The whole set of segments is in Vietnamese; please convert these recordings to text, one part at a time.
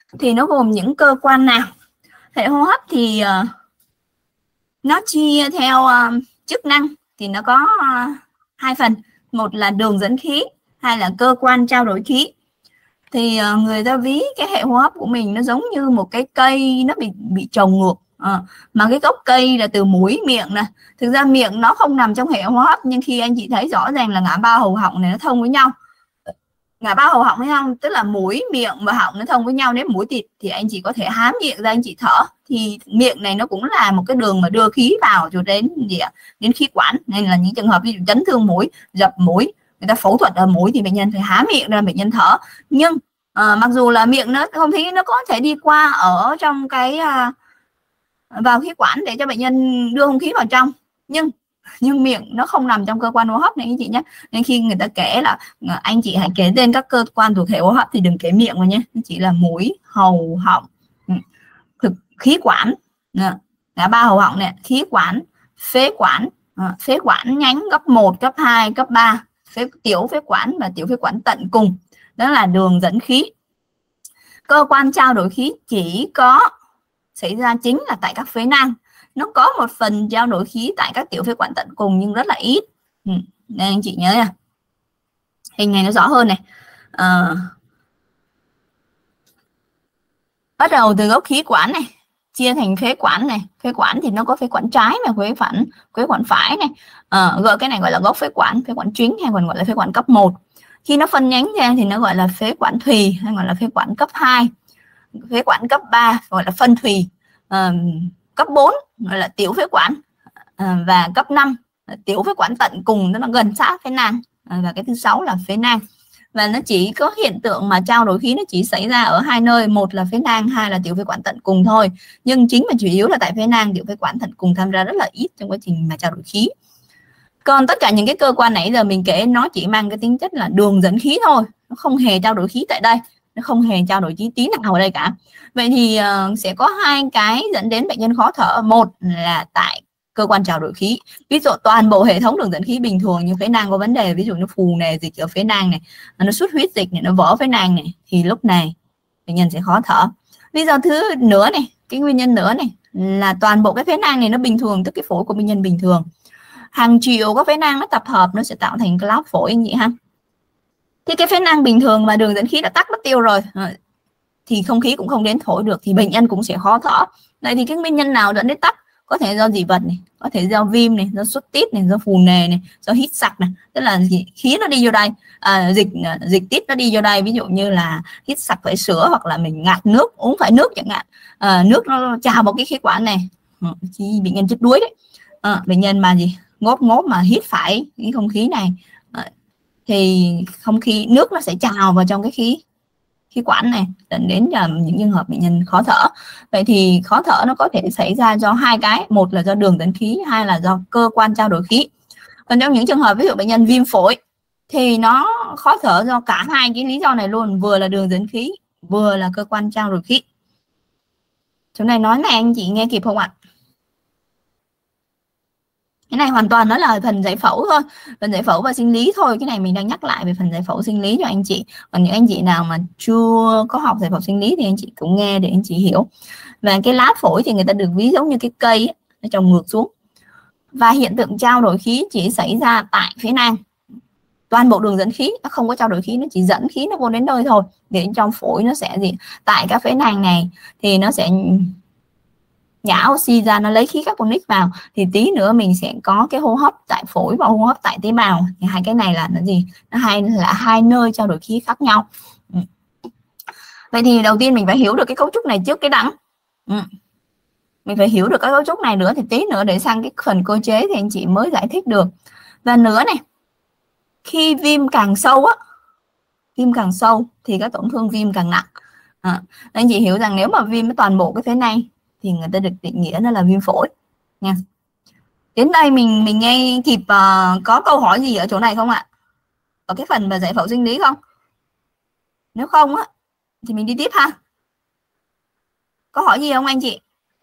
thì nó gồm những cơ quan nào? Hệ hô hấp thì nó chia theo chức năng thì nó có hai phần, một là đường dẫn khí, hai là cơ quan trao đổi khí. Thì người ta ví cái hệ hô hấp của mình nó giống như một cái cây nó bị trồng ngược, mà cái gốc cây là từ mũi miệng nè. Thực ra miệng nó không nằm trong hệ hô hấp, nhưng khi anh chị thấy rõ ràng là ngã ba hầu họng này nó thông với nhau. Ngã ba hầu họng thấy không? Tức là mũi, miệng và họng nó thông với nhau. Nếu mũi thịt thì anh chị có thể há miệng ra anh chị thở, thì miệng này nó cũng là một cái đường mà đưa khí vào cho đến gì ạ? Đến khí quản. Nên là những trường hợp ví dụ chấn thương mũi, dập mũi, người ta phẫu thuật ở mũi thì bệnh nhân phải há miệng ra bệnh nhân thở. Nhưng mặc dù là miệng nó không khí nó có thể đi qua ở trong cái vào khí quản để cho bệnh nhân đưa không khí vào trong, nhưng miệng nó không nằm trong cơ quan hô hấp này anh chị nhé. Nên khi người ta kể là anh chị hãy kể tên các cơ quan thuộc hệ hô hấp thì đừng kể miệng vào nhé, chỉ là mũi, hầu, họng, khí quản, ngã ba hầu họng này, khí quản, phế quản nhánh cấp 1, cấp 2, cấp 3, tiểu phế quản và tiểu phế quản tận cùng, đó là đường dẫn khí. Cơ quan trao đổi khí chỉ có xảy ra chính là tại các phế nang. Nó có một phần trao đổi khí tại các tiểu phế quản tận cùng nhưng rất là ít. Nên anh chị nhớ nha. Hình này nó rõ hơn này. Bắt đầu từ gốc khí quản này, chia thành phế quản này. Phế quản thì nó có phế quản trái và phế quản phải này. Gọi cái này gọi là gốc phế quản chính, hay còn gọi là phế quản cấp 1. Khi nó phân nhánh ra thì nó gọi là phế quản thùy, hay gọi là phế quản cấp 2. Phế quản cấp 3 gọi là phân thùy. Cấp 4 gọi là tiểu phế quản, và cấp 5 tiểu phế quản tận cùng, nó gần sát phế nang, và cái thứ 6 là phế nang. Và nó chỉ có hiện tượng mà trao đổi khí nó chỉ xảy ra ở hai nơi, một là phế nang, hai là tiểu phế quản tận cùng thôi. Nhưng chính mà chủ yếu là tại phế nang, tiểu phế quản tận cùng tham gia rất là ít trong quá trình mà trao đổi khí. Còn tất cả những cái cơ quan nãy giờ mình kể nó chỉ mang cái tính chất là đường dẫn khí thôi, nó không hề trao đổi khí tại đây, nó không hề trao đổi khí tí nào ở đây cả. Vậy thì sẽ có hai cái dẫn đến bệnh nhân khó thở. Một là tại cơ quan trao đổi khí, ví dụ toàn bộ hệ thống đường dẫn khí bình thường nhưng phế nang có vấn đề, ví dụ nó phù nề dịch ở phế nang này, nó xuất huyết dịch này, nó vỡ phế nang này, thì lúc này bệnh nhân sẽ khó thở. Lý do thứ nữa này, cái nguyên nhân nữa này là toàn bộ cái phế nang này nó bình thường, tức cái phổi của bệnh nhân bình thường, hàng triệu các phế nang nó tập hợp nó sẽ tạo thành cái lá phổi anh chị ha. Thì cái phế nang bình thường mà đường dẫn khí đã tắt mất tiêu rồi thì không khí cũng không đến phổi được, thì bệnh nhân cũng sẽ khó thở. Vậy thì cái nguyên nhân nào dẫn đến tắc? Có thể do dị vật này, có thể do viêm này, do xuất tiết này, do phù nề này, do hít sặc này, tức là khí nó đi vô đây, dịch tiết nó đi vô đây, ví dụ như là hít sặc phải sữa, hoặc là mình ngạt nước, uống phải nước chẳng hạn, nước nó trào vào cái khí quản này, thì bệnh nhân chết đuối đấy. Bệnh nhân mà ngốp mà hít phải cái không khí này, thì không khí nước nó sẽ trào vào trong cái khí quản này, dẫn đến những trường hợp bệnh nhân khó thở. Vậy thì khó thở nó có thể xảy ra do hai cái, một là do đường dẫn khí, hai là do cơ quan trao đổi khí. Còn trong những trường hợp ví dụ bệnh nhân viêm phổi thì nó khó thở do cả hai cái lý do này luôn, vừa là đường dẫn khí, vừa là cơ quan trao đổi khí. Chỗ này nói này anh chị nghe kịp không ạ? Cái này hoàn toàn nó là phần giải phẫu thôi, phần giải phẫu và sinh lý thôi. Cái này mình đang nhắc lại về phần giải phẫu sinh lý cho anh chị. Còn những anh chị nào mà chưa có học giải phẫu sinh lý thì anh chị cũng nghe để anh chị hiểu. Và cái lá phổi thì người ta được ví giống như cái cây ấy, nó trồng ngược xuống. Và hiện tượng trao đổi khí chỉ xảy ra tại phế nang. Toàn bộ đường dẫn khí nó không có trao đổi khí, nó chỉ dẫn khí nó vô đến nơi thôi. Để trong phổi nó sẽ tại các phế nang này thì nó sẽ nhả oxy ra, nó lấy khí carbonic vào, thì tí nữa mình sẽ có cái hô hấp tại phổi và hô hấp tại tế bào. Thì hai cái này là nó là hai nơi trao đổi khí khác nhau. Vậy thì đầu tiên mình phải hiểu được cái cấu trúc này trước cái đã. Mình phải hiểu được các cấu trúc này nữa thì tí nữa để sang cái phần cơ chế thì anh chị mới giải thích được. Và nữa này, khi viêm càng sâu thì các tổn thương viêm càng nặng. Anh chị hiểu rằng nếu mà viêm với toàn bộ cái phế nang thì người ta được định nghĩa nó là viêm phổi nha. Đến đây mình nghe kịp có câu hỏi gì ở chỗ này không ạ? Ở cái phần mà giải phẫu sinh lý không? Nếu không á thì mình đi tiếp ha. Có hỏi gì không anh chị?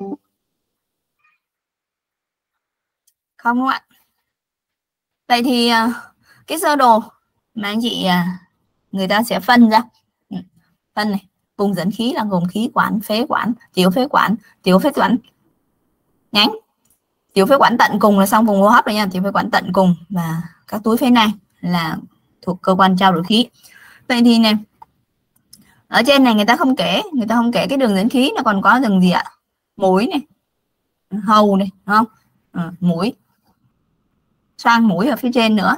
Không đúng không ạ? Vậy thì cái sơ đồ mà anh chị người ta sẽ phân ra. Phân này, Vùng dẫn khí là gồm khí quản, phế quản, tiểu phế quản nhánh, tiểu phế quản tận cùng là xong vùng hô hấp rồi nha, tiểu phế quản tận cùng và các túi phế nang là thuộc cơ quan trao đổi khí. Vậy thì này, ở trên này người ta không kể cái đường dẫn khí, nó còn có đường gì ạ? Mũi này, hầu này, đúng không? Mũi, xoang mũi ở phía trên nữa.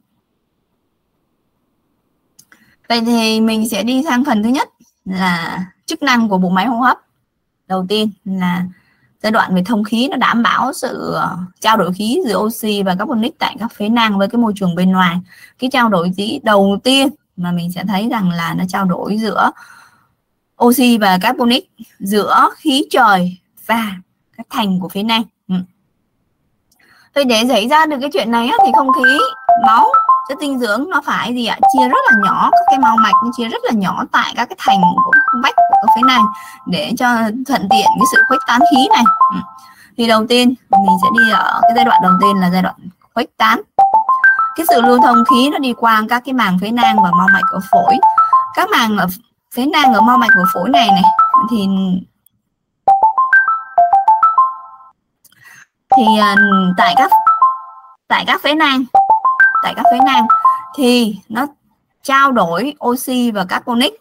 Vậy thì mình sẽ đi sang phần thứ nhất là chức năng của bộ máy hô hấp. Đầu tiên là giai đoạn về thông khí, nó đảm bảo sự trao đổi khí giữa oxy và carbonic tại các phế nang với cái môi trường bên ngoài. Cái trao đổi khí đầu tiên mà mình sẽ thấy rằng là nó trao đổi giữa oxy và carbonic, giữa khí trời và các thành của phế nang. Vậy để xảy ra được cái chuyện này thì không khí, máu, chất dinh dưỡng nó phải gì ạ? Chia rất là nhỏ, các cái mao mạch nó chia rất là nhỏ tại các cái thành của vách của các phế nang để cho thuận tiện cái sự khuếch tán khí này. Thì đầu tiên mình sẽ đi ở cái giai đoạn đầu tiên là giai đoạn khuếch tán. Cái sự lưu thông khí nó đi qua các cái màng phế nang và mao mạch ở phổi. Các màng ở phế nang ở mao mạch của phổi này thì tại các phế nang thì nó trao đổi oxy và carbonic.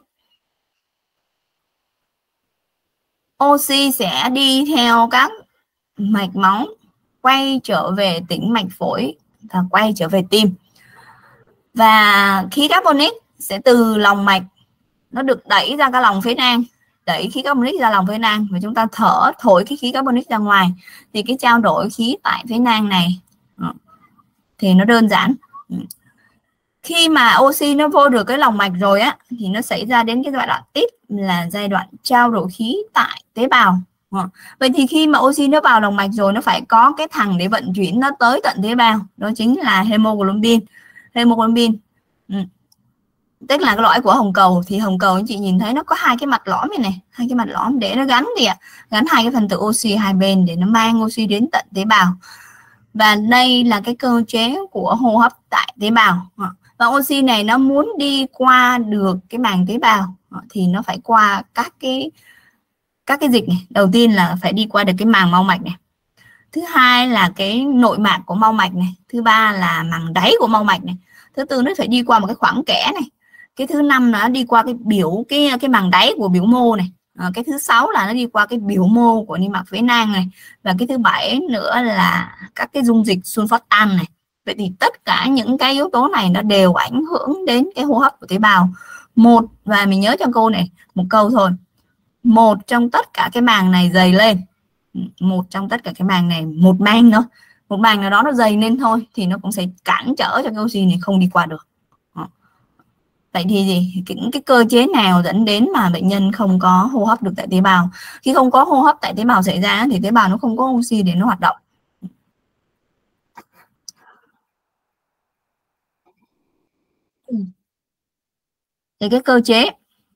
Oxy sẽ đi theo các mạch máu quay trở về tĩnh mạch phổi và quay trở về tim. Và khí carbonic sẽ từ lòng mạch nó được đẩy ra cái lòng phế nang, đẩy khí carbonic ra lòng phế nang và chúng ta thổi cái khí carbonic ra ngoài. Thì cái trao đổi khí tại phế nang này thì nó đơn giản. Khi mà oxy nó vô được cái lòng mạch rồi thì nó xảy ra đến cái giai đoạn tiếp là giai đoạn trao đổi khí tại tế bào. Vậy thì khi mà oxy nó vào lòng mạch rồi, nó phải có cái thằng để vận chuyển nó tới tận tế bào, đó chính là hemoglobin. Tức là cái lõi của hồng cầu. Thì hồng cầu anh chị nhìn thấy nó có hai cái mặt lõm này, hai cái mặt lõm để nó gắn gì ạ? Gắn hai cái phần tử oxy hai bên để nó mang oxy đến tận tế bào. Và đây là cái cơ chế của hô hấp tại tế bào. Và oxy này nó muốn đi qua được cái màng tế bào thì nó phải qua các cái dịch này. Đầu tiên là phải đi qua được cái màng mao mạch này. Thứ hai là cái nội mạc của mao mạch này. Thứ ba là màng đáy của mao mạch này. Thứ tư nó phải đi qua một cái khoảng kẽ này. Cái thứ năm nó đi qua cái màng đáy của biểu mô này. Cái thứ sáu là nó đi qua cái biểu mô của niêm mạc phế nang này. Và cái thứ bảy nữa là các cái dung dịch sulfatan này. Vậy thì tất cả những cái yếu tố này nó đều ảnh hưởng đến cái hô hấp của tế bào. Và mình nhớ cho cô này một câu thôi. Một trong tất cả cái màng này dày lên, một trong tất cả cái màng này, một màng nào đó nó dày lên thôi thì nó cũng sẽ cản trở cho cái oxy này không đi qua được. Vậy thì gì? Cái cơ chế nào dẫn đến mà bệnh nhân không có hô hấp được tại tế bào? Khi không có hô hấp tại tế bào xảy ra thì tế bào nó không có oxy để nó hoạt động. Thì cái cơ chế,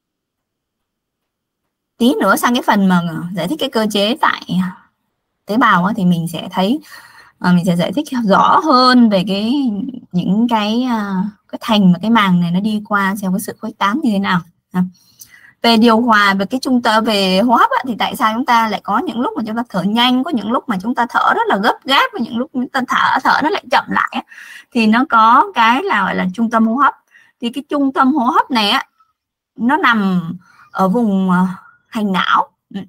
tí nữa sang cái phần mà giải thích cái cơ chế tại tế bào thì mình sẽ thấy mình sẽ giải thích rõ hơn về những cái thành mà cái màng này nó đi qua theo cái sự khuếch tán như thế nào. Về điều hòa về cái trung tâm về hô hấp thì tại sao chúng ta lại có những lúc mà chúng ta thở nhanh, có những lúc mà chúng ta thở rất là gấp gáp, và những lúc chúng ta thở nó lại chậm lại, thì nó có cái là gọi là trung tâm hô hấp. Thì cái trung tâm hô hấp này nó nằm ở vùng hành não.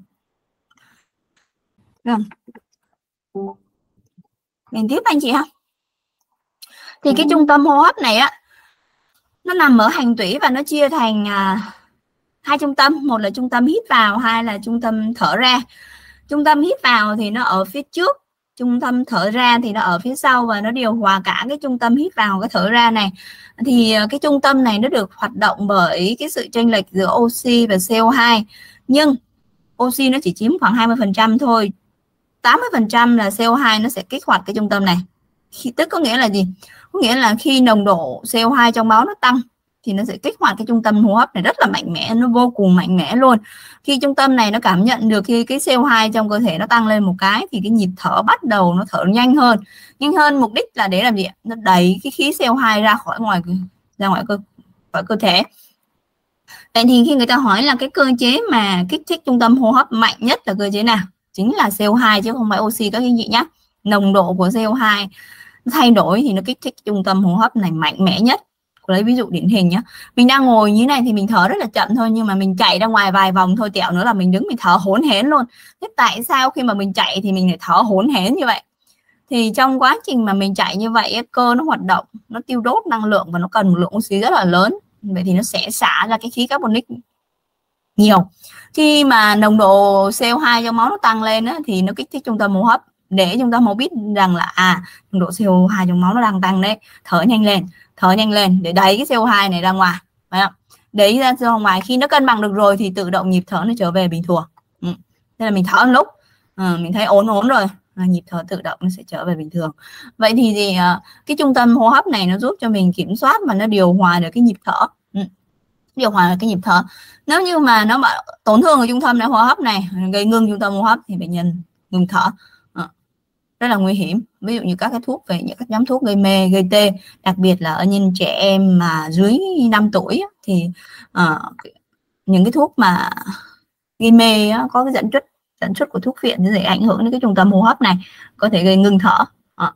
Mình tiếp anh chị ha. Thì cái trung tâm hô hấp này nó nằm ở hành tủy và nó chia thành hai trung tâm, một là trung tâm hít vào, hai là trung tâm thở ra. Trung tâm hít vào thì nó ở phía trước, trung tâm thở ra thì nó ở phía sau, và nó điều hòa cả cái trung tâm hít vào cái thở ra này. Thì cái trung tâm này nó được hoạt động bởi cái sự chênh lệch giữa oxy và CO2, nhưng oxy nó chỉ chiếm khoảng 20% thôi, 80% là CO2 nó sẽ kích hoạt cái trung tâm này. Tức có nghĩa là gì? Có nghĩa là khi nồng độ CO2 trong máu nó tăng thì nó sẽ kích hoạt cái trung tâm hô hấp này rất là mạnh mẽ, nó vô cùng mạnh mẽ luôn. Khi trung tâm này nó cảm nhận được khi cái CO2 trong cơ thể nó tăng lên một cái thì cái nhịp thở bắt đầu nó thở nhanh hơn. Mục đích là để làm gì? Nó đẩy cái khí CO2 ra khỏi cơ thể. Vậy thì khi người ta hỏi là cái cơ chế mà kích thích trung tâm hô hấp mạnh nhất là cơ chế nào? Chính là CO2 chứ không phải oxy các anh chị nhé. Nồng độ của CO2 thay đổi thì nó kích thích trung tâm hô hấp này mạnh mẽ nhất. Lấy ví dụ điển hình nhé. Mình đang ngồi như này thì mình thở rất là chậm thôi, nhưng mà mình chạy ra ngoài vài vòng thôi, tẹo nữa là mình đứng mình thở hổn hển luôn. Thế tại sao khi mà mình chạy thì mình lại thở hổn hển như vậy? Thì trong quá trình mà mình chạy như vậy, cơ nó hoạt động, nó tiêu đốt năng lượng và nó cần một lượng oxy rất là lớn. Vậy thì nó sẽ xả ra cái khí carbonic nhiều. Khi mà nồng độ CO2 trong máu nó tăng lên á, thì nó kích thích trung tâm hô hấp để trung tâm hô hấp biết rằng là nồng độ CO2 trong máu nó đang tăng đấy, thở nhanh lên để đẩy cái CO2 này ra ngoài, phải không? Đẩy ra ngoài, khi nó cân bằng được rồi thì tự động nhịp thở nó trở về bình thường. Nên là mình thở một lúc mình thấy ổn rồi, nhịp thở tự động nó sẽ trở về bình thường. Vậy thì cái trung tâm hô hấp này nó giúp cho mình kiểm soát và nó điều hòa được cái nhịp thở. Điều hòa được cái nhịp thở. Nếu như mà nó tổn thương ở trung tâm hô hấp này, gây ngưng trung tâm hô hấp thì bệnh nhân ngừng thở, rất là nguy hiểm. Ví dụ như các cái thuốc về những các nhóm thuốc gây mê, gây tê, đặc biệt là ở những trẻ em mà dưới 5 tuổi thì những cái thuốc mà gây mê có cái dẫn xuất của thuốc phiện sẽ ảnh hưởng đến cái trung tâm hô hấp này, có thể gây ngưng thở.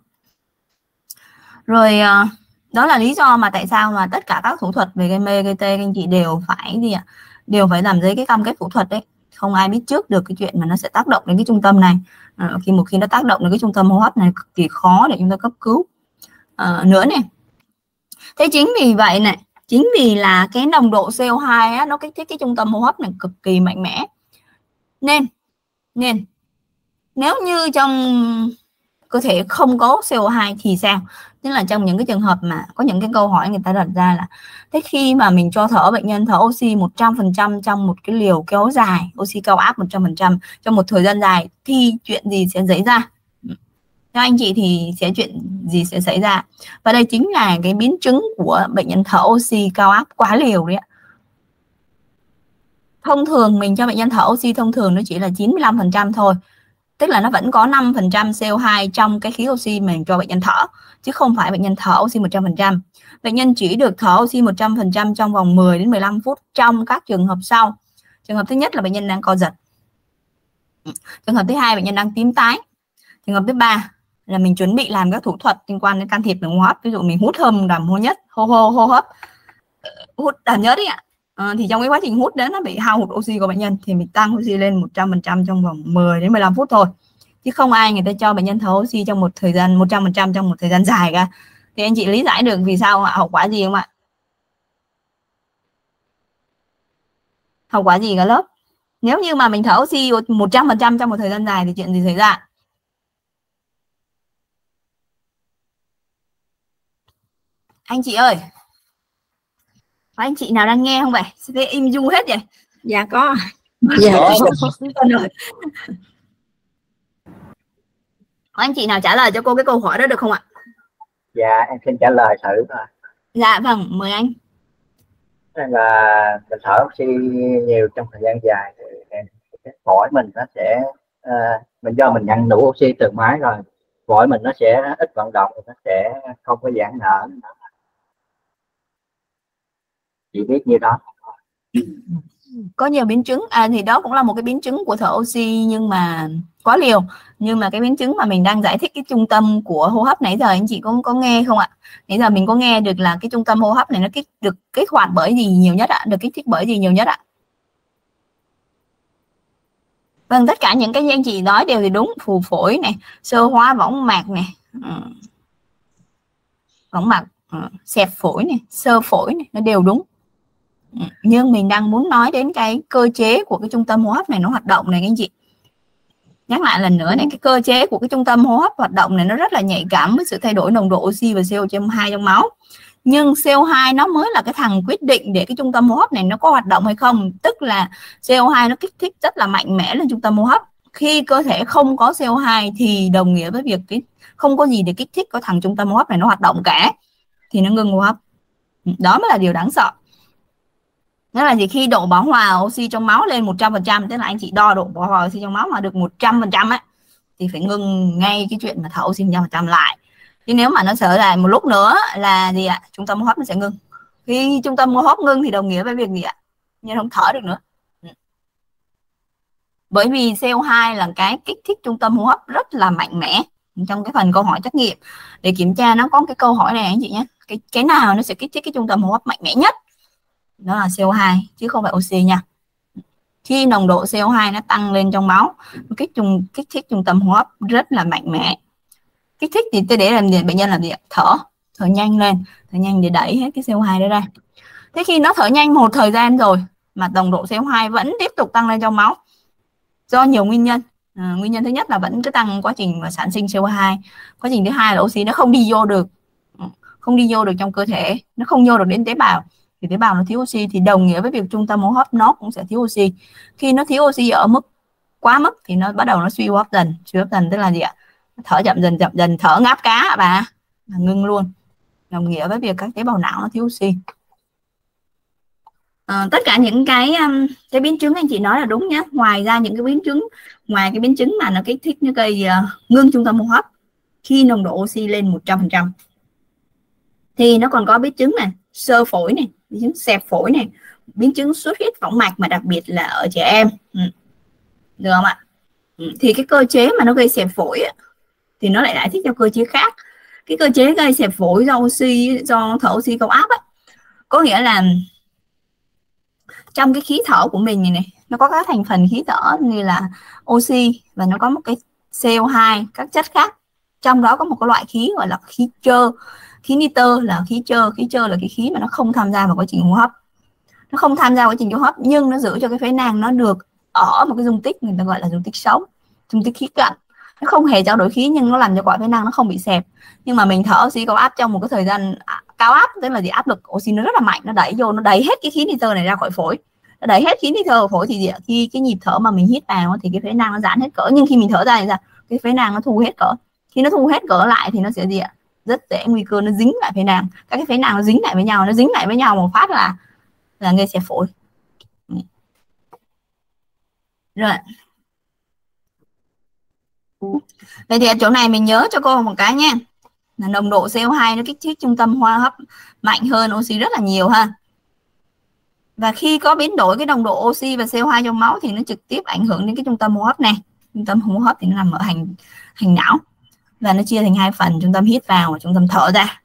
Rồi đó là lý do mà tại sao mà tất cả các thủ thuật về gây mê, gây tê các anh chị đều phải làm giấy cái cam kết phẫu thuật đấy. Không ai biết trước được cái chuyện mà nó sẽ tác động đến cái trung tâm này. Khi nó tác động đến cái trung tâm hô hấp này cực kỳ khó để chúng ta cấp cứu nữa này. Thế chính vì vậy này, chính vì là cái nồng độ CO2 nó kích thích cái trung tâm hô hấp này cực kỳ mạnh mẽ, nên nếu như trong cơ thể không có CO2 thì sao? Tức là trong những cái trường hợp mà có những cái câu hỏi người ta đặt ra là thế khi mà mình cho bệnh nhân thở oxy 100% trong một cái liều kéo dài, oxy cao áp 100% trong một thời gian dài thì chuyện gì sẽ xảy ra? Theo anh chị thì chuyện gì sẽ xảy ra? Và đây chính là cái biến chứng của bệnh nhân thở oxy cao áp quá liều đấy ạ. Thông thường mình cho bệnh nhân thở oxy thông thường nó chỉ là 95% thôi. Tức là nó vẫn có 5% CO2 trong cái khí oxy mình cho bệnh nhân thở, chứ không phải bệnh nhân thở oxy 100%. Bệnh nhân chỉ được thở oxy 100% trong vòng 10 đến 15 phút trong các trường hợp sau. Trường hợp thứ nhất là bệnh nhân đang co giật. Trường hợp thứ hai bệnh nhân đang tím tái. Trường hợp thứ ba là mình chuẩn bị làm các thủ thuật liên quan đến can thiệp đường hô hấp, ví dụ mình hút thâm đàm hô nhất, hô hấp, hút đàm nhớ đi ạ. Thì trong cái quá trình hút đó nó bị hao hụt oxy của bệnh nhân thì mình tăng oxy lên 100% trong vòng 10 đến 15 phút thôi. Chứ không ai người ta cho bệnh nhân thở oxy trong một thời gian 100% trong một thời gian dài cả. Thì anh chị lý giải được vì sao ạ? Hậu quả gì không ạ? Hậu quả gì cả lớp? Nếu như mà mình thở oxy 100% trong một thời gian dài thì chuyện gì xảy ra? Anh chị ơi, có anh chị nào đang nghe không vậy? Sẽ im du hết vậy? Dạ có. Dạ rồi. Có anh chị nào trả lời cho cô cái câu hỏi đó được không ạ? Dạ em xin trả lời thử thôi. Dạ vâng, mời anh. Nên là mình thở oxy nhiều trong thời gian dài thì phổi mình nó sẽ mình do mình nhận đủ oxy từ máy rồi, phổi mình nó sẽ ít vận động, nó sẽ không có giãn nở. Chỉ biết như đó. Có nhiều biến chứng thì đó cũng là một cái biến chứng của thở oxy nhưng mà quá liều. Nhưng mà cái biến chứng mà mình đang giải thích cái trung tâm của hô hấp nãy giờ anh chị có nghe không ạ? Nãy giờ mình có nghe được là cái trung tâm hô hấp này nó được kích hoạt bởi gì nhiều nhất ạ? Được kích thích bởi gì nhiều nhất ạ? Vâng, tất cả những cái anh chị nói đều thì đúng. Phù phổi này, xơ hóa võng mạc này, võng mạc, xẹp phổi này, xơ phổi này, nó đều đúng. Nhưng mình đang muốn nói đến cái cơ chế của cái trung tâm hô hấp này nó hoạt động này các anh chị. Nhắc lại lần nữa này, cái cơ chế của cái trung tâm hô hấp hoạt động này nó rất là nhạy cảm với sự thay đổi nồng độ oxy và CO2 trong máu. Nhưng CO2 nó mới là cái thằng quyết định để cái trung tâm hô hấp này nó có hoạt động hay không. Tức là CO2 nó kích thích rất là mạnh mẽ lên trung tâm hô hấp. Khi cơ thể không có CO2 thì đồng nghĩa với việc không có gì để kích thích có thằng trung tâm hô hấp này nó hoạt động cả, thì nó ngừng hô hấp. Đó mới là điều đáng sợ. Đó là gì? Khi độ bão hòa oxy trong máu lên 100%, tức là anh chị đo độ bão hòa oxy trong máu mà được 100% ấy, thì phải ngừng ngay cái chuyện mà thở oxy 100% lại. Chứ nếu mà nó trở lại một lúc nữa là gì ạ? Trung tâm hô hấp nó sẽ ngưng. Khi trung tâm hô hấp ngưng thì đồng nghĩa với việc gì ạ? nhân không thở được nữa. Bởi vì CO2 là cái kích thích trung tâm hô hấp rất là mạnh mẽ. Trong cái phần câu hỏi trắc nghiệm để kiểm tra nó có cái câu hỏi này anh chị nhé, cái nào nó sẽ kích thích cái trung tâm hô hấp mạnh mẽ nhất, đó là CO2 chứ không phải oxy nha. Khi nồng độ CO2 nó tăng lên trong máu, kích thích trung tâm hô hấp rất là mạnh mẽ. Kích thích thì để làm gì? Bệnh nhân làm gì? Thở nhanh lên, thở nhanh để đẩy hết cái CO2 đó ra. Thế khi nó thở nhanh một thời gian rồi mà nồng độ CO2 vẫn tiếp tục tăng lên trong máu do nhiều nguyên nhân. Nguyên nhân thứ nhất là vẫn cứ tăng quá trình mà sản sinh CO2. Quá trình thứ hai là oxy nó không đi vô được, trong cơ thể, nó không vô được đến tế bào. Thì tế bào nó thiếu oxy thì đồng nghĩa với việc trung tâm hô hấp nó cũng sẽ thiếu oxy. Khi nó thiếu oxy ở quá mức thì nó bắt đầu nó suy hô hấp dần tức là gì ạ? Thở chậm dần, thở ngáp cá bà, ngưng luôn, đồng nghĩa với việc các tế bào não nó thiếu oxy. Tất cả những cái biến chứng anh chị nói là đúng nhé. Ngoài ra những cái biến chứng, ngoài cái biến chứng mà nó kích thích, nó gây ngưng trung tâm hô hấp khi nồng độ oxy lên 100%, thì nó còn có biến chứng này, xơ phổi này, biến chứng xẹp phổi này, biến chứng xuất huyết võng mạch, mà đặc biệt là ở trẻ em. Được không ạ? Thì cái cơ chế mà nó gây xẹp phổi ấy, thì nó lại giải thích theo cơ chế khác. Cái cơ chế gây xẹp phổi do thở oxy cao áp ấy, có nghĩa là trong cái khí thở của mình này, nó có các thành phần khí thở như là oxy và nó có một cái CO2, các chất khác. Trong đó có một cái loại khí gọi là khí trơ. Khí nitơ là khí trơ. Khí trơ là cái khí mà nó không tham gia vào quá trình hô hấp. Nó không tham gia vào quá trình hô hấp nhưng nó giữ cho cái phế nang nó được ở một cái dung tích người ta gọi là dung tích sống, dung tích khí cận. Nó không hề trao đổi khí nhưng nó làm cho quả phế nang nó không bị xẹp. Nhưng mà mình thở oxy cao áp trong một cái thời gian cao áp, tức là gì? Áp lực oxy nó rất là mạnh, nó đẩy vô, nó đẩy hết cái khí nitơ này ra khỏi phổi. Nó đẩy hết khí nitơ vào phổi thì gì? Khi cái nhịp thở mà mình hít vào thì cái phế nang nó giãn hết cỡ, nhưng khi mình thở ra thì sao? Cái phế nang nó thu hết cỡ. Khi nó thu hết cỡ lại thì nó sẽ gì ạ? Rất dễ nguy cơ nó dính lại phế nang. Các cái phế nang nó dính lại với nhau một phát là gây xẹp phổi. Rồi. Vậy thì ở chỗ này mình nhớ cho cô một cái nha, là nồng độ CO2 nó kích thích trung tâm hô hấp mạnh hơn oxy rất là nhiều ha. Và khi có biến đổi cái nồng độ oxy và CO2 trong máu thì nó trực tiếp ảnh hưởng đến cái trung tâm hô hấp này. Trung tâm hô hấp thì nó nằm ở hành não và nó chia thành hai phần, trung tâm hít vào và trung tâm thở ra.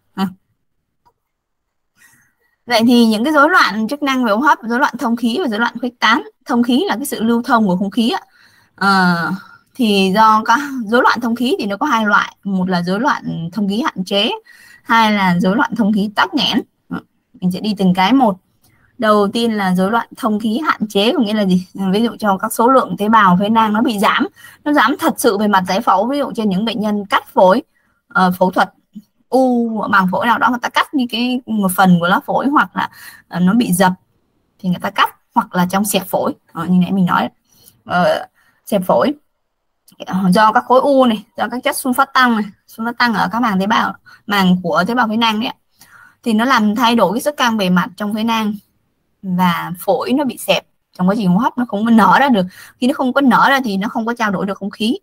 Vậy thì những cái rối loạn chức năng về hô hấp, rối loạn thông khí và rối loạn khuếch tán. Thông khí là cái sự lưu thông của không khí thì do các rối loạn thông khí thì nó có hai loại, một là rối loạn thông khí hạn chế, hai là rối loạn thông khí tắc nghẽn. Mình sẽ đi từng cái một. Đầu tiên là rối loạn thông khí hạn chế, có nghĩa là gì? Ví dụ cho các số lượng tế bào phế nang nó bị giảm, nó giảm thật sự về mặt giải phẫu. Ví dụ trên những bệnh nhân cắt phổi, phẫu thuật u màng phổi nào đó, người ta cắt đi cái một phần của lá phổi, hoặc là nó bị dập thì người ta cắt, hoặc là trong xẹp phổi như nãy mình nói, xẹp phổi do các khối u này, do các chất sunfat tăng ở các màng của tế bào phế nang đấy, thì nó làm thay đổi cái sức căng bề mặt trong phế nang và phổi nó bị xẹp trong quá trình hô hấp, nó không có nở ra được. Khi nó không có nở ra thì nó không có trao đổi được không khí.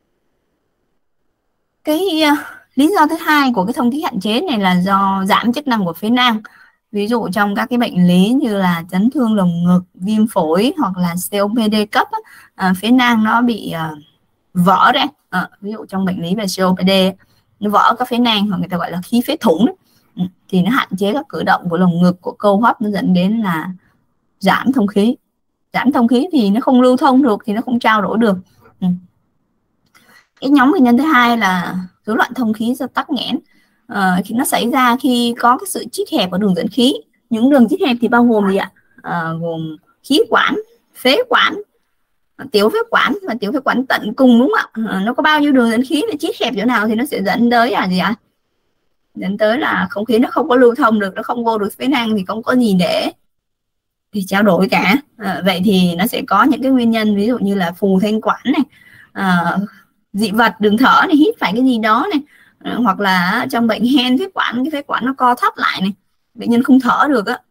Cái lý do thứ hai của cái thông khí hạn chế này là do giảm chức năng của phế nang. Ví dụ trong các cái bệnh lý như là chấn thương lồng ngực, viêm phổi hoặc là COPD cấp, phế nang nó bị vỡ đấy. Ví dụ trong bệnh lý về COPD, nó vỡ các phế nang, hoặc người ta gọi là khí phế thủng đấy. Thì nó hạn chế các cử động của lồng ngực, của câu hấp, nó dẫn đến là giảm thông khí. Giảm thông khí thì nó không lưu thông được, thì nó không trao đổi được. Cái nhóm nguyên nhân thứ hai là rối loạn thông khí do tắc nghẽn. Nó xảy ra khi có cái sự chít hẹp ở đường dẫn khí. Những đường chít hẹp thì bao gồm gì ạ? Gồm khí quản, phế quản, tiểu phế quản và tiểu phế quản tận cùng, đúng không ạ? Nó có bao nhiêu đường dẫn khí, nó chít hẹp chỗ nào thì nó sẽ dẫn tới là gì ạ? Dẫn tới là không khí nó không có lưu thông được, nó không vô được phế nang thì không có gì để trao đổi cả. Vậy thì nó sẽ có những cái nguyên nhân, ví dụ như là phù thanh quản này, dị vật đường thở này, hít phải cái gì đó này, hoặc là trong bệnh hen phế quản, cái phế quản nó co thắt lại này, bệnh nhân không thở được á.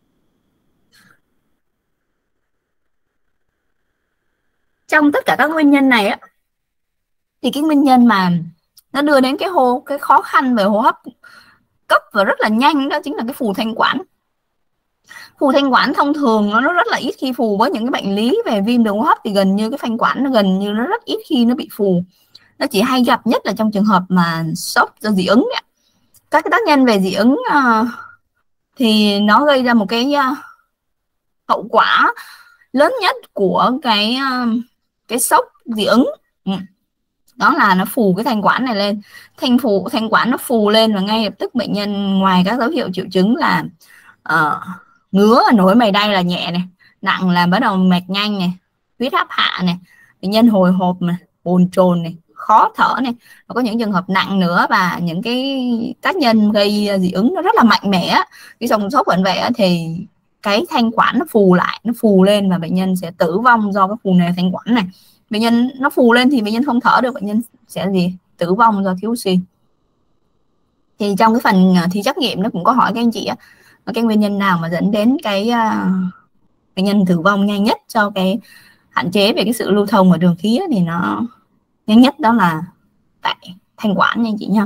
Trong tất cả các nguyên nhân này á, thì cái nguyên nhân mà nó đưa đến cái khó khăn về hô hấp cấp và rất là nhanh đó chính là cái phù thanh quản. Phù thanh quản thông thường nó rất là ít khi phù, với những cái bệnh lý về viêm đường hô hấp thì gần như cái thanh quản nó gần như nó rất ít khi nó bị phù. Nó chỉ hay gặp nhất là trong trường hợp mà sốc do dị ứng ấy. Các cái tác nhân về dị ứng thì nó gây ra một cái hậu quả lớn nhất của cái sốc dị ứng, đó là nó phù cái thanh quản này lên. Thanh quản nó phù lên và ngay lập tức bệnh nhân ngoài các dấu hiệu triệu chứng là ngứa, nổi mày đay là nhẹ này, nặng là bắt đầu mạch nhanh này, huyết áp hạ này, bệnh nhân hồi hộp này, bồn chồn này, khó thở này, và có những trường hợp nặng nữa. Và những cái tác nhân gây dị ứng nó rất là mạnh mẽ. Cái dòng sốc bệnh vậy thì cái thanh quản nó phù lại, nó phù lên và bệnh nhân sẽ tử vong do cái phù nề thanh quản này. Bệnh nhân nó phù lên thì bệnh nhân không thở được, bệnh nhân sẽ tử vong do thiếu oxy. Thì trong cái phần thi trắc nghiệm nó cũng có hỏi các anh chị cái nguyên nhân nào mà dẫn đến cái bệnh nhân tử vong nhanh nhất cho cái hạn chế về cái sự lưu thông ở đường khí thì nó nhanh nhất đó là tại thanh quản nha anh chị nha.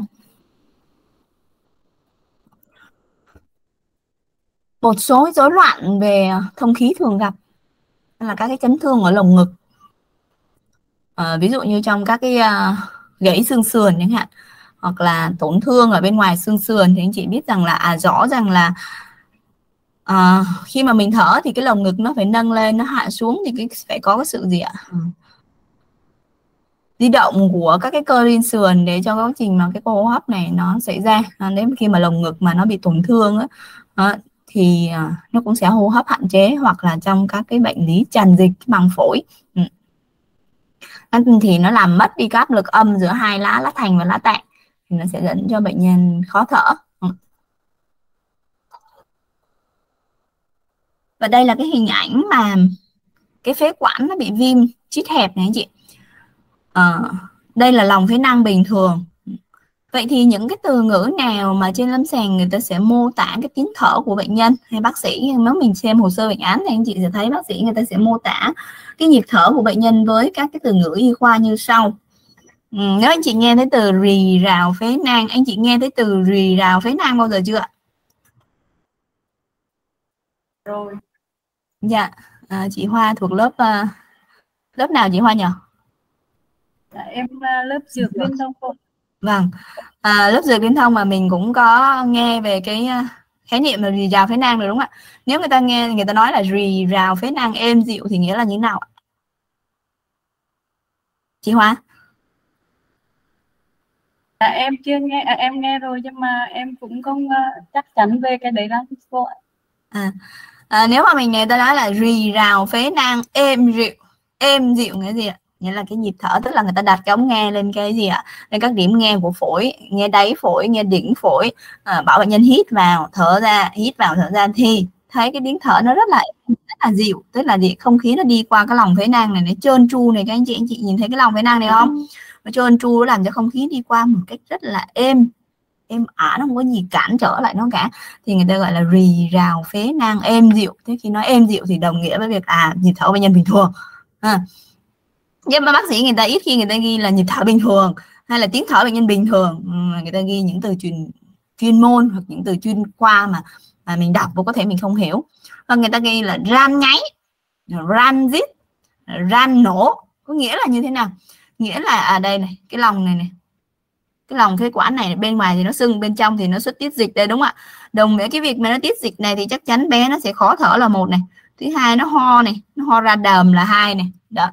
Một số rối loạn về thông khí thường gặp là các cái chấn thương ở lồng ngực, ví dụ như trong các cái gãy xương sườn chẳng hạn, hoặc là tổn thương ở bên ngoài xương sườn, thì anh chị biết rằng là rõ ràng là khi mà mình thở thì cái lồng ngực nó phải nâng lên, nó hạ xuống thì phải có cái sự gì ạ, di động của các cái cơ liên sườn để cho quá trình mà cái hô hấp này nó xảy ra. Nếu khi mà lồng ngực mà nó bị tổn thương thì nó cũng sẽ hô hấp hạn chế, hoặc là trong các cái bệnh lý tràn dịch màng phổi thì nó làm mất đi các áp lực âm giữa hai lá thành và lá tạng, thì nó sẽ dẫn cho bệnh nhân khó thở. Và đây là cái hình ảnh mà cái phế quản nó bị viêm chít hẹp này anh chị. Đây là lòng phế nang bình thường. Vậy thì những cái từ ngữ nào mà trên lâm sàng người ta sẽ mô tả cái tiếng thở của bệnh nhân, hay bác sĩ, nếu mình xem hồ sơ bệnh án thì anh chị sẽ thấy bác sĩ người ta sẽ mô tả cái nhịp thở của bệnh nhân với các cái từ ngữ y khoa như sau. Nếu anh chị nghe thấy từ rì rào phế nang, anh chị nghe thấy từ rì rào phế nang bao giờ chưa ạ? Rồi. Dạ, chị Hoa thuộc lớp nào chị Hoa nhỉ? Em lớp dược liên thông cô. Vâng, lớp dược liên thông mà mình cũng có nghe về cái khái niệm là rì rào phế nang rồi đúng không ạ? Nếu người ta nghe người ta nói là rì rào phế nang êm dịu thì nghĩa là như thế nào ạ? Chị Hoa? Em chưa nghe, em nghe rồi nhưng mà em cũng không chắc chắn về cái đấy lắm cô ạ. Nếu mà mình người ta nói là rì rào phế nang êm dịu nghĩa gì ạ? Nghĩa là cái nhịp thở, tức là người ta đặt cái ống nghe lên cái gì ạ? Lên các điểm nghe của phổi, nghe đáy phổi, nghe đỉnh phổi, bảo bệnh nhân hít vào thở ra, hít vào thở ra thì thấy cái tiếng thở nó rất là dịu, tức là không khí nó đi qua cái lòng phế nang này, nó trơn tru này, các anh chị nhìn thấy cái lòng phế nang này không? Nó trơn tru, nó làm cho không khí đi qua một cách rất là êm ả, nó không có gì cản trở lại nó cả, thì người ta gọi là rì rào phế nang êm dịu. Thế khi nói êm dịu thì đồng nghĩa với việc nhịp thở bệnh nhân bình thường. Nhưng mà bác sĩ người ta ít khi người ta ghi là nhịp thở bình thường hay là tiếng thở bệnh nhân bình thường, người ta ghi những từ chuyên môn hoặc những từ chuyên khoa mà mình đọc và có thể mình không hiểu. Và người ta ghi là ran nháy, ran rít, ran nổ, có nghĩa là như thế nào? Nghĩa là đây này, cái lòng này, cái lòng phế quản này bên ngoài thì nó sưng, bên trong thì nó xuất tiết dịch đây, đúng không ạ? Đồng nghĩa cái việc mà nó tiết dịch này thì chắc chắn bé nó sẽ khó thở là một này, thứ hai nó ho này, nó ho ra đờm là hai này. Đó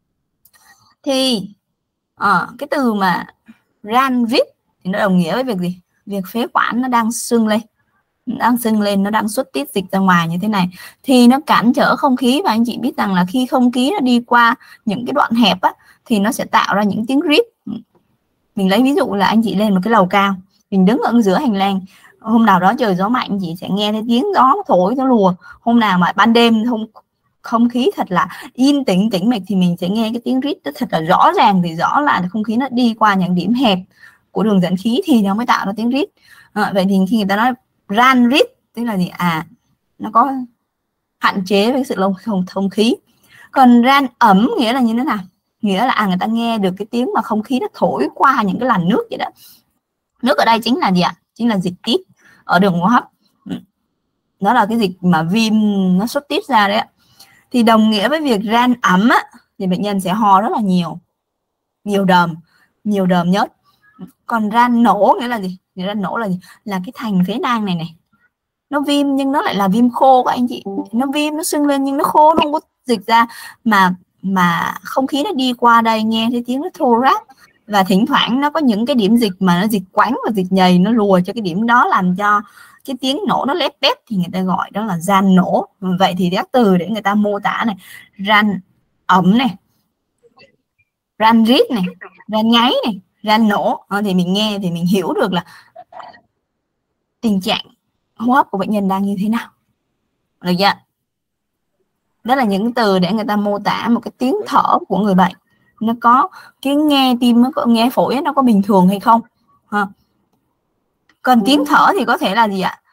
thì cái từ mà ran rít thì nó đồng nghĩa với việc gì? Việc phế quản nó đang sưng lên, nó đang xuất tiết dịch ra ngoài như thế này thì nó cản trở không khí. Và anh chị biết rằng là khi không khí nó đi qua những cái đoạn hẹp thì nó sẽ tạo ra những tiếng rít. Mình lấy ví dụ là anh chị lên một cái lầu cao, mình đứng ở giữa hành lang, hôm nào đó trời gió mạnh anh chị sẽ nghe thấy tiếng gió thổi, nó lùa. Hôm nào mà ban đêm không khí thật là yên tĩnh mịch thì mình sẽ nghe cái tiếng rít nó thật là rõ ràng, thì rõ là không khí nó đi qua những điểm hẹp của đường dẫn khí thì nó mới tạo ra tiếng rít. Vậy thì khi người ta nói ran rít tức là gì? Nó có hạn chế với sự lưu thông khí. Còn ran ẩm nghĩa là như thế nào? Nghĩa là người ta nghe được cái tiếng mà không khí nó thổi qua những cái làn nước vậy đó. Nước ở đây chính là gì ạ? Chính là dịch tiết ở đường hô hấp. nó là cái dịch mà viêm nó xuất tiết ra đấy ạ. Thì đồng nghĩa với việc ran ẩm á, thì bệnh nhân sẽ ho rất là nhiều đờm nhớt. Còn ran nổ nghĩa là gì? Thì ran nổ là gì? Là cái thành phế nang này nó viêm nhưng nó lại là viêm khô các anh chị. Nó viêm, nó sưng lên nhưng nó khô, nó không có dịch ra, mà không khí nó đi qua đây nghe thấy tiếng nó thô ráp, và thỉnh thoảng nó có những cái điểm dịch mà nó dịch quánh và dịch nhầy, nó lùa cho cái điểm đó, làm cho cái tiếng nổ nó lép bép, thì người ta gọi đó là ran nổ. Vậy thì các từ để người ta mô tả này: ran ẩm này, ran rít này, ran ngáy này, ran nổ, thì mình nghe thì mình hiểu được là tình trạng hô hấp của bệnh nhân đang như thế nào, được chưa? Đó là những từ để người ta mô tả một cái tiếng thở của người bệnh, nó có cái nghe tim, nó có nghe phổi nó có bình thường hay không ha. Còn tiếng thở thì có thể là gì ạ?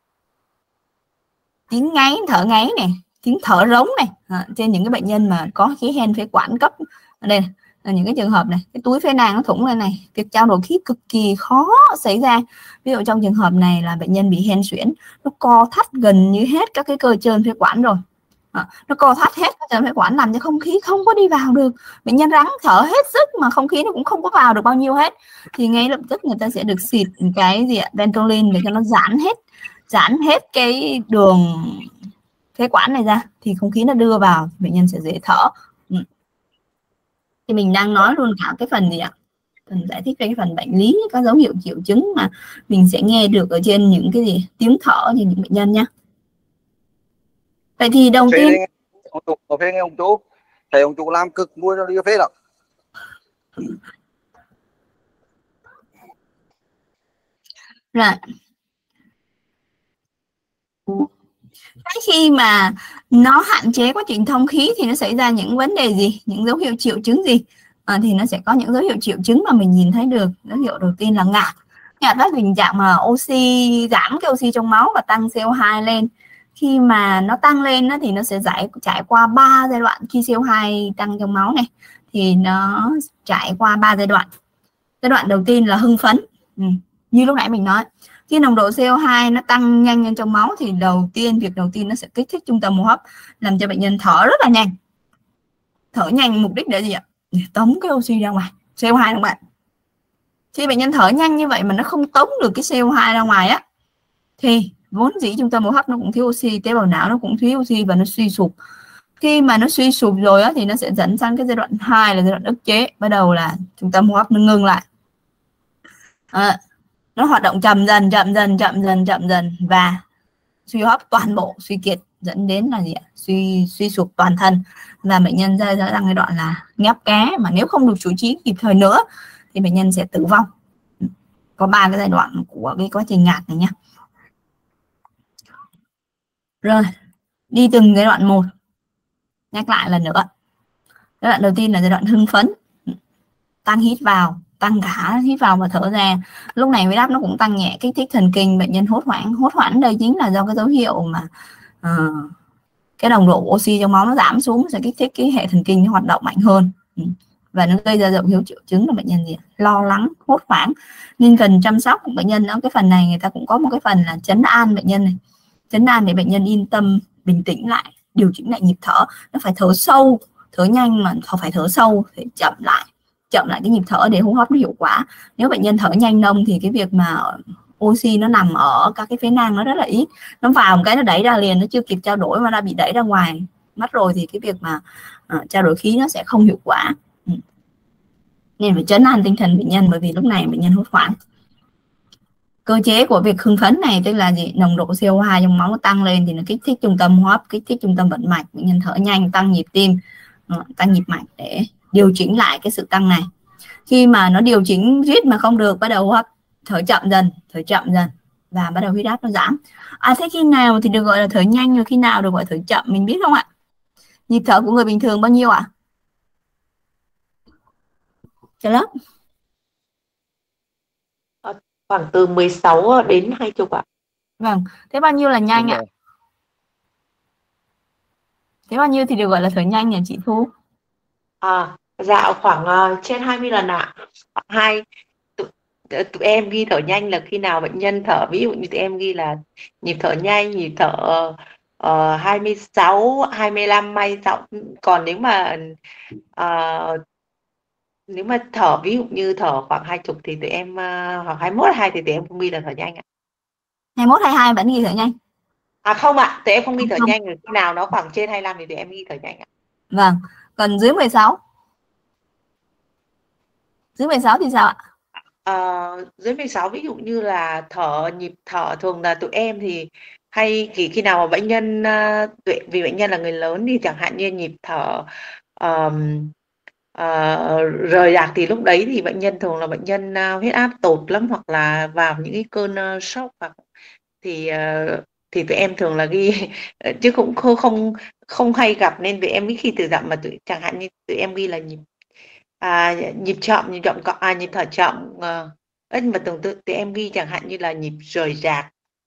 Tiếng ngáy, thở ngáy này, tiếng thở rống này, trên những cái bệnh nhân mà có khí hen phế quản cấp. Ở đây là những cái trường hợp này, cái túi phế nang nó thủng lên này, việc trao đổi khí cực kỳ khó xảy ra. Ví dụ trong trường hợp này là bệnh nhân bị hen suyễn, nó co thắt gần như hết các cái cơ trơn phế quản rồi, nó co thắt hết các cơ phế quản, làm cho không khí không có đi vào được. Bệnh nhân ráng thở hết sức mà không khí nó cũng không có vào được bao nhiêu hết, thì ngay lập tức người ta sẽ được xịt cái gì ạ? Ventolin để cho nó giãn hết cái đường phế quản này ra, thì không khí nó đưa vào, bệnh nhân sẽ dễ thở. Thì mình đang nói luôn cả cái phần gì ạ? Phần giải thích về cái phần bệnh lý, các dấu hiệu triệu chứng mà mình sẽ nghe được ở trên những cái gì tiếng thở thì những bệnh nhân nhé. Vậy thì đầu tiên ông chú thầy ông chú làm cực mua cho đi phê lắm. Rồi. Khi mà nó hạn chế quá trình thông khí thì nó xảy ra những vấn đề gì, những dấu hiệu triệu chứng gì? Thì nó sẽ có những dấu hiệu triệu chứng mà mình nhìn thấy được. Dấu hiệu đầu tiên là ngạt là tình trạng mà oxy, giảm cái oxy trong máu và tăng CO2 lên. Khi mà nó tăng lên thì nó sẽ trải qua 3 giai đoạn. Khi CO2 tăng trong máu này thì nó trải qua 3 giai đoạn. Giai đoạn đầu tiên là hưng phấn, như lúc nãy mình nói. Khi nồng độ CO2 nó tăng nhanh lên trong máu thì việc đầu tiên nó sẽ kích thích trung tâm hô hấp, làm cho bệnh nhân thở rất là nhanh. Thở nhanh mục đích để gì ạ? Để tống cái oxy ra ngoài, CO2 ra ngoài. Khi bệnh nhân thở nhanh như vậy mà nó không tống được cái CO2 ra ngoài á, thì vốn dĩ trung tâm hô hấp nó cũng thiếu oxy, tế bào não nó cũng thiếu oxy và nó suy sụp. Khi mà nó suy sụp rồi á, thì nó sẽ dẫn sang cái giai đoạn 2 là giai đoạn ức chế. Bắt đầu là trung tâm hô hấp nó ngưng lại, nó hoạt động chậm dần và suy hô hấp toàn bộ, suy kiệt, dẫn đến là gì ạ? Suy sụp toàn thân, và bệnh nhân ra sang giai đoạn là ngáp cá, mà nếu không được xử trí kịp thời nữa thì bệnh nhân sẽ tử vong. Có 3 cái giai đoạn của cái quá trình ngạt này nhé. Rồi, đi từng giai đoạn một. Nhắc lại lần nữa. Giai đoạn đầu tiên là giai đoạn hưng phấn, tăng hít vào, tăng cả hít vào và thở ra. Lúc này huyết áp nó cũng tăng nhẹ, kích thích thần kinh, bệnh nhân hốt hoảng. Đây chính là do cái dấu hiệu mà cái nồng độ oxy trong máu nó giảm xuống, sẽ kích thích cái hệ thần kinh nó hoạt động mạnh hơn, và nó gây ra dấu hiệu triệu chứng là bệnh nhân gì? Lo lắng, hốt hoảng, nên cần chăm sóc bệnh nhân. Ở cái phần này người ta cũng có một cái phần là trấn an bệnh nhân này, trấn an để bệnh nhân yên tâm, bình tĩnh lại, điều chỉnh lại nhịp thở. Nó phải thở sâu, thở nhanh mà phải thở sâu, phải chậm lại cái nhịp thở để hô hấp nó hiệu quả. Nếu bệnh nhân thở nhanh nông thì cái việc mà oxy nó nằm ở các cái phế nang nó rất là ít, nó vào một cái nó đẩy ra liền, nó chưa kịp trao đổi mà đã bị đẩy ra ngoài mất rồi, thì cái việc mà trao đổi khí nó sẽ không hiệu quả. Nên phải trấn an tinh thần bệnh nhân, bởi vì lúc này bệnh nhân hốt hoảng. Cơ chế của việc hưng phấn này tức là gì? Nồng độ CO2 trong máu nó tăng lên thì nó kích thích trung tâm hô hấp, kích thích trung tâm vận mạch, bệnh nhân thở nhanh, tăng nhịp tim, tăng nhịp mạch để điều chỉnh lại cái sự tăng này. Khi mà nó điều chỉnh rít mà không được, bắt đầu hô hấp thở chậm dần và bắt đầu huyết áp nó giảm. Thế khi nào thì được gọi là thở nhanh, rồi khi nào được gọi là thở chậm, mình biết không ạ? Nhịp thở của người bình thường bao nhiêu ạ? Cho lớp. Khoảng từ 16 đến 20 ạ. Vâng, thế bao nhiêu là nhanh ạ? Thế bao nhiêu thì được gọi là thở nhanh nhỉ chị Thu? Dạ khoảng trên 20 lần ạ. tụi em ghi thở nhanh là khi nào bệnh nhân thở, ví dụ như tụi em ghi là nhịp thở nhanh, nhịp thở 26, 25, 26. Còn nếu mà thở ví dụ như thở khoảng 20 thì tụi em hoặc 21, 22 thì tụi em không ghi là thở nhanh ạ. 21, 22 vẫn ghi thở nhanh. Không ạ, tụi em không ghi thở Không. nhanh, rồi khi nào nó khoảng trên 25 thì tụi em ghi thở nhanh ạ. Vâng, còn dưới 16? Dưới 16 thì sao ạ? Dưới 16 ví dụ như là nhịp thở thường là tụi em thì hay khi nào mà bệnh nhân vì bệnh nhân là người lớn thì chẳng hạn như nhịp thở rời rạc thì lúc đấy thì bệnh nhân thường là bệnh nhân huyết áp tụt lắm, hoặc là vào những cái cơn sốc, hoặc thì tụi em thường là ghi chứ cũng không hay gặp, nên tụi em ít khi từ dặm, mà chẳng hạn như tụi em ghi là nhịp chậm, nhịp thở chậm, mà tụi em ghi chẳng hạn như là nhịp rời rạc.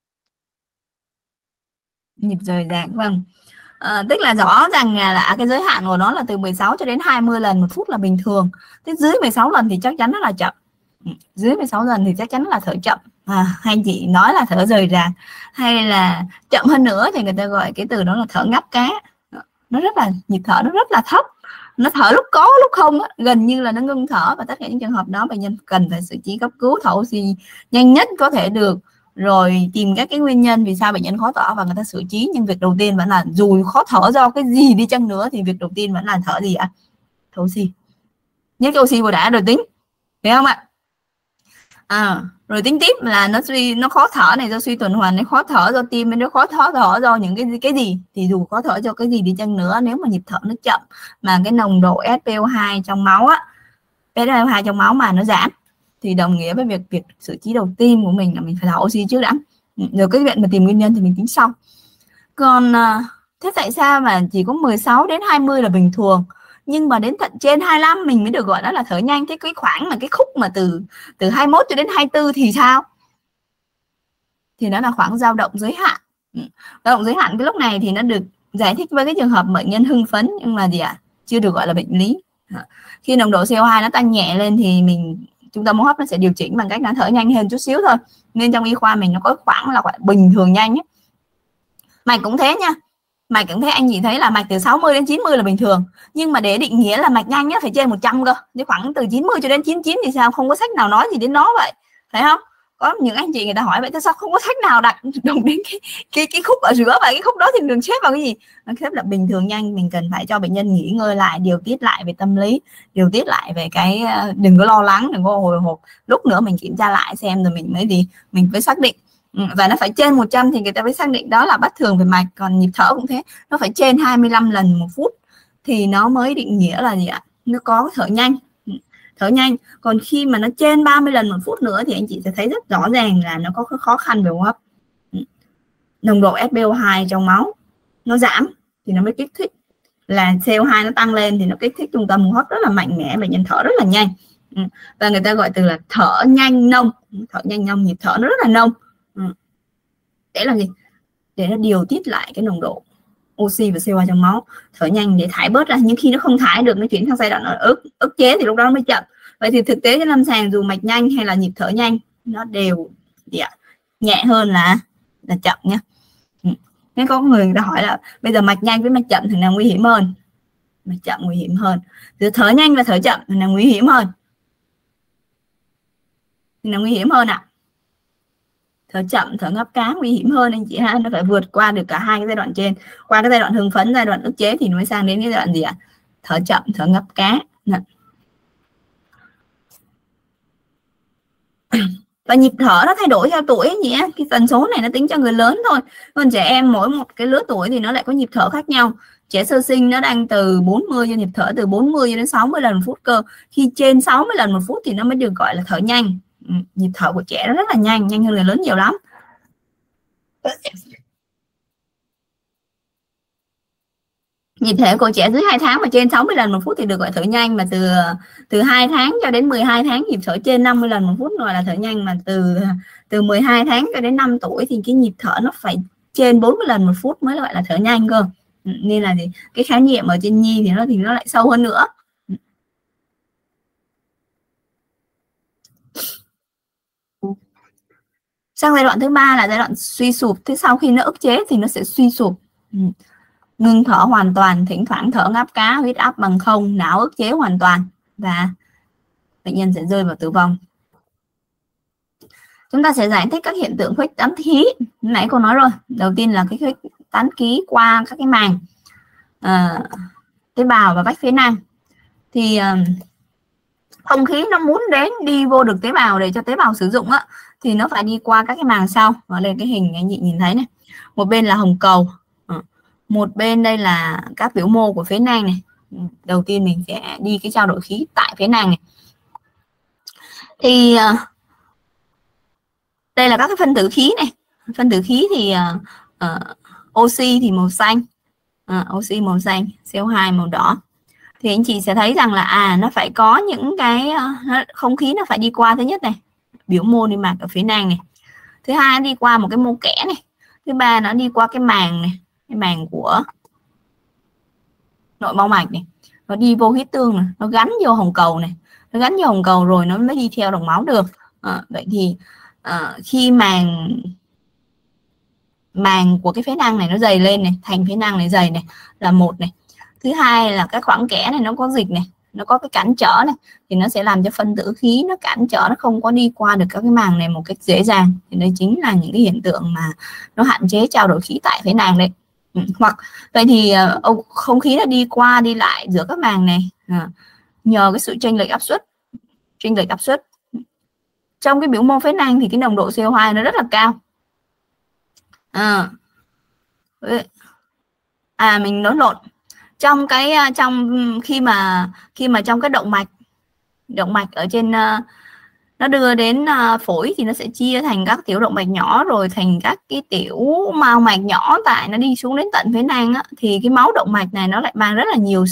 Nhịp rời rạc, vâng. Tức là rõ ràng là cái giới hạn của nó là từ 16 cho đến 20 lần một phút là bình thường. Thế dưới 16 lần thì chắc chắn nó là chậm. Dưới 16 lần thì chắc chắn là thở chậm. Hay chị nói là thở rời rạc, hay là chậm hơn nữa thì người ta gọi cái từ đó là thở ngáp cá. Nó rất là, nhịp thở nó rất là thấp, nó thở lúc có lúc không á, gần như là nó ngưng thở, và tất cả những trường hợp đó bệnh nhân cần phải xử trí cấp cứu, thở oxy nhanh nhất có thể được, rồi tìm các cái nguyên nhân vì sao bệnh nhân khó thở và người ta xử trí. Nhưng việc đầu tiên vẫn là, dù khó thở do cái gì đi chăng nữa thì việc đầu tiên vẫn là thở gì ạ? Thở oxy, nhét cái oxy vào đã rồi tính, hiểu không ạ? Rồi tính tiếp là nó khó thở này do suy tuần hoàn, nó khó thở do tim, nó khó thở do những cái gì, thì dù khó thở do cái gì đi chăng nữa, nếu mà nhịp thở nó chậm mà cái nồng độ SpO2 trong máu á, SpO2 trong máu mà nó giảm, thì đồng nghĩa với việc xử trí đầu tiên của mình là mình phải thở oxy trước đã, rồi cái chuyện mà tìm nguyên nhân thì mình tính sau. Còn thế tại sao mà chỉ có 16 đến 20 là bình thường, nhưng mà đến tận trên 25 mình mới được gọi đó là thở nhanh? Thế cái khoảng mà cái khúc mà từ 21 cho đến 24 thì sao? Thì nó là khoảng dao động giới hạn. Dao động giới hạn cái lúc này thì nó được giải thích với cái trường hợp bệnh nhân hưng phấn, nhưng mà gì ạ? Chưa được gọi là bệnh lý. Khi nồng độ CO2 nó tăng nhẹ lên thì trung tâm hô hấp nó sẽ điều chỉnh bằng cách nó thở nhanh hơn chút xíu thôi. Nên trong y khoa mình nó có khoảng là gọi bình thường nhanh ấy. Mạch cũng thế nha. Mạch cũng thế, anh chỉ thấy là mạch từ 60 đến 90 là bình thường, nhưng mà để định nghĩa là mạch nhanh nhất phải trên 100 cơ. Chứ khoảng từ 90 cho đến 99 thì sao? Không có sách nào nói gì đến nó vậy, phải không? Có những anh chị người ta hỏi vậy, sao không có sách nào đặt đồng đến cái khúc ở giữa, và cái khúc đó thì đừng xếp vào cái gì? Nó xếp là bình thường nhanh. Mình cần phải cho bệnh nhân nghỉ ngơi lại, điều tiết lại về tâm lý, điều tiết lại về cái đừng có lo lắng, đừng có hồi hộp. Lúc nữa mình kiểm tra lại xem rồi mình mới xác định. Và nó phải trên 100 thì người ta mới xác định đó là bất thường về mạch. Còn nhịp thở cũng thế, nó phải trên 25 lần một phút thì nó mới định nghĩa là gì ạ? Nó có thở nhanh. Còn khi mà nó trên 30 lần một phút nữa thì anh chị sẽ thấy rất rõ ràng là nó có khó khăn về hô hấp. Nồng độ SpO2 trong máu nó giảm thì nó mới kích thích, là CO2 nó tăng lên thì nó kích thích trung tâm hô hấp rất là mạnh mẽ, bệnh nhân thở rất là nhanh. Và người ta gọi từ là thở nhanh nông. Thở nhanh nông, nhịp thở nó rất là nông. Để làm gì? Để nó điều tiết lại cái nồng độ oxy và CO2 trong máu. Thở nhanh để thải bớt ra, nhưng khi nó không thải được, nó chuyển sang giai đoạn ức chế thì lúc đó nó mới chậm. Vậy thì thực tế trên lâm sàng dù mạch nhanh hay là nhịp thở nhanh nó đều nhẹ hơn là chậm nhé. Nên có người ta hỏi là bây giờ mạch nhanh với mạch chậm thì nào nguy hiểm hơn? Mạch chậm nguy hiểm hơn. Giữa thở nhanh và thở chậm thì nào nguy hiểm hơn? Thì nào nguy hiểm hơn ạ? Thở chậm, thở ngáp cá nguy hiểm hơn anh chị ha. Nó phải vượt qua được cả hai cái giai đoạn trên. Qua cái giai đoạn hưng phấn, giai đoạn ức chế thì nó mới sang đến cái giai đoạn gì ạ? Thở chậm, thở ngáp cá. Và nhịp thở nó thay đổi theo tuổi nhỉ? Cái tần số này nó tính cho người lớn thôi. Còn trẻ em mỗi một cái lứa tuổi thì nó lại có nhịp thở khác nhau. Trẻ sơ sinh nó đang từ 40 cho nhịp thở từ 40 cho đến 60 lần một phút cơ. Khi trên 60 lần một phút thì nó mới được gọi là thở nhanh. Nhịp thở của trẻ nó rất là nhanh hơn người lớn nhiều lắm. Nhịp thở của trẻ dưới 2 tháng mà trên 60 lần một phút thì được gọi thở nhanh, mà từ 2 tháng cho đến 12 tháng nhịp thở trên 50 lần một phút gọi là thở nhanh, mà từ 12 tháng cho đến 5 tuổi thì cái nhịp thở nó phải trên 40 lần một phút mới gọi là thở nhanh cơ. Nên là gì? Cái khái niệm ở trên nhi thì nó lại sâu hơn nữa. Sang giai đoạn thứ ba là giai đoạn suy sụp. Thế sau khi nó ức chế thì nó sẽ suy sụp, ngưng thở hoàn toàn, thỉnh thoảng thở ngáp cá, huyết áp bằng không, não ức chế hoàn toàn và bệnh nhân sẽ rơi vào tử vong. Chúng ta sẽ giải thích các hiện tượng khuếch tán khí. Nãy cô nói rồi, đầu tiên là cái khuếch tán khí qua các cái màng tế bào và vách phế nang. Thì không khí nó muốn đi vô được tế bào để cho tế bào sử dụng á, thì nó phải đi qua các cái màng sau. Ở đây cái hình anh chị nhìn thấy này, một bên là hồng cầu, một bên đây là các biểu mô của phế nang này. Đầu tiên mình sẽ đi cái trao đổi khí tại phế nang này. Thì đây là các cái phân tử khí này. Phân tử khí thì oxy thì màu xanh, oxy màu xanh, CO2 màu đỏ. Thì anh chị sẽ thấy rằng là nó phải có những cái không khí nó phải đi qua. Thứ nhất này, biểu mô niêm mạc ở phía nang này. Thứ hai, nó đi qua một cái mô kẽ này. Thứ ba, nó đi qua cái màng này, cái màng của nội bao mạch này. Nó đi vô huyết tương này, nó gắn vô hồng cầu này. Nó gắn vô hồng cầu rồi nó mới đi theo đồng máu được. Vậy thì khi màng của cái phế nang này nó dày lên này, thành phế nang này dày này là một này. Thứ hai là cái khoảng kẽ này nó có dịch này, nó có cái cản trở này, thì nó sẽ làm cho phân tử khí nó cản trở, nó không có đi qua được các cái màng này một cách dễ dàng. Thì đây chính là những cái hiện tượng mà nó hạn chế trao đổi khí tại phế nang đấy. Hoặc vậy thì không khí nó đi qua đi lại giữa các màng này nhờ cái sự chênh lệch áp suất. Trong cái biểu mô phế nang thì cái nồng độ CO2 nó rất là cao. Mình nói lộn. Trong khi mà trong cái động mạch ở trên nó đưa đến phổi thì nó sẽ chia thành các tiểu động mạch nhỏ rồi thành các cái tiểu mao mạch nhỏ, tại nó đi xuống đến tận phế nang á, thì cái máu động mạch này nó lại mang rất là nhiều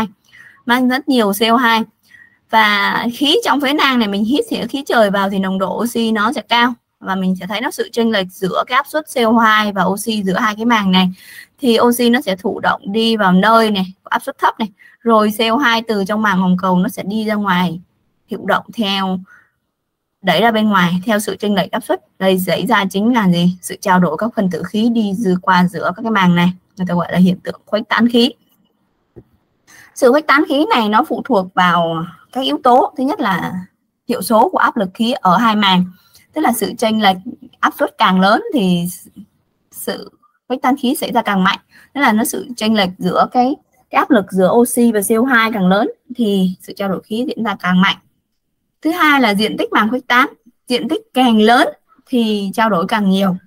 CO2, và khí trong phế nang này mình hít thì khí trời vào thì nồng độ oxy nó sẽ cao, và mình sẽ thấy nó sự chênh lệch giữa cái áp suất CO2 và oxy giữa hai cái màng này. Thì oxy nó sẽ thụ động đi vào nơi này áp suất thấp này, rồi CO2 từ trong màng hồng cầu nó sẽ đi ra ngoài, hiệu động theo, đẩy ra bên ngoài theo sự chênh lệch áp suất. Đây xảy ra chính là gì? Sự trao đổi các phân tử khí đi qua giữa các cái màng này, người ta gọi là hiện tượng khuếch tán khí. Sự khuếch tán khí này nó phụ thuộc vào các yếu tố. Thứ nhất là hiệu số của áp lực khí ở hai màng, tức là sự chênh lệch áp suất càng lớn thì sự khuếch tán khí xảy ra càng mạnh. Tức là nó sự chênh lệch giữa cái áp lực giữa oxy và CO2 càng lớn thì sự trao đổi khí diễn ra càng mạnh. Thứ hai là diện tích màng khuếch tán, diện tích càng lớn thì trao đổi càng nhiều.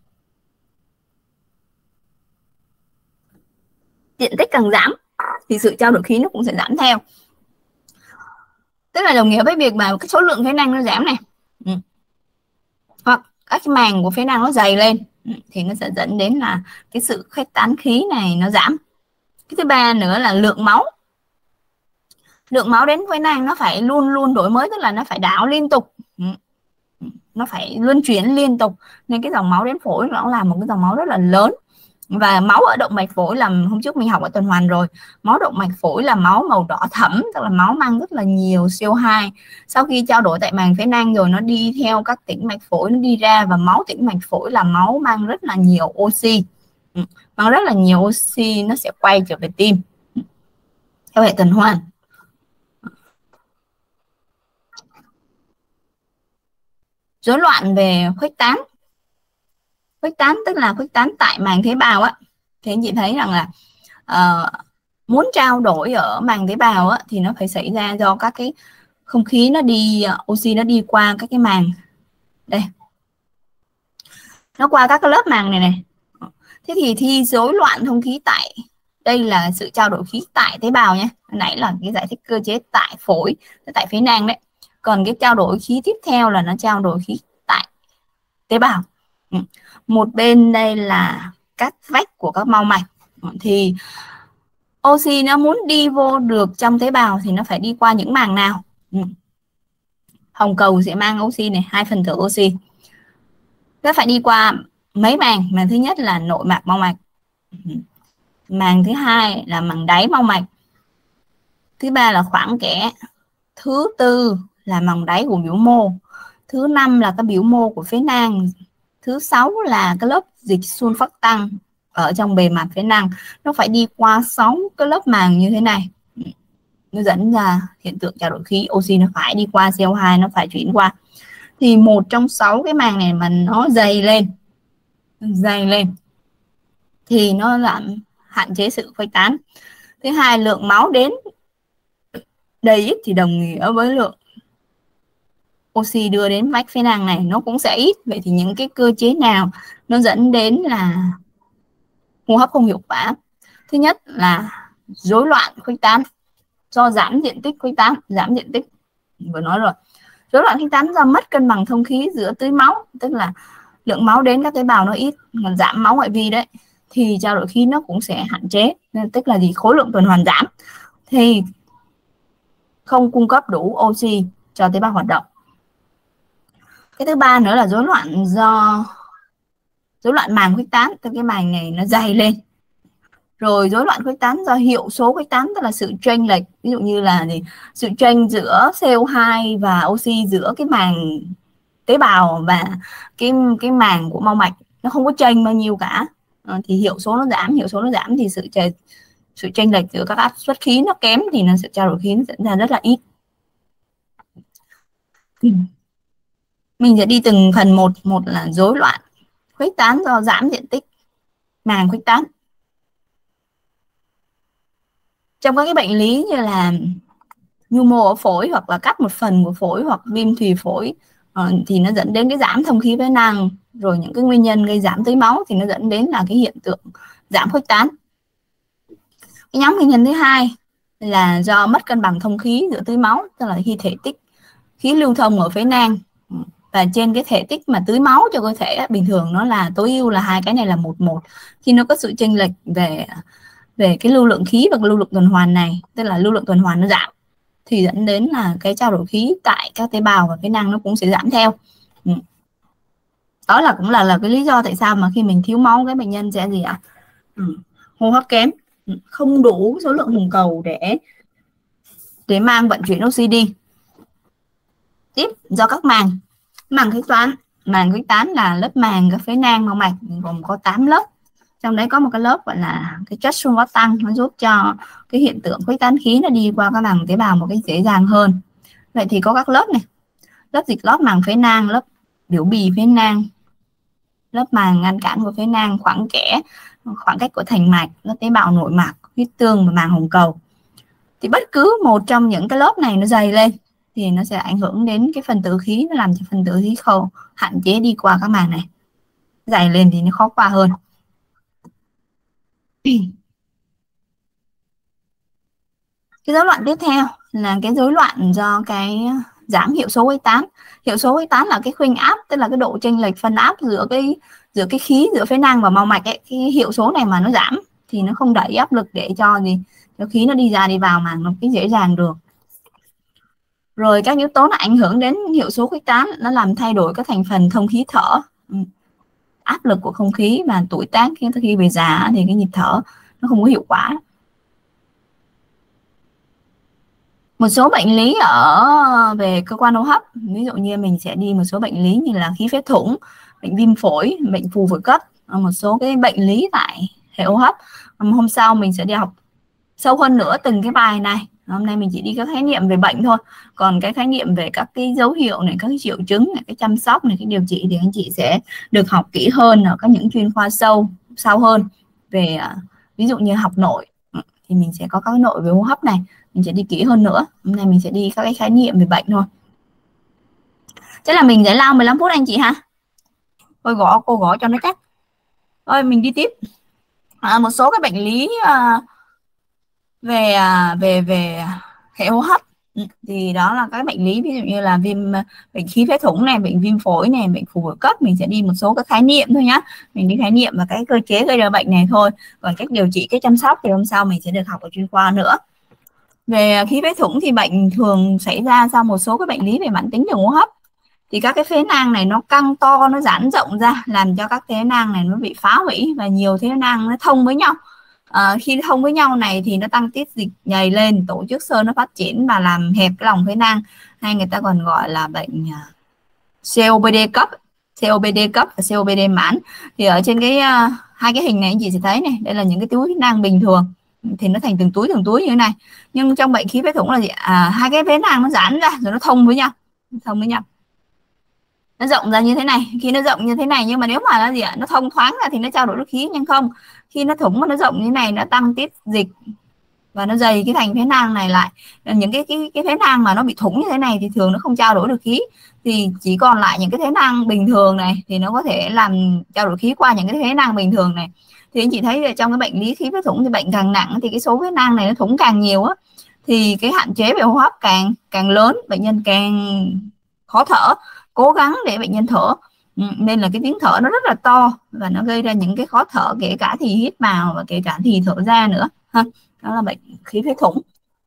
Diện tích càng giảm thì sự trao đổi khí nó cũng sẽ giảm theo. Tức là đồng nghĩa với việc mà cái số lượng phế nang nó giảm này, hoặc các cái màng của phế nang nó dày lên, thì nó sẽ dẫn đến là cái sự khuếch tán khí này nó giảm. Cái thứ ba nữa là lượng máu. Lượng máu đến phế nang nó phải luôn luôn đổi mới, tức là nó phải đảo liên tục, nó phải luân chuyển liên tục, nên cái dòng máu đến phổi nó là một cái dòng máu rất là lớn. Và máu ở động mạch phổi là hôm trước mình học ở tuần hoàn rồi, máu động mạch phổi là máu màu đỏ thẫm, tức là máu mang rất là nhiều CO2. Sau khi trao đổi tại màng phế nang rồi nó đi theo các tĩnh mạch phổi nó đi ra, và máu tĩnh mạch phổi là máu mang rất là nhiều oxy, mang rất là nhiều oxy, nó sẽ quay trở về tim theo hệ tuần hoàn. Rối loạn về khuếch tán. Khuếch tán tức là khuếch tán tại màng tế bào á, thì anh chị thấy rằng là muốn trao đổi ở màng tế bào á, thì nó phải xảy ra do các cái không khí nó đi, oxy nó đi qua các cái màng đây, nó qua các cái lớp màng này. Thế thì rối loạn không khí tại, đây là sự trao đổi khí tại tế bào nhé. Hồi nãy là cái giải thích cơ chế tại phổi, tại phế nang đấy. Còn cái trao đổi khí tiếp theo là nó trao đổi khí tại tế bào. Một bên đây là các vách của các mao mạch, thì oxy nó muốn đi vô được trong tế bào thì nó phải đi qua những màng nào? Hồng cầu sẽ mang oxy này, 2 phần tử oxy. Nó phải đi qua mấy màng. Màng thứ nhất là nội mạc mao mạch, màng thứ hai là màng đáy mao mạch, thứ ba là khoảng kẽ, thứ tư là màng đáy của biểu mô, thứ năm là cái biểu mô của phế nang, thứ 6 là cái lớp dịch surfactant ở trong bề mặt phế nang, nó phải đi qua 6 cái lớp màng như thế này, nó dẫn ra hiện tượng trao đổi khí, oxy nó phải đi qua, CO2 nó phải chuyển qua. Thì một trong 6 cái màng này mà nó dày lên thì nó giảm hạn chế sự khuếch tán. Thứ hai, lượng máu đến đầy ít thì đồng nghĩa với lượng oxy đưa đến vách phế nang này nó cũng sẽ ít. Vậy thì những cái cơ chế nào nó dẫn đến là hô hấp không hiệu quả? Thứ nhất là rối loạn khuếch tán do giảm diện tích khuếch tán, giảm diện tích vừa nói rồi. Rối loạn khuếch tán do mất cân bằng thông khí giữa tưới máu, tức là lượng máu đến các tế bào nó ít, còn giảm máu ngoại vi đấy thì trao đổi khí nó cũng sẽ hạn chế. Nên tức là gì? Khối lượng tuần hoàn giảm thì không cung cấp đủ oxy cho tế bào hoạt động. Cái thứ ba nữa là rối loạn màng khuếch tán, tức cái màng này nó dày lên. Rồi rối loạn khuếch tán do hiệu số khuếch tán, tức là sự chênh lệch, ví dụ như là gì? Sự chênh giữa CO2 và oxy giữa cái màng tế bào và cái màng của mau mạch nó không có chênh bao nhiêu cả, thì hiệu số nó giảm thì sự chênh lệch giữa các áp suất khí nó kém thì nó sẽ trao đổi khí nó dẫn ra rất là ít. Mình sẽ đi từng phần một. Một là rối loạn khuếch tán do giảm diện tích màng khuếch tán. Trong các cái bệnh lý như là nhu mô ở phổi hoặc là cắt một phần của phổi hoặc viêm thùy phổi thì nó dẫn đến cái giảm thông khí phế nang. Rồi những cái nguyên nhân gây giảm tưới máu thì nó dẫn đến là cái hiện tượng giảm khuếch tán. Cái nhóm nguyên nhân thứ hai là do mất cân bằng thông khí giữa tưới máu, tức là khi thể tích khí lưu thông ở phế nang và trên cái thể tích mà tưới máu cho cơ thể bình thường nó là tối ưu là hai cái này là 1:1. Khi nó có sự chênh lệch về cái lưu lượng khí và cái lưu lượng tuần hoàn này, tức là lưu lượng tuần hoàn nó giảm thì dẫn đến là cái trao đổi khí tại các tế bào và phế nang nó cũng sẽ giảm theo. Đó là cũng là cái lý do tại sao mà khi mình thiếu máu cái bệnh nhân sẽ gì ạ? Hô hấp kém, không đủ số lượng hồng cầu để mang vận chuyển oxy đi. Tiếp, do các màng khuếch tán là lớp màng các phế nang mau mạch gồm có 8 lớp. Trong đấy có một cái lớp gọi là cái chất surfactant, nó giúp cho cái hiện tượng khuếch tán khí nó đi qua các màng tế bào một cách dễ dàng hơn. Vậy thì có các lớp này: lớp dịch lót màng phế nang, lớp biểu bì phế nang, lớp màng ngăn cản của phế nang, khoảng cách của thành mạch, lớp tế bào nội mạc, huyết tương và màng hồng cầu. Thì bất cứ một trong những cái lớp này nó dày lên thì nó sẽ ảnh hưởng đến cái phần tử khí, nó làm cho phần tử khí khâu hạn chế đi qua các màng này. Dày lên thì nó khó qua hơn. Cái rối loạn tiếp theo là cái rối loạn do cái giảm hiệu số khuếch tán. Hiệu số khuếch tán là cái khuynh áp, tức là cái độ chênh lệch phân áp giữa cái khí giữa phế nang và mau mạch ấy. Cái hiệu số này mà nó giảm thì nó không đẩy áp lực để cho khí nó đi ra đi vào mà nó cái dễ dàng được. Rồi các yếu tố nó ảnh hưởng đến hiệu số khuếch tán, nó làm thay đổi các thành phần thông khí thở, áp lực của không khí và tuổi tác. Khi về già thì cái nhịp thở nó không có hiệu quả. Một số bệnh lý về cơ quan hô hấp, ví dụ như mình sẽ đi một số bệnh lý như là khí phế thủng, bệnh viêm phổi, bệnh phù phổi cấp, một số cái bệnh lý tại hệ hô hấp. Hôm sau mình sẽ đi học sâu hơn nữa từng cái bài này. Hôm nay mình chỉ đi các khái niệm về bệnh thôi. Còn cái khái niệm về các cái dấu hiệu này, các cái triệu chứng này, cái chăm sóc này, cái điều trị thì anh chị sẽ được học kỹ hơn ở các những chuyên khoa sâu hơn về ví dụ như học nội thì mình sẽ có các cái nội về hô hấp này, mình sẽ đi kỹ hơn nữa. Hôm nay mình sẽ đi các cái khái niệm về bệnh thôi. Thế là mình giải lao 15 phút anh chị ha. Thôi cô gõ cho nó chắc. Rồi mình đi tiếp. Một số cái bệnh lý về hệ hô hấp thì đó là các bệnh lý ví dụ như là bệnh khí phế thủng này, bệnh viêm phổi này, bệnh phù phổi cấp. Mình sẽ đi một số các khái niệm thôi nhá. Mình đi khái niệm và cái cơ chế gây ra bệnh này thôi. Còn cách điều trị, cái chăm sóc thì hôm sau mình sẽ được học ở chuyên khoa nữa. Về khí phế thủng thì bệnh thường xảy ra sau một số cái bệnh lý về mãn tính đường hô hấp. Thì các cái phế nang này nó căng to, nó giãn rộng ra, làm cho các phế nang này nó bị phá hủy và nhiều phế nang nó thông với nhau. Khi thông với nhau này thì nó tăng tiết dịch nhầy lên, tổ chức xơ nó phát triển và làm hẹp cái lòng phế nang, hay người ta còn gọi là bệnh COPD cấp. COPD cấp và COPD mãn. Thì ở trên cái hai cái hình này anh chị sẽ thấy này, đây là những cái túi nang bình thường thì nó thành từng túi như thế này. Nhưng trong bệnh khí phế thủng là gì? Hai cái phế nang nó giãn ra rồi nó thông với nhau, nó rộng ra như thế này. Khi nó rộng như thế này, nhưng mà nếu mà nó gì ạ, nó thông thoáng ra thì nó trao đổi được khí, nhưng không, khi nó thủng mà nó rộng như thế này, nó tăng tiết dịch và nó dày cái thành phế nang này lại. Những cái phế nang mà nó bị thủng như thế này thì thường nó không trao đổi được khí, thì chỉ còn lại những cái phế nang bình thường này thì nó có thể làm trao đổi khí qua những cái phế nang bình thường này. Thì anh chị thấy là trong cái bệnh lý khí phế thủng thì bệnh càng nặng thì cái số phế nang này nó thủng càng nhiều á, thì cái hạn chế về hô hấp càng lớn, bệnh nhân càng khó thở, cố gắng để bệnh nhân thở, nên là cái tiếng thở nó rất là to và nó gây ra những cái khó thở, kể cả thì hít vào và kể cả thì thở ra nữa ha. Đó là bệnh khí phế thủng.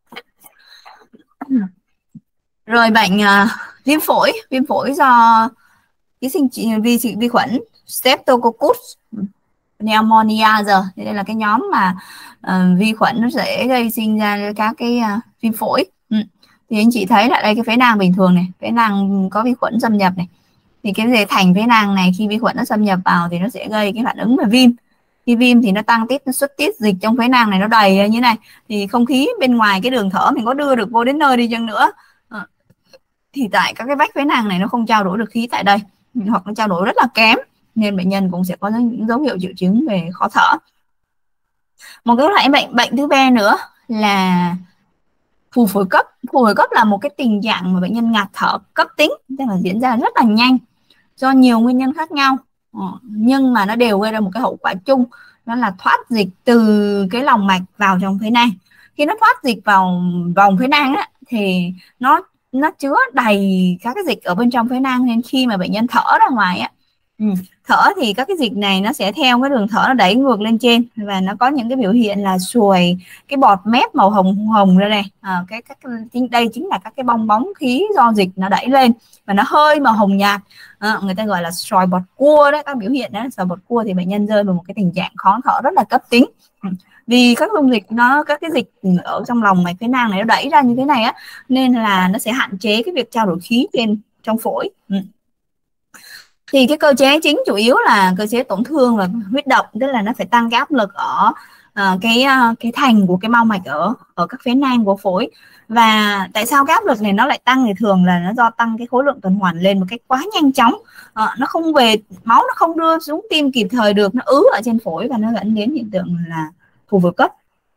Rồi bệnh viêm phổi do ký sinh vi khuẩn Streptococcus pneumonia. Giờ thì đây là cái nhóm mà vi khuẩn nó sẽ gây sinh ra các cái viêm phổi. Thì anh chị thấy là đây cái phế nang bình thường này, phế nang có vi khuẩn xâm nhập này, thì cái thành phế nang này khi vi khuẩn nó xâm nhập vào thì nó sẽ gây cái phản ứng về viêm. Khi viêm thì nó tăng tiết, nó xuất tiết dịch trong phế nang này, nó đầy như này, thì không khí bên ngoài cái đường thở mình có đưa được vô đến nơi đi chăng nữa thì tại các cái vách phế nang này nó không trao đổi được khí tại đây, hoặc nó trao đổi rất là kém, nên bệnh nhân cũng sẽ có những dấu hiệu triệu chứng về khó thở. Một cái loại bệnh thứ ba nữa là phù phổi cấp. Phù phổi cấp là một cái tình trạng mà bệnh nhân ngạt thở cấp tính, tức là diễn ra rất là nhanh do nhiều nguyên nhân khác nhau, nhưng mà nó đều gây ra một cái hậu quả chung, đó là thoát dịch từ cái lòng mạch vào trong phế nang. Khi nó thoát dịch vào vòng phế nang á, thì nó chứa đầy các cái dịch ở bên trong phế nang, nên khi mà bệnh nhân thở ra ngoài á, thở thì các cái dịch này nó sẽ theo cái đường thở nó đẩy ngược lên trên, và nó có những cái biểu hiện là xuồi cái bọt mép màu hồng ra này. Đây chính là các cái bong bóng khí do dịch nó đẩy lên và nó hơi màu hồng nhạt, người ta gọi là sòi bọt cua đấy. Các biểu hiện đó sòi bọt cua thì bệnh nhân rơi vào một cái tình trạng khó thở rất là cấp tính, vì các dung dịch các cái dịch ở trong lòng mạch phế nang này nó đẩy ra như thế này á, nên là nó sẽ hạn chế cái việc trao đổi khí trong phổi. Thì cái cơ chế chính chủ yếu là cơ chế tổn thương và huyết động, tức là nó phải tăng cái áp lực ở cái thành của cái mao mạch ở các phế nang của phổi. Và tại sao cái áp lực này nó lại tăng? Thì thường là nó do tăng cái khối lượng tuần hoàn lên một cách quá nhanh chóng, nó không về máu, nó không đưa xuống tim kịp thời được, nó ứ ở trên phổi và nó dẫn đến hiện tượng là phù phổi cấp.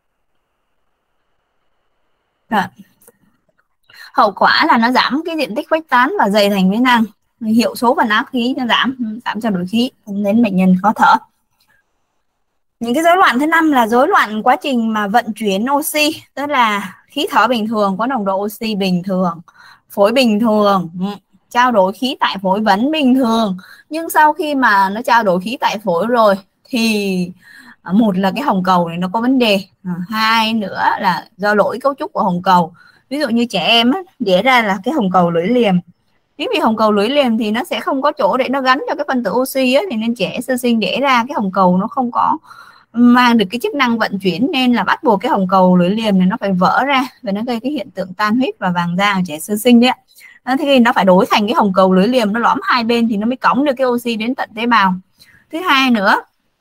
Hậu quả là nó giảm cái diện tích khuếch tán và dày thành phế nang, hiệu số phần áp khí nó giảm trao đổi khí, đến bệnh nhân khó thở. Những cái rối loạn thứ 5 là rối loạn quá trình mà vận chuyển oxy, tức là khí thở bình thường, có nồng độ oxy bình thường, phổi bình thường, trao đổi khí tại phổi vẫn bình thường, nhưng sau khi mà nó trao đổi khí tại phổi rồi thì một là cái hồng cầu này nó có vấn đề, hai nữa là do lỗi cấu trúc của hồng cầu. Ví dụ như trẻ em á, đẻ ra là cái hồng cầu lưỡi liềm, vì hồng cầu lưỡi liềm thì nó sẽ không có chỗ để nó gắn cho cái phân tử oxy ấy, thì nên trẻ sơ sinh đẻ ra cái hồng cầu nó không có mang được cái chức năng vận chuyển, nên là bắt buộc cái hồng cầu lưỡi liềm này nó phải vỡ ra và nó gây cái hiện tượng tan huyết và vàng da ở trẻ sơ sinh đấy. Thế thì nó phải đổi thành cái hồng cầu lưỡi liềm nó lõm hai bên thì nó mới cõng được cái oxy đến tận tế bào. Thứ hai nữa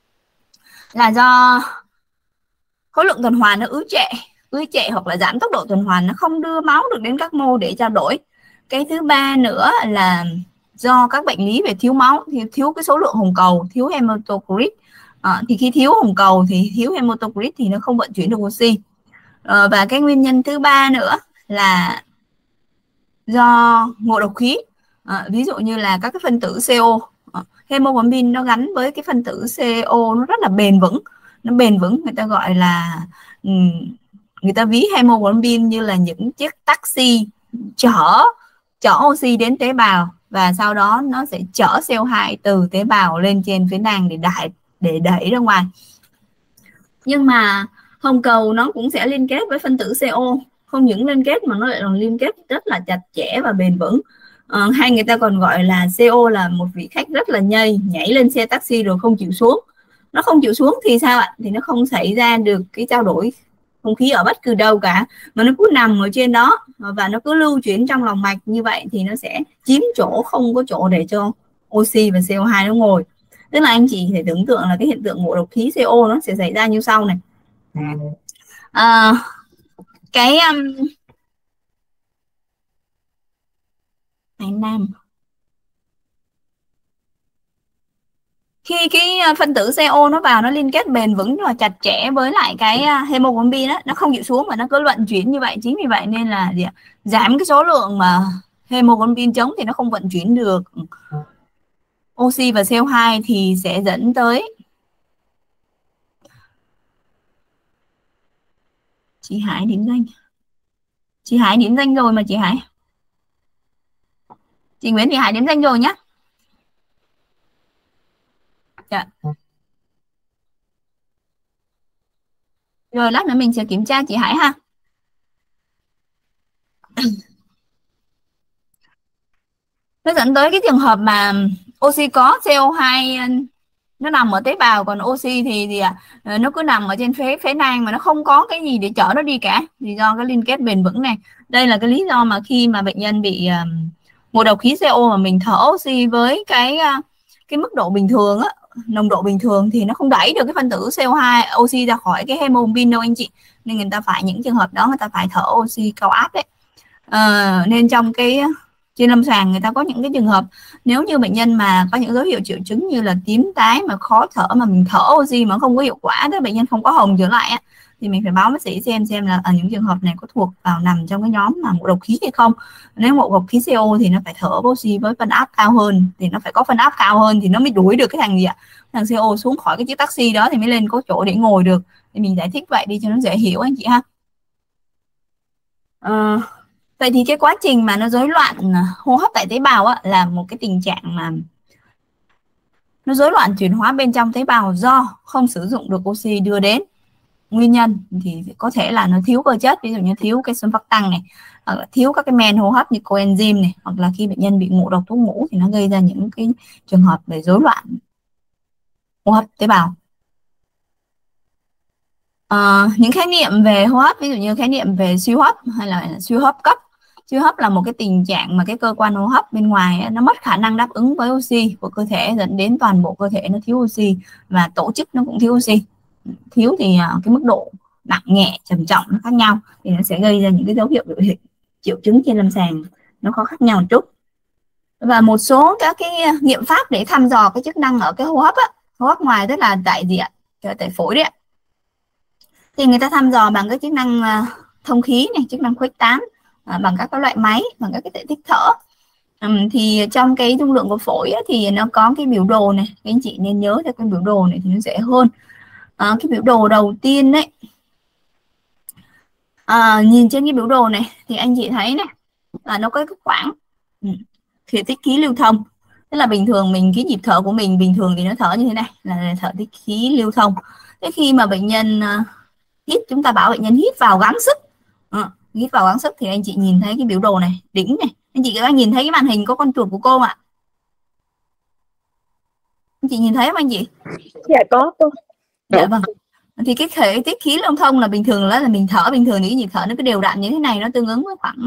là do khối lượng tuần hoàn nó ứ trệ hoặc là giảm tốc độ tuần hoàn, nó không đưa máu được đến các mô để trao đổi. Cái thứ ba nữa là do các bệnh lý về thiếu máu, thiếu cái số lượng hồng cầu, thiếu hematocrit. Thì khi thiếu hồng cầu thì thiếu hematocrit thì nó không vận chuyển được oxy. Và cái nguyên nhân thứ ba nữa là do ngộ độc khí. Ví dụ như là các cái phân tử CO, hemoglobin nó gắn với cái phân tử CO nó rất là bền vững, người ta gọi là người ta ví hemoglobin như là những chiếc taxi chở oxy đến tế bào, và sau đó nó sẽ chở CO2 từ tế bào lên trên phế nang để đẩy ra ngoài. Nhưng mà hồng cầu nó cũng sẽ liên kết với phân tử CO, không những liên kết mà nó lại còn liên kết rất là chặt chẽ và bền vững. Hay người ta còn gọi là CO là một vị khách rất là nhây, nhảy lên xe taxi rồi không chịu xuống. Nó không chịu xuống thì sao ạ? Thì nó không xảy ra được cái trao đổi không khí ở bất cứ đâu cả, mà nó cứ nằm ở trên đó và nó cứ lưu chuyển trong lòng mạch như vậy, thì nó sẽ chiếm chỗ, không có chỗ để cho oxy và CO2 nó ngồi. Tức là anh chị thể tưởng tượng là cái hiện tượng ngộ độc khí CO nó sẽ xảy ra như sau này. Cái Nam, khi cái phân tử CO nó vào, nó liên kết bền vững và chặt chẽ với lại cái hemoglobin đó, nó không chịu xuống mà nó cứ vận chuyển như vậy. Chính vì vậy nên là gì ạ? Giảm cái số lượng mà hemoglobin trống thì nó không vận chuyển được oxy và CO2 thì sẽ dẫn tới chị Hải điểm danh. Chị Hải điểm danh rồi mà chị Hải. Chị Nguyễn Thị Hải điểm danh rồi nhá. Dạ. Rồi lát nữa mình sẽ kiểm tra chị Hải ha. Nó dẫn tới cái trường hợp mà oxy có, CO2 nó nằm ở tế bào, còn oxy thì nó cứ nằm ở trên phế nang mà nó không có cái gì để chở nó đi cả, thì do cái liên kết bền vững này. Đây là cái lý do mà khi mà bệnh nhân bị ngộ độc khí CO mà mình thở oxy với cái mức độ bình thường á, nồng độ bình thường thì nó không đẩy được cái phân tử CO2 oxy ra khỏi cái hemoglobin đâu anh chị, nên người ta phải, những trường hợp đó người ta phải thở oxy cao áp đấy. Nên trong cái trên lâm sàng người ta có những cái trường hợp nếu như bệnh nhân mà có những dấu hiệu triệu chứng như là tím tái mà khó thở mà mình thở oxy mà không có hiệu quả, đó bệnh nhân không có hồng trở lại á, thì mình phải báo bác sĩ xem là ở những trường hợp này có thuộc vào nằm trong cái nhóm mà ngộ độc khí hay không. Nếu ngộ độc khí CO thì nó phải thở oxy với phân áp cao hơn, thì nó phải có phân áp cao hơn thì nó mới đuổi được cái thằng gì ạ, thằng CO xuống khỏi cái chiếc taxi đó thì mới lên có chỗ để ngồi được. Thì mình giải thích vậy đi cho nó dễ hiểu anh chị ha. Vậy thì cái quá trình mà nó rối loạn hô hấp tại tế bào á, là một cái tình trạng mà nó rối loạn chuyển hóa bên trong tế bào do không sử dụng được oxy đưa đến. Nguyên nhân thì có thể là nó thiếu cơ chất, ví dụ như thiếu cái surfactant này, hoặc là thiếu các cái men hô hấp như coenzyme này, hoặc là khi bệnh nhân bị ngộ độc thuốc ngủ thì nó gây ra những cái trường hợp về rối loạn hô hấp tế bào. Những khái niệm về hô hấp, ví dụ như khái niệm về suy hô hấp hay là suy hô hấp cấp. Suy hô hấp là một cái tình trạng mà cái cơ quan hô hấp bên ngoài nó mất khả năng đáp ứng với oxy của cơ thể, dẫn đến toàn bộ cơ thể nó thiếu oxy và tổ chức nó cũng thiếu oxy. Thiếu thì cái mức độ nặng nhẹ trầm trọng nó khác nhau, thì nó sẽ gây ra những cái dấu hiệu biểu hiện triệu chứng trên lâm sàng nó có khác nhau một chút. Và một số các cái nghiệm pháp để thăm dò cái chức năng ở cái hô hấp á, hô hấp ngoài, tức là tại gì ạ, tại phổi đấy ạ, thì người ta thăm dò bằng cái chức năng thông khí này, chức năng khuếch tán, bằng các loại máy, bằng các cái thể tích thở. Thì trong cái dung lượng của phổi á, thì nó có cái biểu đồ này, các anh chị nên nhớ theo cái biểu đồ này thì nó dễ hơn. Cái biểu đồ đầu tiên đấy, nhìn trên cái biểu đồ này thì anh chị thấy này là nó có cái khoảng thể tích khí lưu thông. Tức là bình thường mình, cái nhịp thở của mình bình thường thì nó thở như thế này, là thở tích khí lưu thông. Thế khi mà bệnh nhân hít, chúng ta bảo bệnh nhân hít vào gắng sức, hít vào gắng sức thì anh chị nhìn thấy cái biểu đồ này, đỉnh này. Anh chị các bạn nhìn thấy cái màn hình có con chuột của cô ạ? Anh chị nhìn thấy không anh chị? Dạ có cô. Dạ vâng. Thì cái thể tích khí lưu thông là bình thường, là mình thở bình thường thì cái nhịp thở nó cứ đều đặn như thế này, nó tương ứng với khoảng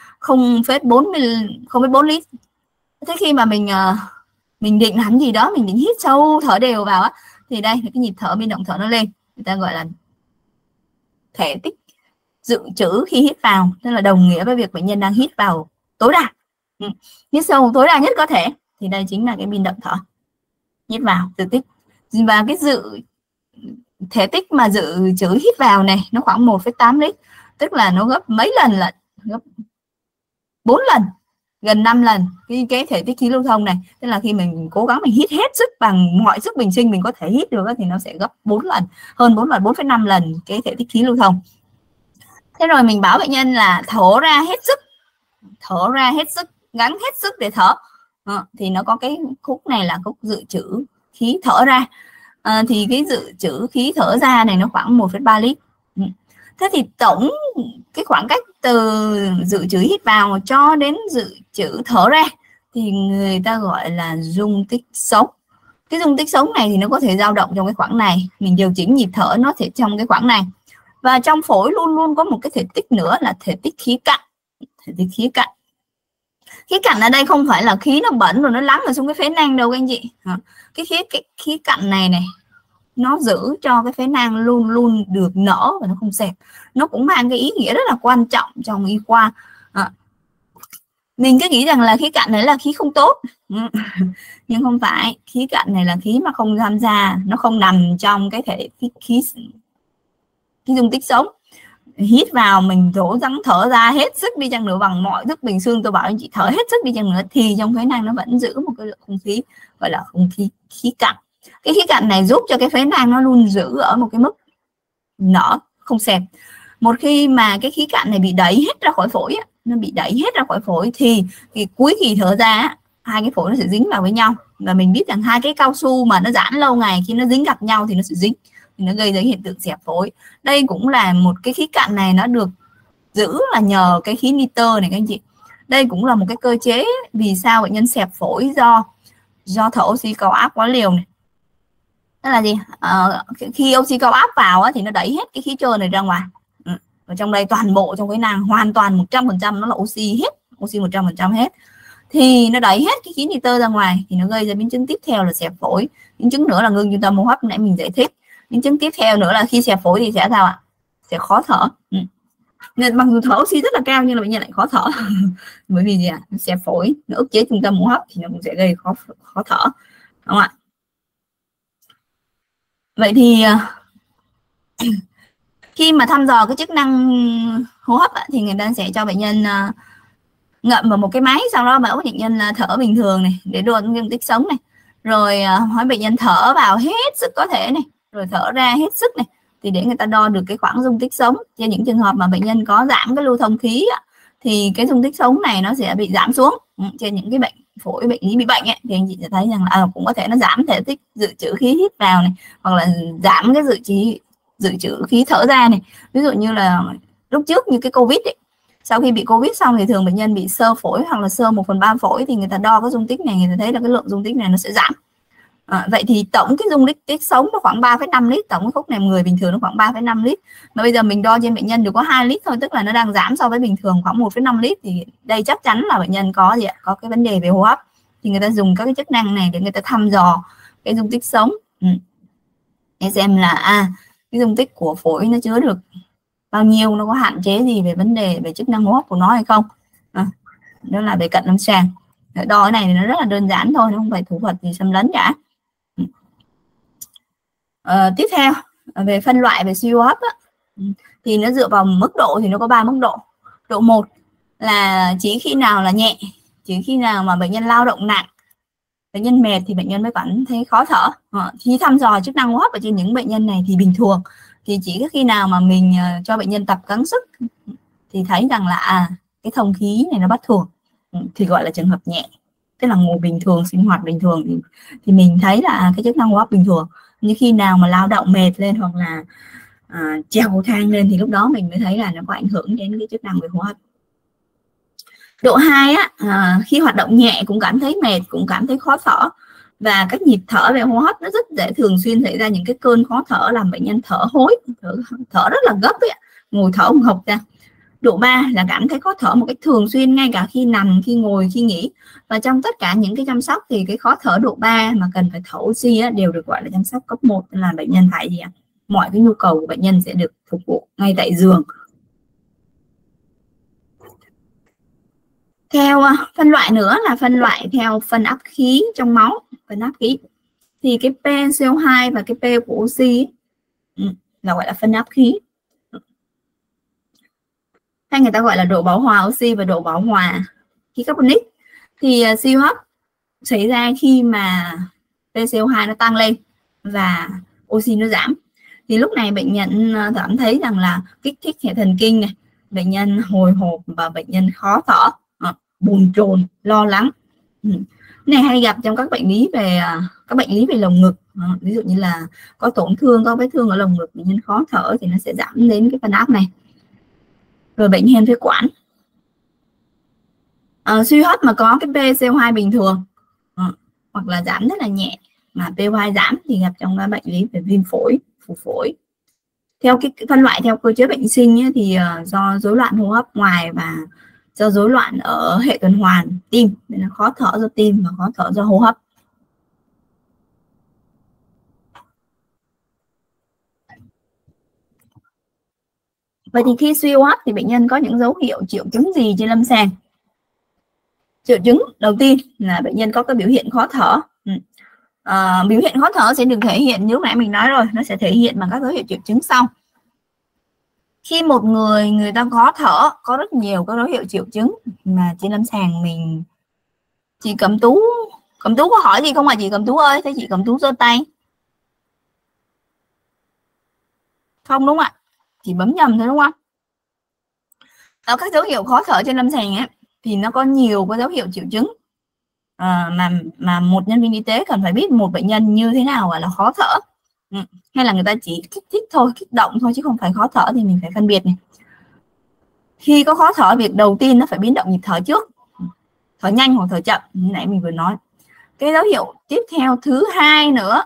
0,4 lít. Thế khi mà mình định làm gì đó, mình định hít sâu thở đều vào á, thì đây cái nhịp thở, biên động thở nó lên, người ta gọi là thể tích dự trữ khi hít vào, tức là đồng nghĩa với việc bệnh nhân đang hít vào tối đa, hít sâu tối đa nhất có thể, thì đây chính là cái biên động thở hít vào dự tích. Và cái thể tích mà dự trữ hít vào này nó khoảng 1,8 lít, tức là nó gấp mấy lần, là gấp 4 lần, gần 5 lần cái thể tích khí lưu thông này. Tức là khi mình cố gắng mình hít hết sức bằng mọi sức bình sinh mình có thể hít được thì nó sẽ gấp 4 lần, hơn 4 lần, 4,5 lần cái thể tích khí lưu thông. Thế rồi mình bảo bệnh nhân là thở ra hết sức, gắng hết sức để thở. Thì nó có cái khúc này là khúc dự trữ khí thở ra. Thì cái dự trữ khí thở ra này nó khoảng 1,3 lít. Thế thì tổng cái khoảng cách từ dự trữ hít vào cho đến dự trữ thở ra thì người ta gọi là dung tích sống. Cái dung tích sống này thì nó có thể dao động trong cái khoảng này, mình điều chỉnh nhịp thở nó thể trong cái khoảng này. Và trong phổi luôn luôn có một cái thể tích nữa là thể tích khí cặn. Thể tích khí cặn Khí cạnh ở đây không phải là khí nó bẩn rồi nó lắng ở xuống cái phế nang đâu các anh chị. Cái khí cạnh này nó giữ cho cái phế nang luôn luôn được nở và nó không xẹp. Nó cũng mang cái ý nghĩa rất là quan trọng trong y khoa. Mình cứ nghĩ rằng là khí cạnh này là khí không tốt, nhưng không phải. Khí cạnh này là khí mà không tham gia, nó không nằm trong cái thể khí dung tích sống. Hít vào mình đổ rắn, thở ra hết sức đi chăng nữa, bằng mọi thức bình xương tôi bảo anh chị thở hết sức đi chăng nữa, thì trong phế nang nó vẫn giữ một cái lượng không khí gọi là không khí cạnh. Cái khí cạnh này giúp cho cái phế nang nó luôn giữ ở một cái mức nở không xẹp. Một khi mà cái khí cạnh này bị đẩy hết ra khỏi phổi, nó bị đẩy hết ra khỏi phổi thì cuối kỳ thở ra hai cái phổi nó sẽ dính vào với nhau. Và mình biết rằng hai cái cao su mà nó giãn lâu ngày, khi nó dính gặp nhau thì nó sẽ dính, thì nó gây ra hiện tượng xẹp phổi. Đây cũng là một cái khí cạnh này nó được giữ là nhờ cái khí nitơ này các anh chị. Đây cũng là một cái cơ chế vì sao bệnh nhân xẹp phổi do thở oxy cao áp quá liều này. Đó là gì? Khi oxy cao áp vào thì nó đẩy hết cái khí trơn này ra ngoài. Và trong đây toàn bộ trong cái nang hoàn toàn 100% nó là oxy hết, oxy 100% hết. Thì nó đẩy hết cái khí nitơ ra ngoài thì nó gây ra biến chứng tiếp theo là xẹp phổi. Biến chứng nữa là ngưng trung tâm hô hấp nãy mình giải thích. Biến chứng tiếp theo nữa là khi xẹp phổi thì sẽ sao ạ? Sẽ khó thở. Nên mặc dù thở oxy rất là cao nhưng là bệnh nhân lại khó thở. Bởi vì gì ạ? Xẹp phổi, nó ức chế trung tâm hô hấp thì nó cũng sẽ gây khó thở. Đúng không ạ? Vậy thì khi mà thăm dò cái chức năng hô hấp thì người ta sẽ cho bệnh nhân ngậm vào một cái máy, sau đó bảo bệnh nhân thở bình thường này để đo dung tích sống này, rồi hỏi bệnh nhân thở vào hết sức có thể này, rồi thở ra hết sức này, thì để người ta đo được cái khoảng dung tích sống. Trên những trường hợp mà bệnh nhân có giảm cái lưu thông khí thì cái dung tích sống này nó sẽ bị giảm xuống. Trên những cái bệnh phổi, bệnh lý bị bệnh thì anh chị sẽ thấy rằng là cũng có thể nó giảm thể tích dự trữ khí hít vào này, hoặc là giảm cái dự trữ khí thở ra này. Ví dụ như là lúc trước như cái Covid sau khi bị Covid xong thì thường bệnh nhân bị xơ phổi hoặc là xơ 1/3 phổi, thì người ta đo cái dung tích này, người ta thấy là cái lượng dung tích này nó sẽ giảm. Vậy thì tổng cái dung tích sống nó khoảng 3,5 lít, tổng cái khúc này người bình thường nó khoảng 3,5 lít, mà bây giờ mình đo trên bệnh nhân được có 2 lít thôi, tức là nó đang giảm so với bình thường khoảng 1,5 lít, thì đây chắc chắn là bệnh nhân có gì ạ? Có cái vấn đề về hô hấp. Thì người ta dùng các cái chức năng này để người ta thăm dò cái dung tích sống để xem là cái dung tích của phổi nó chứa được bao nhiêu, nó có hạn chế gì về vấn đề về chức năng hô hấp của nó hay không. Đó là về cận lâm sàng. Đo cái này thì nó rất là đơn giản thôi, nó không phải thủ thuật gì xâm lấn cả. Tiếp theo về phân loại về suy hô hấp thì nó dựa vào mức độ, thì nó có 3 mức độ. Độ 1 là chỉ khi nào là nhẹ, chỉ khi nào mà bệnh nhân lao động nặng, bệnh nhân mệt thì bệnh nhân mới cảm thấy khó thở. Khi thăm dò chức năng hô hấp ở trên những bệnh nhân này thì bình thường, thì chỉ khi nào mà mình cho bệnh nhân tập gắng sức thì thấy rằng là cái thông khí này nó bất thường thì gọi là trường hợp nhẹ, tức là ngồi bình thường, sinh hoạt bình thường thì mình thấy là cái chức năng hô hấp bình thường. Nhưng khi nào mà lao động mệt lên hoặc là trèo cầu thang lên thì lúc đó mình mới thấy là nó có ảnh hưởng đến cái chức năng về hô hấp. Độ 2 khi hoạt động nhẹ cũng cảm thấy mệt, cũng cảm thấy khó thở, và các nhịp thở về hô hấp nó rất dễ thường xuyên xảy ra những cái cơn khó thở làm bệnh nhân thở hối, thở rất là gấp ngồi thở hồng hộc ra. Độ 3 là cảm thấy khó thở một cách thường xuyên ngay cả khi nằm, khi ngồi, khi nghỉ. Và trong tất cả những cái chăm sóc thì cái khó thở độ 3 mà cần phải thở oxy đều được gọi là chăm sóc cấp 1, là bệnh nhân phải gì mọi cái nhu cầu của bệnh nhân sẽ được phục vụ ngay tại giường. Theo phân loại nữa là phân loại theo phân áp khí trong máu. Phân áp khí thì cái P CO2 và cái P của oxy là gọi là phân áp khí, hay người ta gọi là độ bão hòa oxy và độ bão hòa khí carbonic. Thì suy hô hấp xảy ra khi mà PCO2 nó tăng lên và oxy nó giảm, thì lúc này bệnh nhân cảm thấy rằng là kích thích hệ thần kinh này, bệnh nhân hồi hộp và bệnh nhân khó thở, bồn chồn, lo lắng. Này hay gặp trong các bệnh lý về lồng ngực, ví dụ như là có tổn thương, có vết thương ở lồng ngực, bệnh nhân khó thở thì nó sẽ giảm đến cái phân áp này. Rồi bệnh hen phế quản, suy hô hấp mà có cái PCO2 bình thường hoặc là giảm rất là nhẹ mà PO2 giảm thì gặp trong các bệnh lý về viêm phổi, phù phổi. Theo cái phân loại theo cơ chế bệnh sinh thì do rối loạn hô hấp ngoài và do rối loạn ở hệ tuần hoàn tim, nên là khó thở do tim và khó thở do hô hấp. Vậy thì khi suy hô hấp thì bệnh nhân có những dấu hiệu triệu chứng gì trên lâm sàng? Triệu chứng đầu tiên là bệnh nhân có cái biểu hiện khó thở. Biểu hiện khó thở sẽ được thể hiện như lúc nãy mình nói rồi, nó sẽ thể hiện bằng các dấu hiệu triệu chứng sau. Khi một người ta khó thở, có rất nhiều các dấu hiệu triệu chứng mà trên lâm sàng mình, chị Cẩm Tú có hỏi gì không ạ? Chị Cẩm Tú ơi, thấy chị Cẩm Tú giơ tay. Không đúng ạ? Chị bấm nhầm thôi đúng không? Ở các dấu hiệu khó thở trên lâm sàng ấy, thì nó có nhiều cái dấu hiệu triệu chứng mà một nhân viên y tế cần phải biết một bệnh nhân như thế nào gọi là khó thở. Hay là người ta chỉ kích thích thôi, kích động thôi chứ không phải khó thở, thì mình phải phân biệt này. Khi có khó thở, việc đầu tiên nó phải biến động nhịp thở trước, thở nhanh hoặc thở chậm như nãy mình vừa nói. Cái dấu hiệu tiếp theo thứ hai nữa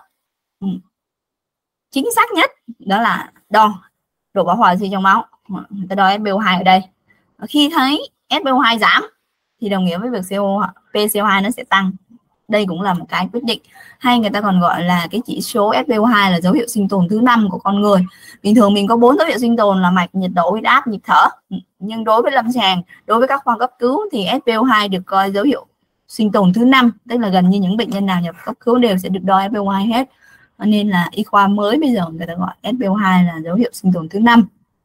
chính xác nhất đó là đo độ bão hòa oxy trong máu. Người ta đo SpO2 ở đây. Khi thấy SpO2 giảm thì đồng nghĩa với việc PCO2 nó sẽ tăng. Đây cũng là một cái quyết định. Hay người ta còn gọi là cái chỉ số SpO2 là dấu hiệu sinh tồn thứ 5 của con người. Bình thường mình có 4 dấu hiệu sinh tồn là mạch, nhiệt độ, huyết áp, nhịp thở. Nhưng đối với lâm sàng, đối với các khoa cấp cứu thì SpO2 được coi dấu hiệu sinh tồn thứ 5, tức là gần như những bệnh nhân nào nhập cấp cứu đều sẽ được đo SpO2 hết. Nên là y khoa mới bây giờ người ta gọi SpO2 là dấu hiệu sinh tồn thứ 5.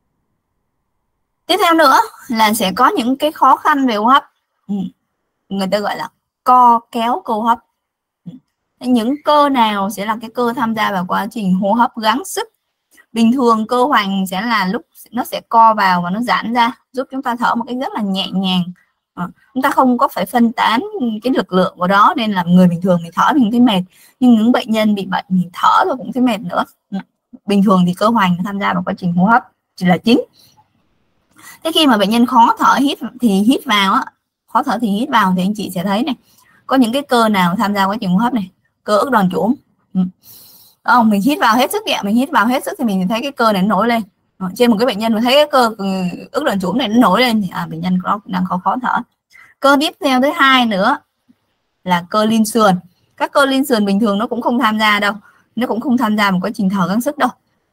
Tiếp theo nữa là sẽ có những cái khó khăn về hô hấp. Người ta gọi là co kéo cơ hấp. Những cơ nào sẽ là cái cơ tham gia vào quá trình hô hấp gắng sức? Bình thường cơ hoành sẽ là lúc nó sẽ co vào và nó giãn ra, giúp chúng ta thở một cách rất là nhẹ nhàng. Chúng ta không có phải phân tán cái lực lượng của đó, nên là người bình thường mình thở mình thấy mệt, nhưng những bệnh nhân bị bệnh mình thở rồi cũng thấy mệt nữa. Bình thường thì cơ hoành tham gia vào quá trình hô hấp chỉ là chính. Thế khi mà bệnh nhân khó thở hít vào á, khó thở thì hít vào thì anh chị sẽ thấy này, có những cái cơ nào tham gia quá trình hô hấp này, cơ ức đòn trũm. Mình hít vào hết sức ạ, mình hít vào hết sức thì mình thấy cái cơ này nó nổi lên. Trên một cái bệnh nhân mình thấy cái cơ ức đòn trũm này nó nổi lên thì bệnh nhân đang khó thở. Cơ tiếp theo thứ hai nữa là cơ liên sườn. Các cơ liên sườn bình thường nó cũng không tham gia đâu, nó cũng không tham gia một quá trình thở gắng sức đâu.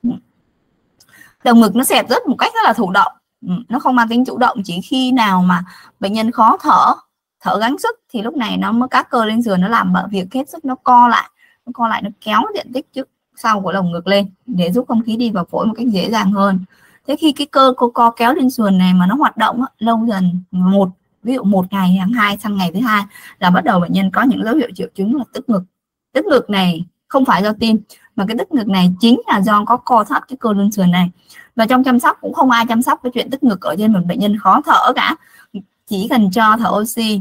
Lồng ngực nó xẹp rất một cách rất là thụ động, nó không mang tính chủ động. Chỉ khi nào mà bệnh nhân khó thở gắng sức thì lúc này nó mới các cơ liên sườn nó làm việc hết sức, nó co lại nó kéo diện tích trước sau của lồng ngực lên để giúp không khí đi vào phổi một cách dễ dàng hơn. Thế khi cái cơ co kéo liên sườn này mà nó hoạt động lâu dần, ví dụ 1 ngày, 2 sang ngày thứ 2 là bắt đầu bệnh nhân có những dấu hiệu triệu chứng là tức ngực. Tức ngực này không phải do tim, mà cái tức ngực này chính là do có co thắt cái cơ liên sườn này. Và trong chăm sóc cũng không ai chăm sóc cái chuyện tức ngực ở trên một bệnh nhân khó thở cả. Chỉ cần cho thở oxy,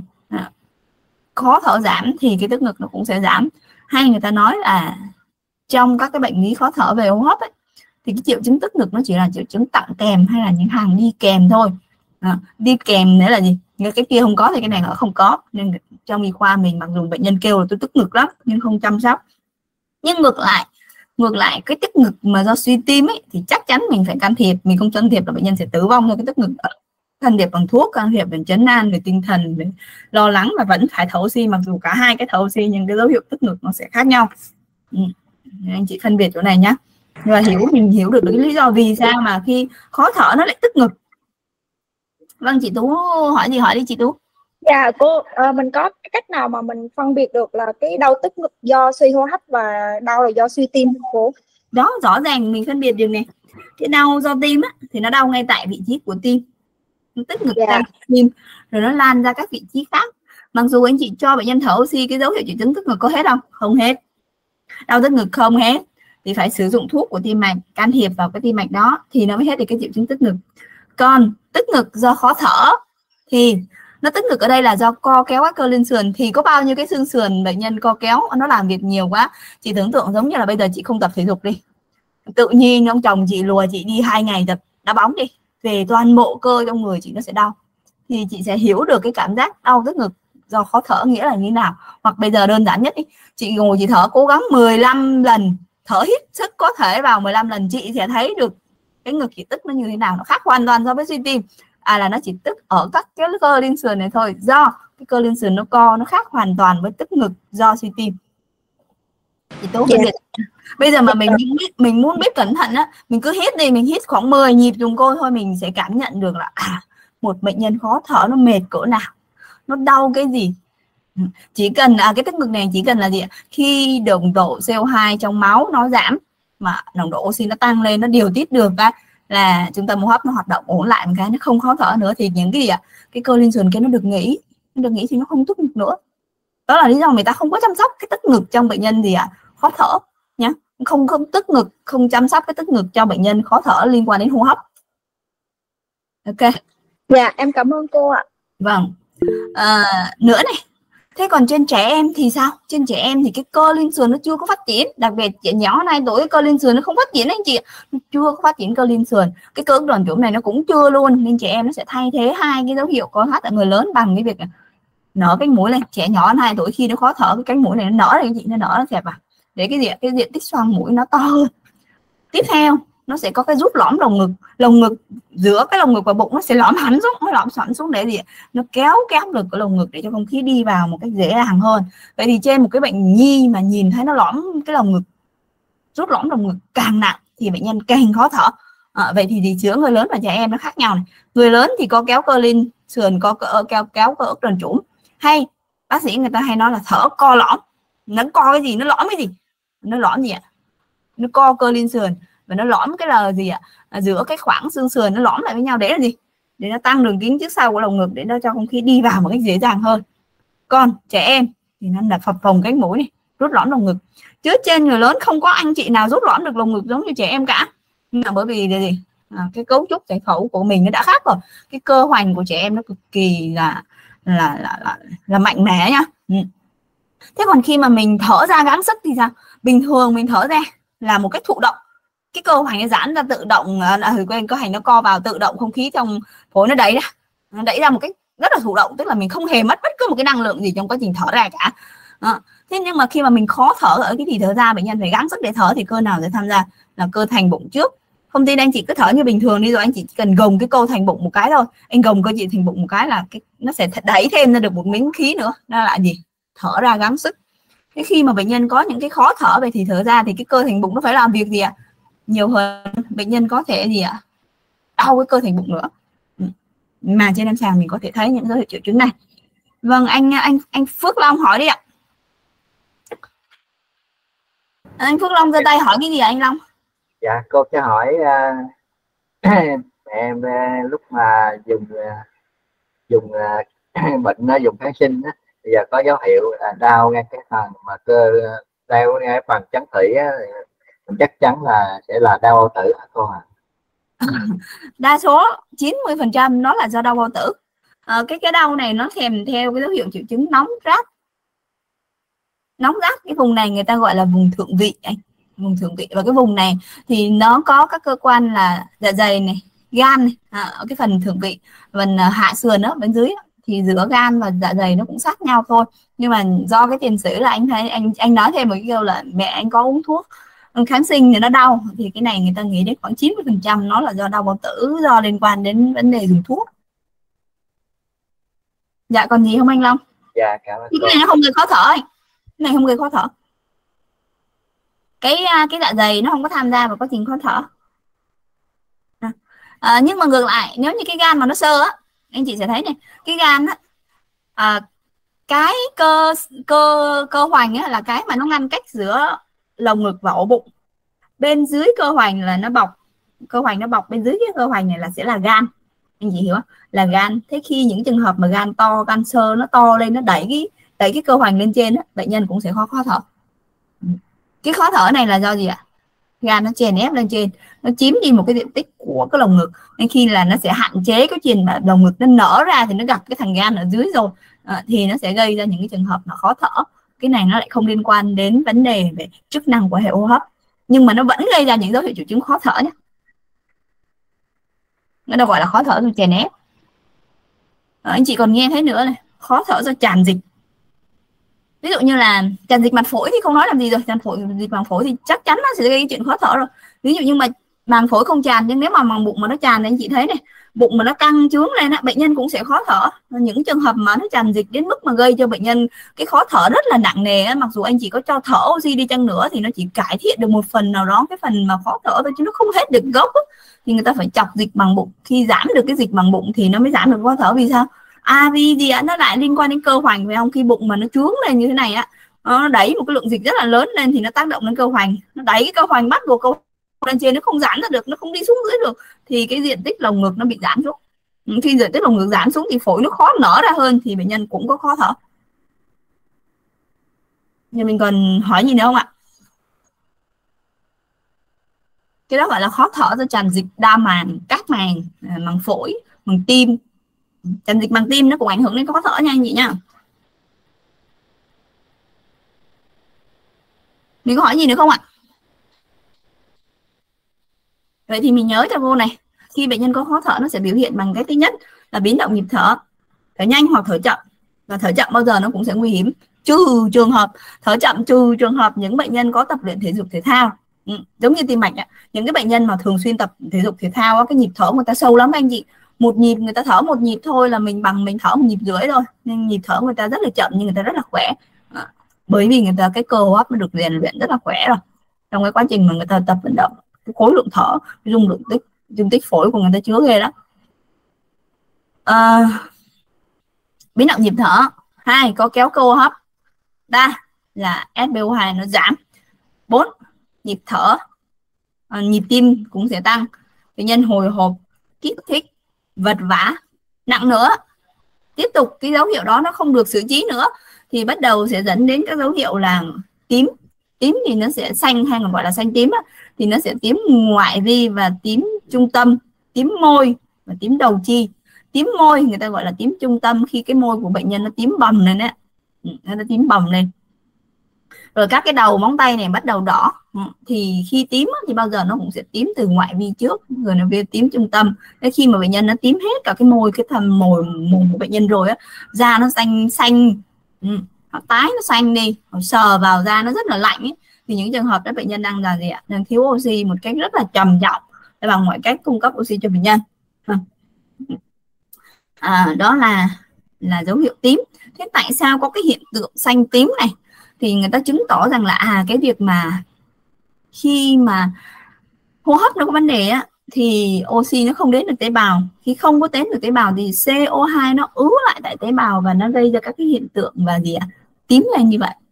khó thở giảm thì cái tức ngực nó cũng sẽ giảm. Hay người ta nói là trong các cái bệnh lý khó thở về hô hấp ấy, thì cái triệu chứng tức ngực nó chỉ là triệu chứng tặng kèm hay là những hàng đi kèm thôi. Đi kèm nghĩa là gì? Cái kia không có thì cái này nó không có. Nên trong y khoa mình mặc dù bệnh nhân kêu là tôi tức ngực lắm nhưng không chăm sóc. Nhưng ngược lại cái tức ngực mà do suy tim ấy thì chắc chắn mình phải can thiệp. Mình không can thiệp là bệnh nhân sẽ tử vong thôi. Cái tức ngực can thiệp bằng thuốc, can thiệp bằng trấn an về tinh thần, về lo lắng, và vẫn phải thở oxy. Mặc dù cả hai cái thở oxy nhưng cái dấu hiệu tức ngực nó sẽ khác nhau. Anh chị phân biệt chỗ này nhá. Nhưng mà mình hiểu được cái lý do vì sao mà khi khó thở nó lại tức ngực. Vâng, chị Tú hỏi gì hỏi đi chị Tú. Dạ cô, mình có cái cách nào mà mình phân biệt được là cái đau tức ngực do suy hô hấp và đau là do suy tim không cô? Đó, rõ ràng mình phân biệt được này. Cái đau do tim á, thì nó đau ngay tại vị trí của tim, nó tức ngực ra tim rồi nó lan ra các vị trí khác. Mặc dù anh chị cho bệnh nhân thở oxy, cái dấu hiệu triệu chứng tức ngực có hết không? Không hết. Đau tức ngực không hết thì phải sử dụng thuốc của tim mạch, can thiệp vào cái tim mạch đó thì nó mới hết được cái triệu chứng tức ngực. Còn tức ngực do khó thở thì nó tức ngực ở đây là do co kéo các cơ liên sườn. Thì có bao nhiêu cái xương sườn bệnh nhân co kéo, nó làm việc nhiều quá. Chị tưởng tượng giống như là bây giờ chị không tập thể dục đi, tự nhiên ông chồng chị lùa chị đi 2 ngày tập đá bóng đi, về toàn bộ cơ trong người chị nó sẽ đau. Thì chị sẽ hiểu được cái cảm giác đau tức ngực do khó thở nghĩa là như thế nào. Hoặc bây giờ đơn giản nhất đi, chị ngồi chị thở cố gắng 15 lần, thở hít sức có thể vào 15 lần, chị sẽ thấy được cái ngực chị tức nó như thế nào. Nó khác hoàn toàn so với suy tim. là nó chỉ tức ở các cái cơ liên sườn này thôi, do cái cơ liên sườn nó co, nó khác hoàn toàn với tức ngực do suy tim. Thì Tú phân biệt. Bây giờ mà mình muốn biết cẩn thận á, mình cứ hít đi, mình hít khoảng 10 nhịp dùng cô thôi, mình sẽ cảm nhận được là một bệnh nhân khó thở nó mệt cỡ nào, nó đau cái gì. Chỉ cần cái tức ngực này chỉ cần là gì ạ? Khi nồng độ CO2 trong máu nó giảm mà nồng độ oxy nó tăng lên, nó điều tiết được là trung tâm hô hấp nó hoạt động ổn lại một cái, nó không khó thở nữa, thì những cái gì ạ? Cái cơ liên sườn kia nó được nghỉ thì nó không tức ngực nữa. Đó là lý do người ta không có chăm sóc cái tức ngực trong bệnh nhân gì ạ? Khó thở nhá, không tức ngực, không chăm sóc cái tức ngực cho bệnh nhân khó thở liên quan đến hô hấp. Ok. Dạ em cảm ơn cô ạ. Vâng. Nữa này, thế còn trên trẻ em thì sao? Trên trẻ em thì cái cơ liên sườn nó chưa có phát triển, đặc biệt trẻ nhỏ 2 tuổi cơ liên sườn nó không phát triển anh chị, nó chưa có phát triển cơ liên sườn, cái cơ đoàn trũng này nó cũng chưa luôn, nên trẻ em nó sẽ thay thế hai cái dấu hiệu co thắt ở người lớn bằng cái việc nở cánh mũi lên. Trẻ nhỏ 2 tuổi khi nó khó thở, cái cánh mũi này nó nở này, chị, nó nở nó xẹp để cái diện tích xoang mũi nó to hơn. Tiếp theo nó sẽ có cái rút lõm lồng ngực giữa cái lồng ngực và bụng nó sẽ lõm hẳn xuống, nó lõm xoắn xuống để gì? Nó kéo cái áp lực của lồng ngực để cho không khí đi vào một cách dễ dàng hơn. Vậy thì trên một cái bệnh nhi mà nhìn thấy nó lõm cái lồng ngực, rút lõm lồng ngực càng nặng thì bệnh nhân càng khó thở. Vậy thì giữa người lớn và trẻ em nó khác nhau này. Người lớn thì có kéo cơ liên sườn, có kéo cơ ức đoàn trũng, hay bác sĩ người ta hay nói là thở co lõm. Nó co cái gì, nó lõm cái gì? Nó lõm gì ạ? Nó co cơ liên sườn và nó lõm cái là gì ạ? Giữa cái khoảng xương sườn nó lõm lại với nhau, để là gì? Để nó tăng đường kính trước sau của lồng ngực, để nó cho không khí đi vào một cách dễ dàng hơn. Còn trẻ em thì nó là phập phồng cánh mũi này, rút lõm lồng ngực. Chứ trên người lớn không có anh chị nào rút lõm được lồng ngực giống như trẻ em cả. Nhưng mà bởi vì là gì? Cái cấu trúc giải phẫu của mình nó đã khác rồi. Cái cơ hoành của trẻ em nó cực kỳ là mạnh mẽ nhá. Thế còn khi mà mình thở ra gắng sức thì sao? Bình thường mình thở ra là một cách thụ động, cái cơ hoành nó giãn ra tự động, cơ hoành nó co vào tự động, không khí trong phổi nó đẩy ra một cách rất là thụ động, tức là mình không hề mất bất cứ một cái năng lượng gì trong quá trình thở ra cả. Thế nhưng mà khi mà mình khó thở ở cái thì thở ra, bệnh nhân phải gắng sức để thở, thì cơ nào sẽ tham gia? Là cơ thành bụng trước. Không tin anh chị cứ thở như bình thường đi, rồi anh chị cần gồng cái cơ thành bụng một cái thôi, anh gồng cơ chị thành bụng một cái là nó sẽ đẩy thêm ra được một miếng khí nữa, đó là gì? Thở ra gắng sức. Thế khi mà bệnh nhân có những cái khó thở về thì thở ra thì cái cơ thành bụng nó phải làm việc gì ạ? Nhiều hơn, bệnh nhân có thể gì ạ? Đau cái cơ thành bụng nữa. Mà trên lâm sàng mình có thể thấy những dấu hiệu triệu chứng này. Vâng, anh Phước Long hỏi đi ạ. Anh Phước Long giơ tay hỏi cái gì ạ anh Long? Dạ, cô sẽ hỏi em lúc mà dùng bệnh nó dùng kháng sinh á, bây giờ có dấu hiệu là đau ngay cái phần mà đau ngay phần chắn thủy á, chắc chắn là sẽ là đau bao tử hả cô ạ? Đa số 90% nó là do đau bao tử. Cái đau này nó kèm theo cái dấu hiệu triệu chứng nóng rát. Cái vùng này người ta gọi là vùng thượng vị anh, vùng thượng vị. Và cái vùng này thì nó có các cơ quan là dạ dày này, gan này, ở cái phần thượng vị, phần hạ sườn đó, bên dưới đó, thì giữa gan và dạ dày nó cũng sát nhau thôi. Nhưng mà do cái tiền sử là anh thấy anh nói thêm một cái câu là mẹ anh có uống thuốc kháng sinh thì nó đau, thì cái này người ta nghĩ đến khoảng 90% nó là do đau bao tử, do liên quan đến vấn đề dùng thuốc. Dạ còn gì không anh Long? Dạ cảm ơn. Cái này nó không gây khó thở anh. Cái này không gây khó thở. Cái dạ dày nó không có tham gia vào quá trình khó thở. Nhưng mà ngược lại, nếu như cái gan mà nó sơ á, anh chị sẽ thấy này, cái gan á, cái cơ hoành á, là cái mà nó ngăn cách giữa lồng ngực và ổ bụng. Bên dưới cơ hoành là nó bọc, cơ hoành nó bọc bên dưới cái cơ hoành này là sẽ là gan. Anh chị hiểu không? Là gan. Thế khi những trường hợp mà gan to, gan sơ nó to lên, nó đẩy cái cơ hoành lên trên á, bệnh nhân cũng sẽ khó thở. Cái khó thở này là do gì ạ? Gan nó chèn ép lên trên, nó chiếm đi một cái diện tích của cái lồng ngực, nên khi là nó sẽ hạn chế cái chuyện mà lồng ngực nó nở ra thì nó gặp cái thằng gan ở dưới rồi, thì nó sẽ gây ra những cái trường hợp là khó thở. Cái này nó lại không liên quan đến vấn đề về chức năng của hệ hô hấp, nhưng mà nó vẫn gây ra những dấu hiệu triệu chứng khó thở nhé. Nó được gọi là khó thở do chèn ép. Anh chị còn nghe thấy nữa này, khó thở do tràn dịch. Ví dụ như là tràn dịch màng phổi thì không nói làm gì rồi, tràn dịch màng phổi thì chắc chắn nó sẽ gây chuyện khó thở rồi. Ví dụ như mà màng phổi không tràn, nhưng nếu mà màng bụng mà nó tràn thì anh chị thấy này, bụng mà nó căng trướng lên á, bệnh nhân cũng sẽ khó thở. Những trường hợp mà nó tràn dịch đến mức mà gây cho bệnh nhân cái khó thở rất là nặng nề á, mặc dù anh chỉ có cho thở oxy đi chăng nữa thì nó chỉ cải thiện được một phần nào đó cái phần mà khó thở thôi, chứ nó không hết được gốc á. Thì người ta phải chọc dịch bằng bụng, khi giảm được cái dịch bằng bụng thì nó mới giảm được khó thở. Vì sao? Vì gì ạ? Nó lại liên quan đến cơ hoành, phải không? Khi bụng mà nó trướng lên như thế này á, nó đẩy một cái lượng dịch rất là lớn lên thì nó tác động đến cơ hoành, nó đẩy cái cơ hoành bắt buộc cơ lên trên, nó không giãn ra được, nó không đi xuống dưới được, thì cái diện tích lồng ngực nó bị giảm xuống. Khi diện tích lồng ngực giảm xuống thì phổi nó khó nở ra hơn, thì bệnh nhân cũng có khó thở. Giờ mình còn hỏi gì nữa không ạ? Cái đó gọi là khó thở do tràn dịch đa màng, các màng, màng phổi, màng tim. Tràn dịch màng tim nó cũng ảnh hưởng đến khó thở nha anh chị nha. Mình có hỏi gì nữa không ạ? Vậy thì mình nhớ cho cô này, khi bệnh nhân có khó thở nó sẽ biểu hiện bằng cái thứ nhất là biến động nhịp thở, thở nhanh hoặc thở chậm. Và thở chậm bao giờ nó cũng sẽ nguy hiểm, trừ trường hợp thở chậm, trừ trường hợp những bệnh nhân có tập luyện thể dục thể thao. Giống như tim mạch ạ, những cái bệnh nhân mà thường xuyên tập thể dục thể thao, cái nhịp thở người ta sâu lắm anh chị. Một nhịp người ta thở một nhịp thôi là mình bằng mình thở một nhịp rưỡi thôi, nên nhịp thở người ta rất là chậm nhưng người ta rất là khỏe. Bởi vì người ta cái cơ hô hấp nó được rèn luyện rất là khỏe rồi. Trong cái quá trình mà người ta tập vận động, cái khối lượng thở, cái dung tích phổi của người ta chứa ghê đó. Biến động nhịp thở. 2. Có kéo cơ hô hấp. 3. Là SpO2 nó giảm. 4. Nhịp thở, nhịp tim cũng sẽ tăng. Bệnh nhân hồi hộp, kích thích, vật vã. Nặng nữa, tiếp tục cái dấu hiệu đó nó không được xử trí nữa thì bắt đầu sẽ dẫn đến các dấu hiệu là tím. Tím thì nó sẽ xanh, hay còn gọi là xanh tím á, thì nó sẽ tím ngoại vi và tím trung tâm, tím môi và tím đầu chi. Tím môi người ta gọi là tím trung tâm, khi cái môi của bệnh nhân nó tím bầm lên á, nó tím bầm lên. Rồi các cái đầu móng tay này bắt đầu đỏ, thì khi tím thì bao giờ nó cũng sẽ tím từ ngoại vi trước rồi nó về tím trung tâm. Thế khi mà bệnh nhân nó tím hết cả cái môi, cái thầm môi của bệnh nhân rồi á, da nó xanh, nó tái, nó xanh đi, sờ vào da nó rất là lạnh ấy. Thì những trường hợp đó bệnh nhân đang là gì ạ? Đang thiếu oxy một cách rất là trầm trọng, để bằng mọi cách cung cấp oxy cho bệnh nhân. Đó là dấu hiệu tím. Thế tại sao có cái hiện tượng xanh tím này? Thì người ta chứng tỏ rằng là cái việc mà khi mà hô hấp nó có vấn đề á, thì oxy nó không đến được tế bào. Khi không có đến được tế bào thì CO2 nó ứ lại tại tế bào và nó gây ra các cái hiện tượng và tím lên như vậy.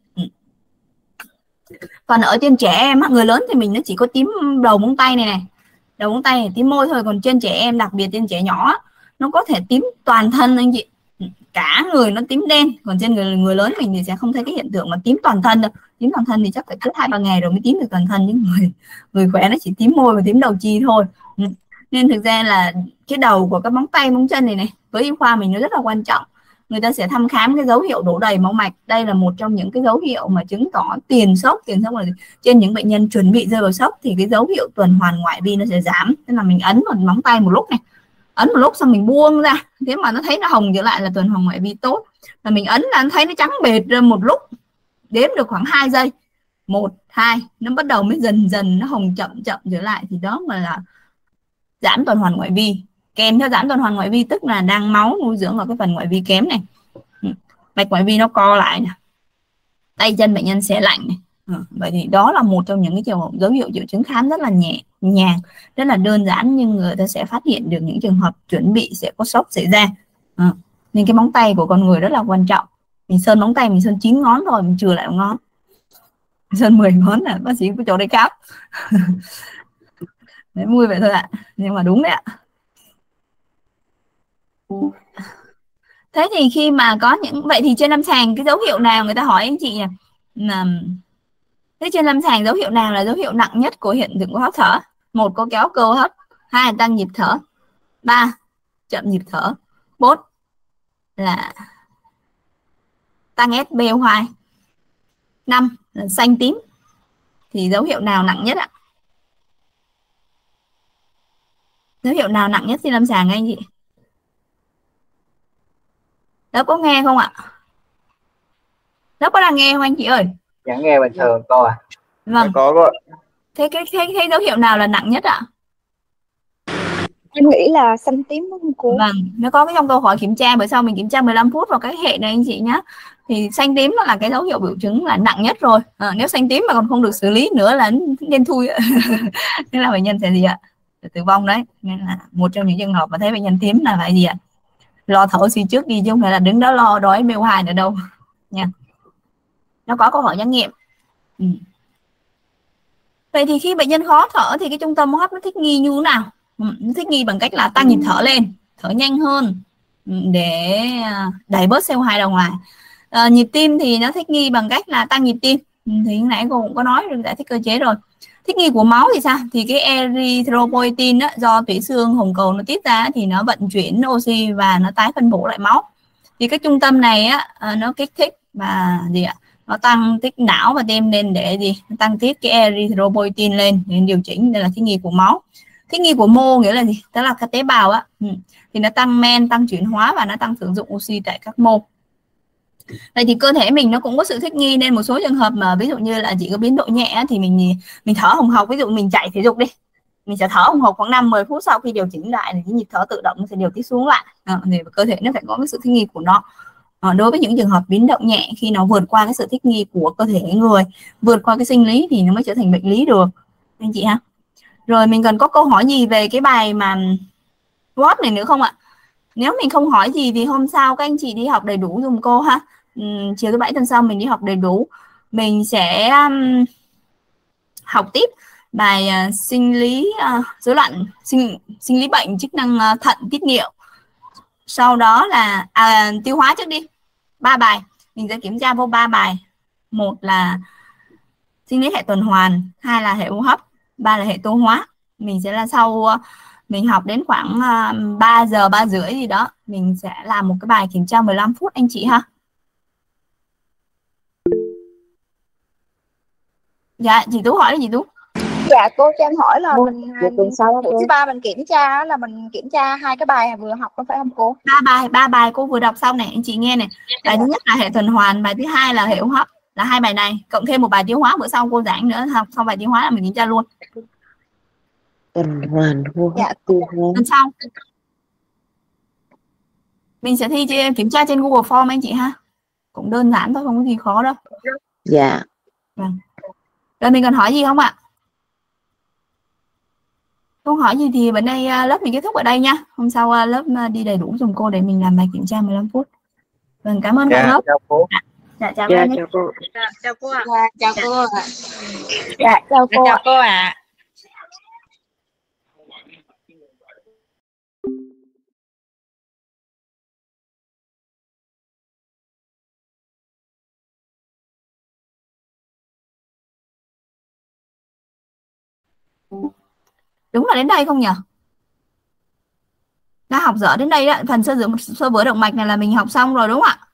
Còn ở trên trẻ em, người lớn thì mình nó chỉ có tím đầu móng tay này, đầu móng tay này, tím môi thôi. Còn trên trẻ em, đặc biệt trên trẻ nhỏ, nó có thể tím toàn thân anh chị, cả người nó tím đen. Còn trên người lớn mình thì sẽ không thấy cái hiện tượng mà tím toàn thân đâu. Tím toàn thân thì chắc phải cứ 2-3 ngày rồi mới tím được toàn thân, những người khỏe nó chỉ tím môi và tím đầu chi thôi. Nên thực ra là cái đầu của các móng tay móng chân này với y khoa mình nó rất là quan trọng. Người ta sẽ thăm khám cái dấu hiệu đổ đầy máu mạch. Đây là một trong những cái dấu hiệu mà chứng tỏ tiền sốc là trên những bệnh nhân chuẩn bị rơi vào sốc thì cái dấu hiệu tuần hoàn ngoại vi nó sẽ giảm. Tức là mình ấn một móng tay một lúc này, ấn một lúc xong mình buông ra, thế mà nó thấy nó hồng trở lại là tuần hoàn ngoại vi tốt. Là mình ấn là nó thấy nó trắng bệt ra một lúc, đếm được khoảng 2 giây, 1, 2, nó bắt đầu mới dần dần nó hồng chậm trở lại, thì đó mà là giãn tuần hoàn ngoại vi. Kèm theo giãn tuần hoàn ngoại vi tức là đang máu nuôi dưỡng ở cái phần ngoại vi kém này, mạch ngoại vi nó co lại này, tay chân bệnh nhân sẽ lạnh này. Vậy thì đó là một trong những cái dấu hiệu triệu chứng khám rất là nhẹ nhàng, rất là đơn giản, nhưng người ta sẽ phát hiện được những trường hợp chuẩn bị sẽ có sốc xảy ra. Nên cái móng tay của con người rất là quan trọng. Mình sơn móng tay mình sơn 9 ngón rồi, mình trừ lại một ngón, sơn 10 ngón là bác sĩ có chỗ đây cáp. Đấy, vui vậy thôi ạ, nhưng mà đúng đấy ạ. Thế thì khi mà có những vậy thì trên lâm sàng cái dấu hiệu nào, người ta hỏi anh chị là thế trên lâm sàng dấu hiệu nào là dấu hiệu nặng nhất của hiện tượng khó thở? 1. Có kéo cơ hấp. 2. Tăng nhịp thở. 3. Chậm nhịp thở. 4. Là tăng SpO2. 5. Là xanh tím. Thì dấu hiệu nào nặng nhất ạ? Dấu hiệu nào nặng nhất trên lâm sàng anh chị? Lớp có nghe không ạ? Lớp có đang nghe không anh chị ơi? Dạ nghe bình thường cô à. Vâng. Có ạ. Thế dấu hiệu nào là nặng nhất ạ? Em nghĩ là xanh tím đúng không cô? Vâng, nó có cái trong câu hỏi kiểm tra, bữa sau mình kiểm tra 15 phút vào cái hệ này anh chị nhé. Thì xanh tím nó là cái dấu hiệu biểu chứng là nặng nhất rồi. Nếu xanh tím mà còn không được xử lý nữa là đen thui. Thế là bệnh nhân sẽ gì ạ? Tử vong đấy. Nên là một trong những trường hợp mà thấy bệnh nhân tím là phải gì ạ? Lo thở oxy trước đi chứ không phải là đứng đó lo đói MO2 nữa đâu nha. Nó có câu hỏi trắc nghiệm. Vậy thì khi bệnh nhân khó thở thì cái trung tâm hô hấp nó thích nghi như thế nào? Nó thích nghi bằng cách là tăng nhịp thở lên, thở nhanh hơn để đẩy bớt CO2 ra ngoài. Nhịp tim thì nó thích nghi bằng cách là tăng nhịp tim. Thì nãy cô cũng có nói rồi, giải thích cơ chế rồi. Thích nghi của máu thì sao? Thì cái erythropoietin á, do tủy xương hồng cầu nó tiết ra thì nó vận chuyển oxy và nó tái phân bổ lại máu. Thì cái trung tâm này á, nó kích thích và gì ạ? Nó tăng tích não và tim lên để gì? Nó tăng tiết cái erythropoietin lên để điều chỉnh. Đây là thích nghi của máu. Thích nghi của mô nghĩa là gì? Đó là các tế bào á, thì nó tăng men, tăng chuyển hóa và nó tăng sử dụng oxy tại các mô. Vậy thì cơ thể mình nó cũng có sự thích nghi, nên một số trường hợp mà ví dụ như là chỉ có biến độ nhẹ thì mình thở hồng hộc, ví dụ mình chạy thể dục đi, mình sẽ thở hồng hộc khoảng 5-10 phút, sau khi điều chỉnh lại thì cái nhịp thở tự động nó sẽ điều tiết xuống lại. Thì cơ thể nó phải có cái sự thích nghi của nó. Đối với những trường hợp biến động nhẹ, khi nó vượt qua cái sự thích nghi của cơ thể người, vượt qua cái sinh lý thì nó mới trở thành bệnh lý được anh chị ha. Rồi mình cần có câu hỏi gì về cái bài mà WOT này nữa không ạ? Nếu mình không hỏi gì thì hôm sau các anh chị đi học đầy đủ dùm cô ha. Chiều thứ Bảy tuần sau mình đi học đầy đủ. Mình sẽ học tiếp bài sinh lý rối loạn sinh lý bệnh chức năng thận tiết niệu. Sau đó là tiêu hóa trước đi. 3 bài mình sẽ kiểm tra vô 3 bài. Một là sinh lý hệ tuần hoàn, 2 là hệ hô hấp, 3 là hệ tiêu hóa. Mình sẽ là sau mình học đến khoảng 3 giờ 3 rưỡi gì đó, mình sẽ làm một cái bài kiểm tra 15 phút anh chị ha. Dạ chị Tú hỏi gì Tú? Dạ cô cho em hỏi là mình tuần sau buổi thứ 3 mình kiểm tra là mình kiểm tra 2 cái bài vừa học có phải không cô? 3 bài cô vừa đọc xong này anh chị nghe này. Bài thứ nhất là hệ tuần hoàn, bài thứ hai là hệ hô hấp, là 2 bài này, cộng thêm một bài tiêu hóa bữa sau cô giảng nữa, học xong bài tiêu hóa là mình kiểm tra luôn. Tuần hoàn hô hấp Dạ. tiêu hóa. Tuần sau mình sẽ thi kiểm tra trên Google Form anh chị ha. Cũng đơn giản thôi, không có gì khó đâu. Dạ. Vâng. Rồi mình còn hỏi gì không ạ? Không hỏi gì thì bữa nay lớp mình kết thúc ở đây nha. Hôm sau lớp đi đầy đủ dùm cô để mình làm bài kiểm tra 15 phút. Vâng, cảm ơn cả lớp. Chào cô. Dạ, chào Dạ, các anh. chào cô. Chào cô ạ. Chào cô ạ. Dạ chào cô ạ. Chào cô ạ. Đúng là đến đây không nhỉ? Đã học dở đến đây đó. Phần sơ vữa động mạch này là mình học xong rồi đúng không ạ?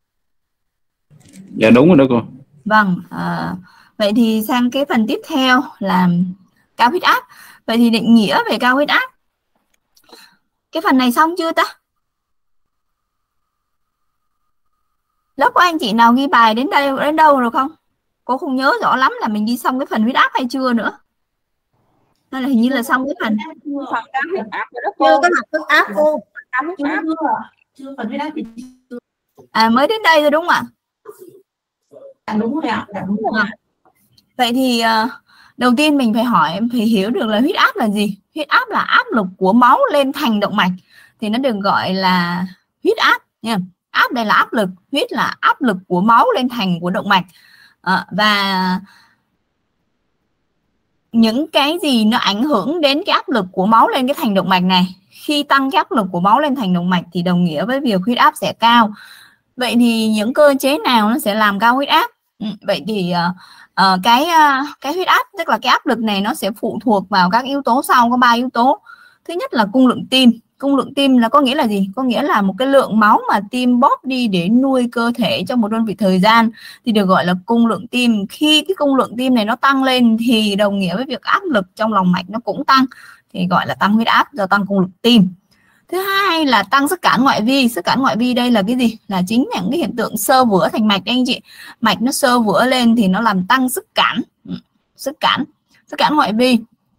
Dạ đúng rồi đó cô. Vâng, vậy thì sang cái phần tiếp theo là cao huyết áp. Vậy thì định nghĩa về cao huyết áp. Cái phần này xong chưa ta? Lớp của anh chị nào ghi bài đến đâu rồi không? Cô không nhớ rõ lắm là mình đi xong cái phần huyết áp hay chưa nữa. Nên là hình như là xong cái phần cao huyết áp rồi đó cô. Chưa có học huyết áp cô. Cao huyết áp. Chưa phần huyết áp thì mới đến đây rồi đúng không ạ? đúng rồi ạ. Đúng rồi. Vậy thì đầu tiên mình phải hiểu được là huyết áp là gì. Huyết áp là áp lực của máu lên thành động mạch, thì nó được gọi là huyết áp nha. Áp đây là áp lực, huyết là áp lực của máu lên thành của động mạch. Và những cái gì nó ảnh hưởng đến cái áp lực của máu lên cái thành động mạch này, khi tăng cái áp lực của máu lên thành động mạch thì đồng nghĩa với việc huyết áp sẽ cao. Vậy thì những cơ chế nào nó sẽ làm cao huyết áp? Vậy thì cái huyết áp, tức là cái áp lực này, nó sẽ phụ thuộc vào các yếu tố sau, có 3 yếu tố. Thứ nhất là cung lượng tim. Cung lượng tim là có nghĩa là gì? Có nghĩa là một cái lượng máu mà tim bóp đi để nuôi cơ thể trong một đơn vị thời gian thì được gọi là cung lượng tim. Khi cái cung lượng tim này nó tăng lên thì đồng nghĩa với việc áp lực trong lòng mạch nó cũng tăng, thì gọi là tăng huyết áp do tăng cung lượng tim. Thứ hai là tăng sức cản ngoại vi. Sức cản ngoại vi đây là cái gì? Là chính những cái hiện tượng xơ vữa thành mạch đấy anh chị. Mạch nó xơ vữa lên thì nó làm tăng sức cản ngoại vi.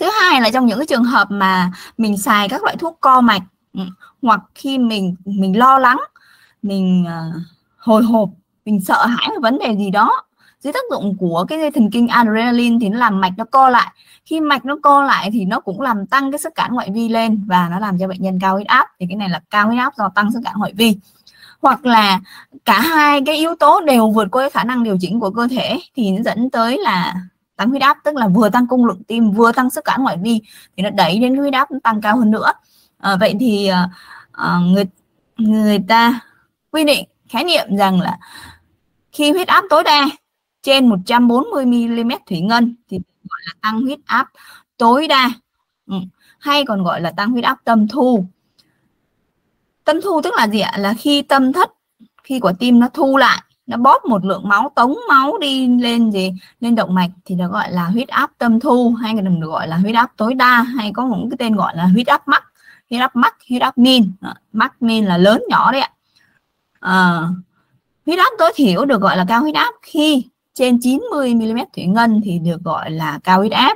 thứ hai là trong những cái trường hợp mà mình xài các loại thuốc co mạch, hoặc khi mình lo lắng, mình hồi hộp, mình sợ hãi về vấn đề gì đó, dưới tác dụng của cái dây thần kinh adrenaline thì nó làm mạch nó co lại. Khi mạch nó co lại thì nó cũng làm tăng cái sức cản ngoại vi lên và nó làm cho bệnh nhân cao huyết áp. Thì cái này là cao huyết áp do tăng sức cản ngoại vi. Hoặc là cả hai cái yếu tố đều vượt qua cái khả năng điều chỉnh của cơ thể thì nó dẫn tới là tăng huyết áp, tức là vừa tăng cung lượng tim vừa tăng sức cản ngoại vi thì nó đẩy đến cái huyết áp nó tăng cao hơn nữa. Vậy thì người ta quy định khái niệm rằng là khi huyết áp tối đa trên 140 mm thủy ngân thì gọi là tăng huyết áp tối đa, hay còn gọi là tăng huyết áp tâm thu. Tâm thu tức là gì ạ? Là khi tâm thất, khi quả tim nó thu lại, nó bóp một lượng máu, tống máu đi lên lên động mạch thì nó gọi là huyết áp tâm thu, hay còn được gọi là huyết áp tối đa, hay có một cái tên gọi là huyết áp mắc, huyết áp min. Mắc min là lớn nhỏ đấy ạ. Huyết áp tối thiểu được gọi là cao huyết áp khi trên 90 mm thủy ngân thì được gọi là cao huyết áp.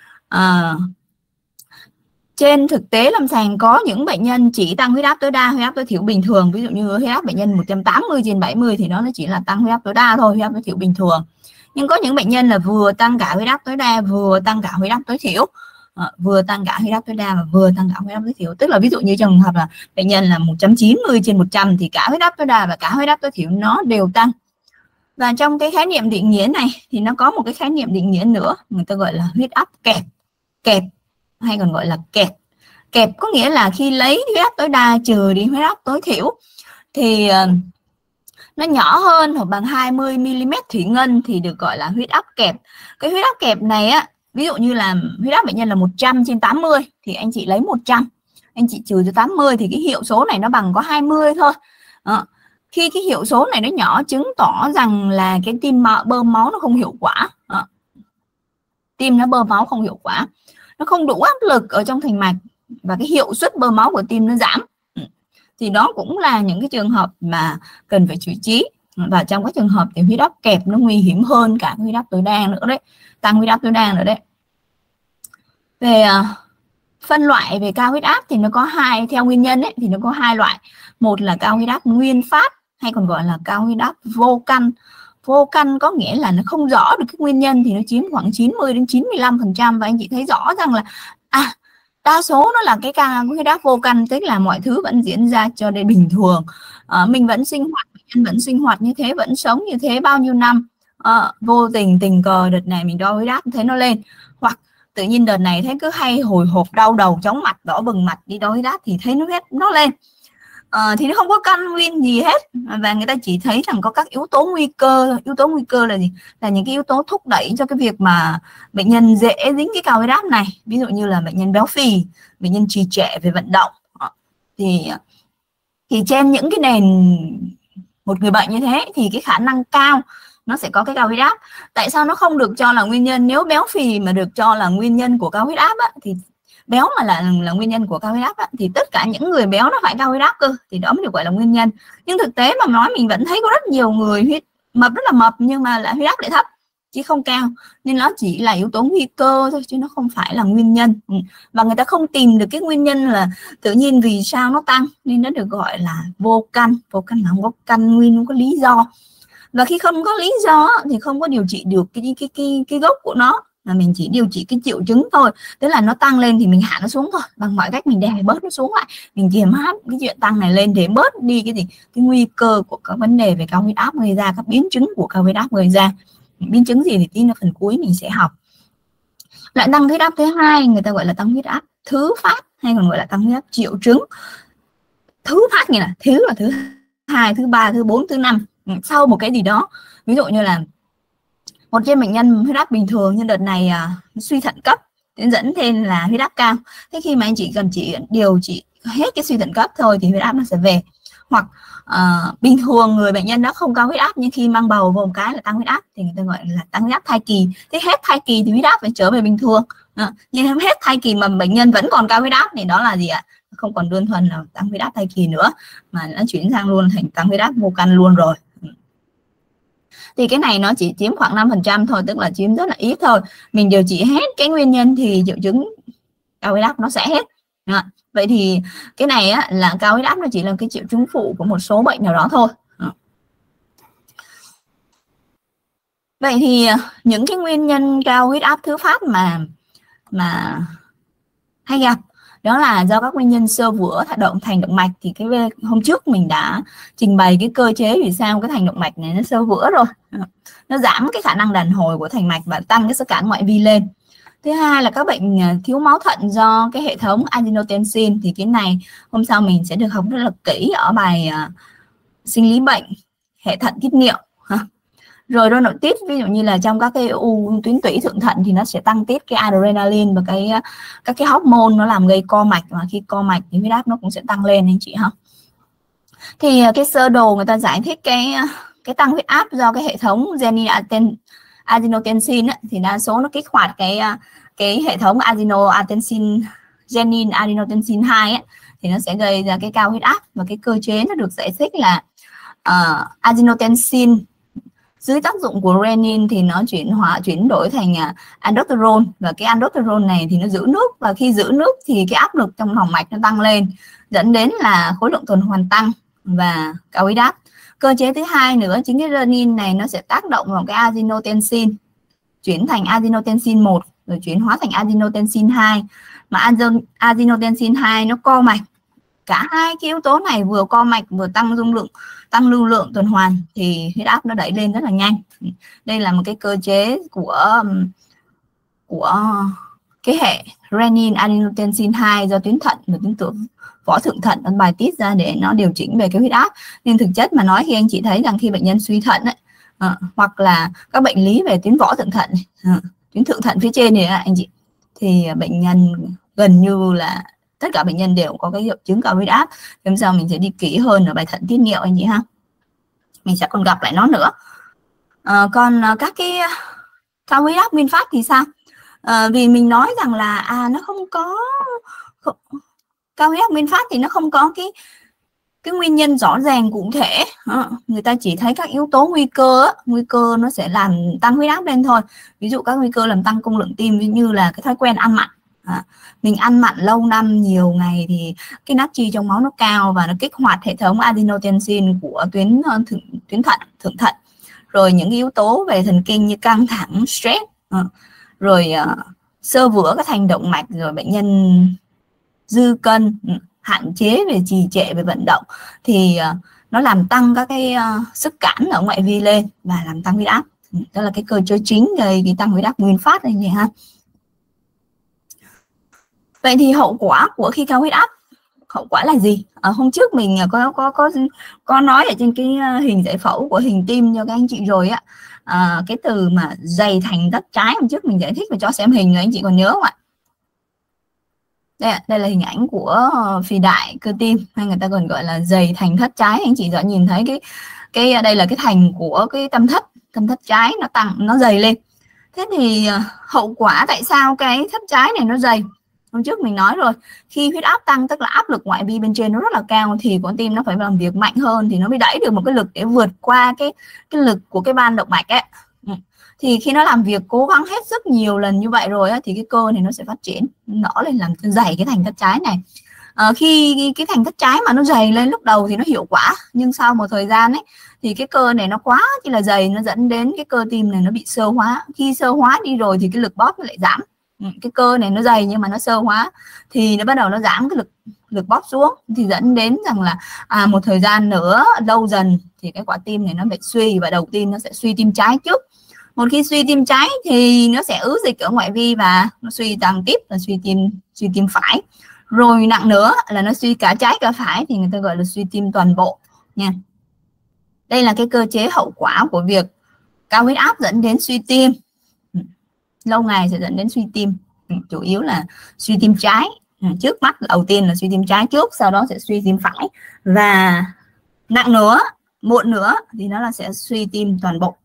Trên thực tế lâm sàng có những bệnh nhân chỉ tăng huyết áp tối đa, huyết áp tối thiểu bình thường. Ví dụ như huyết áp bệnh nhân 180/70 thì nó chỉ là tăng huyết áp tối đa thôi, huyết áp tối thiểu bình thường. Nhưng có những bệnh nhân là vừa tăng cả huyết áp tối đa, vừa tăng cả huyết áp tối thiểu, vừa tăng cả huyết áp tối đa và vừa tăng cả huyết áp tối thiểu. Tức là ví dụ như trường hợp là bệnh nhân là 190/100 thì cả huyết áp tối đa và cả huyết áp tối thiểu nó đều tăng. Và trong cái khái niệm định nghĩa này thì nó có một cái khái niệm định nghĩa nữa, người ta gọi là huyết áp kẹp, hay còn gọi là kẹp. Kẹp có nghĩa là khi lấy huyết áp tối đa trừ đi huyết áp tối thiểu thì nó nhỏ hơn hoặc bằng 20 mm thủy ngân thì được gọi là huyết áp kẹp. Cái huyết áp kẹp này á, ví dụ như là huyết áp bệnh nhân là 100/80 thì anh chị lấy 100, anh chị trừ cho 80 thì cái hiệu số này nó bằng có 20 thôi. Khi cái hiệu số này nó nhỏ chứng tỏ rằng là cái tim bơm máu nó không hiệu quả. Tim nó bơm máu không hiệu quả, nó không đủ áp lực ở trong thành mạch và cái hiệu suất bơm máu của tim nó giảm. Thì đó cũng là những cái trường hợp mà cần phải chú ý. Và trong các trường hợp thì huyết áp kẹp nó nguy hiểm hơn cả huyết áp tối đa nữa đấy, tăng huyết áp tối đa nữa đấy. Về phân loại về cao huyết áp thì nó có hai, theo nguyên nhân ấy, thì nó có hai loại. Một là cao huyết áp nguyên phát hay còn gọi là cao huyết áp vô căn. Vô căn có nghĩa là nó không rõ được cái nguyên nhân thì nó chiếm khoảng 90-95%. Và anh chị thấy rõ rằng là đa số nó là cái cao huyết áp vô căn, tức là mọi thứ vẫn diễn ra cho đến bình thường. Mình vẫn sinh hoạt, bệnh nhân vẫn sinh hoạt như thế, vẫn sống như thế bao nhiêu năm. Vô tình tình cờ đợt này mình đo huyết áp thấy nó lên, hoặc tự nhiên đợt này thấy cứ hay hồi hộp, đau đầu, chóng mặt, đỏ bừng mặt, đi đo huyết áp thì thấy nó lên. Thì nó không có căn nguyên gì hết, và người ta chỉ thấy rằng có các yếu tố nguy cơ. Yếu tố nguy cơ là gì? Là những cái yếu tố thúc đẩy cho cái việc mà bệnh nhân dễ dính cái cao huyết áp này. Ví dụ như là bệnh nhân béo phì, bệnh nhân trì trệ về vận động. Thì trên những cái nền một người bệnh như thế thì cái khả năng cao nó sẽ có cái cao huyết áp. Tại sao nó không được cho là nguyên nhân? Nếu béo phì mà được cho là nguyên nhân của cao huyết áp á, thì béo mà là nguyên nhân của cao huyết áp á, thì tất cả những người béo nó phải cao huyết áp cơ, thì đó mới được gọi là nguyên nhân. Nhưng thực tế mà nói, mình vẫn thấy có rất nhiều người mập rất là mập nhưng mà lại huyết áp lại thấp chứ không cao, nên nó chỉ là yếu tố nguy cơ thôi chứ nó không phải là nguyên nhân. Và người ta không tìm được cái nguyên nhân là tự nhiên vì sao nó tăng, nên nó được gọi là vô căn. Vô căn là không có căn nguyên, không có lý do. Và khi không có lý do thì không có điều trị được cái gốc của nó, là mình chỉ điều trị cái triệu chứng thôi. Tức là nó tăng lên thì mình hạ nó xuống thôi, bằng mọi cách mình đè bớt nó xuống lại, mình kiềm hãm cái chuyện tăng này lên để bớt đi cái nguy cơ của các vấn đề về cao huyết áp gây ra, các biến chứng của cao huyết áp gây ra. Biến chứng gì thì tí nữa phần cuối mình sẽ học. Loại tăng huyết áp thứ hai người ta gọi là tăng huyết áp thứ phát, hay còn gọi là tăng huyết áp triệu chứng. Thứ phát nghĩa là thứ là thứ hai, thứ ba, thứ bốn, thứ năm sau một cái gì đó. Ví dụ như là một trên bệnh nhân huyết áp bình thường nhưng đợt này suy thận cấp dẫn thêm là huyết áp cao. Thế khi mà anh chị cần điều trị hết cái suy thận cấp thôi thì huyết áp nó sẽ về. Hoặc bình thường người bệnh nhân đó không cao huyết áp nhưng khi mang bầu vô một cái là tăng huyết áp, thì người ta gọi là tăng huyết áp thai kỳ. Thế hết thai kỳ thì huyết áp phải trở về bình thường. Nhưng hết thai kỳ mà bệnh nhân vẫn còn cao huyết áp thì đó là gì ạ? Không còn đơn thuần là tăng huyết áp thai kỳ nữa mà nó chuyển sang luôn thành tăng huyết áp vô căn luôn rồi. Thì cái này nó chỉ chiếm khoảng 5% thôi, tức là chiếm rất là ít thôi. Mình điều trị hết cái nguyên nhân thì triệu chứng cao huyết áp nó sẽ hết. Vậy thì cái này á, là cao huyết áp nó chỉ là cái triệu chứng phụ của một số bệnh nào đó thôi. Vậy thì những cái nguyên nhân cao huyết áp thứ phát mà hay gặp đó là do các nguyên nhân xơ vữa động thành động mạch. Thì cái hôm trước mình đã trình bày cái cơ chế vì sao cái thành động mạch này nó xơ vữa rồi, nó giảm cái khả năng đàn hồi của thành mạch và tăng cái sức cản ngoại vi lên. Thứ hai là các bệnh thiếu máu thận do cái hệ thống angiotensin. Thì cái này hôm sau mình sẽ được học rất là kỹ ở bài sinh lý bệnh hệ thận tiết niệu. Rồi đôi nội tiết, ví dụ như là trong các cái u tuyến tủy thượng thận thì nó sẽ tăng tiết cái adrenaline và các cái hormone nó làm gây co mạch, và khi co mạch thì huyết áp nó cũng sẽ tăng lên anh chị ha. Thì cái sơ đồ người ta giải thích cái tăng huyết áp do cái hệ thống renin-angiotensin thì đa số nó kích hoạt cái hệ thống renin-angiotensin 2 ấy, thì nó sẽ gây ra cái cao huyết áp. Và cái cơ chế nó được giải thích là angiotensin dưới tác dụng của renin thì nó chuyển đổi thành aldosterone, và cái aldosterone này thì nó giữ nước, và khi giữ nước thì cái áp lực trong lòng mạch nó tăng lên, dẫn đến là khối lượng tuần hoàn tăng và cao huyết áp. Cơ chế thứ hai nữa, chính cái renin này nó sẽ tác động vào cái angiotensin, chuyển thành angiotensin 1 rồi chuyển hóa thành angiotensin 2, mà angiotensin 2 nó co mạch. Cả hai cái yếu tố này vừa co mạch vừa tăng lưu lượng tuần hoàn thì huyết áp nó đẩy lên rất là nhanh. Đây là một cái cơ chế của cái hệ renin angiotensin 2 do tuyến thận và tuyến vỏ thượng thận nó bài tiết ra để nó điều chỉnh về cái huyết áp. Nhưng thực chất mà nói, khi anh chị thấy rằng khi bệnh nhân suy thận ấy, hoặc là các bệnh lý về tuyến vỏ thượng thận, tuyến thượng thận phía trên này anh chị, thì bệnh nhân gần như là tất cả bệnh nhân đều có cái triệu chứng cao huyết áp. Hôm sau mình sẽ đi kỹ hơn ở bài thận tiết niệu anh chị ha. Mình sẽ còn gặp lại nó nữa. Còn các cái cao huyết áp nguyên phát thì sao? Vì mình nói rằng là nó không cao huyết áp nguyên phát thì nó không có cái nguyên nhân rõ ràng cụ thể. Người ta chỉ thấy các yếu tố nguy cơ nó sẽ làm tăng huyết áp lên thôi. Ví dụ các nguy cơ làm tăng cung lượng tim, như là cái thói quen ăn mặn. Mình ăn mặn lâu năm nhiều ngày thì cái natri trong máu nó cao và nó kích hoạt hệ thống angiotensin của tuyến thận, thượng thận. Rồi những yếu tố về thần kinh như căng thẳng, stress, rồi xơ vữa các thành động mạch, rồi bệnh nhân dư cân, hạn chế về trì trệ về vận động thì nó làm tăng các cái sức cản ở ngoại vi lên và làm tăng huyết áp. Đó là cái cơ chế chính gây cái tăng huyết áp nguyên phát này nhỉ ha. Vậy thì hậu quả của khi cao huyết áp, hậu quả là gì? Hôm trước mình có nói ở trên cái hình giải phẫu của hình tim cho các anh chị rồi á. Cái từ mà dày thành thất trái, hôm trước mình giải thích và cho xem hình rồi, anh chị còn nhớ không ạ? Đây là hình ảnh của phì đại cơ tim, hay người ta còn gọi là dày thành thất trái. Anh chị đã nhìn thấy cái đây là cái thành của cái tâm thất trái nó dày lên. Thế thì hậu quả tại sao cái thất trái này nó dày? Hôm trước mình nói rồi, khi huyết áp tăng tức là áp lực ngoại vi bên trên nó rất là cao, thì con tim nó phải làm việc mạnh hơn thì nó mới đẩy được một cái lực để vượt qua cái lực của cái van động mạch ấy. Thì khi nó làm việc cố gắng hết sức nhiều lần như vậy rồi thì cái cơ này nó sẽ phát triển, nở lên làm dày cái thành thất trái này. Khi cái thành thất trái mà nó dày lên lúc đầu thì nó hiệu quả, nhưng sau một thời gian ấy thì cái cơ này nó quá chỉ là dày, nó dẫn đến cái cơ tim này nó bị xơ hóa. Khi xơ hóa đi rồi thì cái lực bóp nó lại giảm. Cái cơ này nó dày nhưng mà nó xơ hóa thì nó bắt đầu nó giảm cái lực bóp xuống, thì dẫn đến rằng là một thời gian nữa lâu dần thì cái quả tim này nó bị suy, và đầu tiên nó sẽ suy tim trái trước. Một khi suy tim trái thì nó sẽ ứ dịch ở ngoại vi và nó suy tăng tiếp là suy tim phải. Rồi nặng nữa là nó suy cả trái cả phải thì người ta gọi là suy tim toàn bộ nha. Đây là cái cơ chế hậu quả của việc cao huyết áp dẫn đến suy tim. Lâu ngày sẽ dẫn đến suy tim, chủ yếu là suy tim trái. Trước mắt đầu tiên là suy tim trái trước, sau đó sẽ suy tim phải, và nặng nữa, muộn nữa thì nó là sẽ suy tim toàn bộ.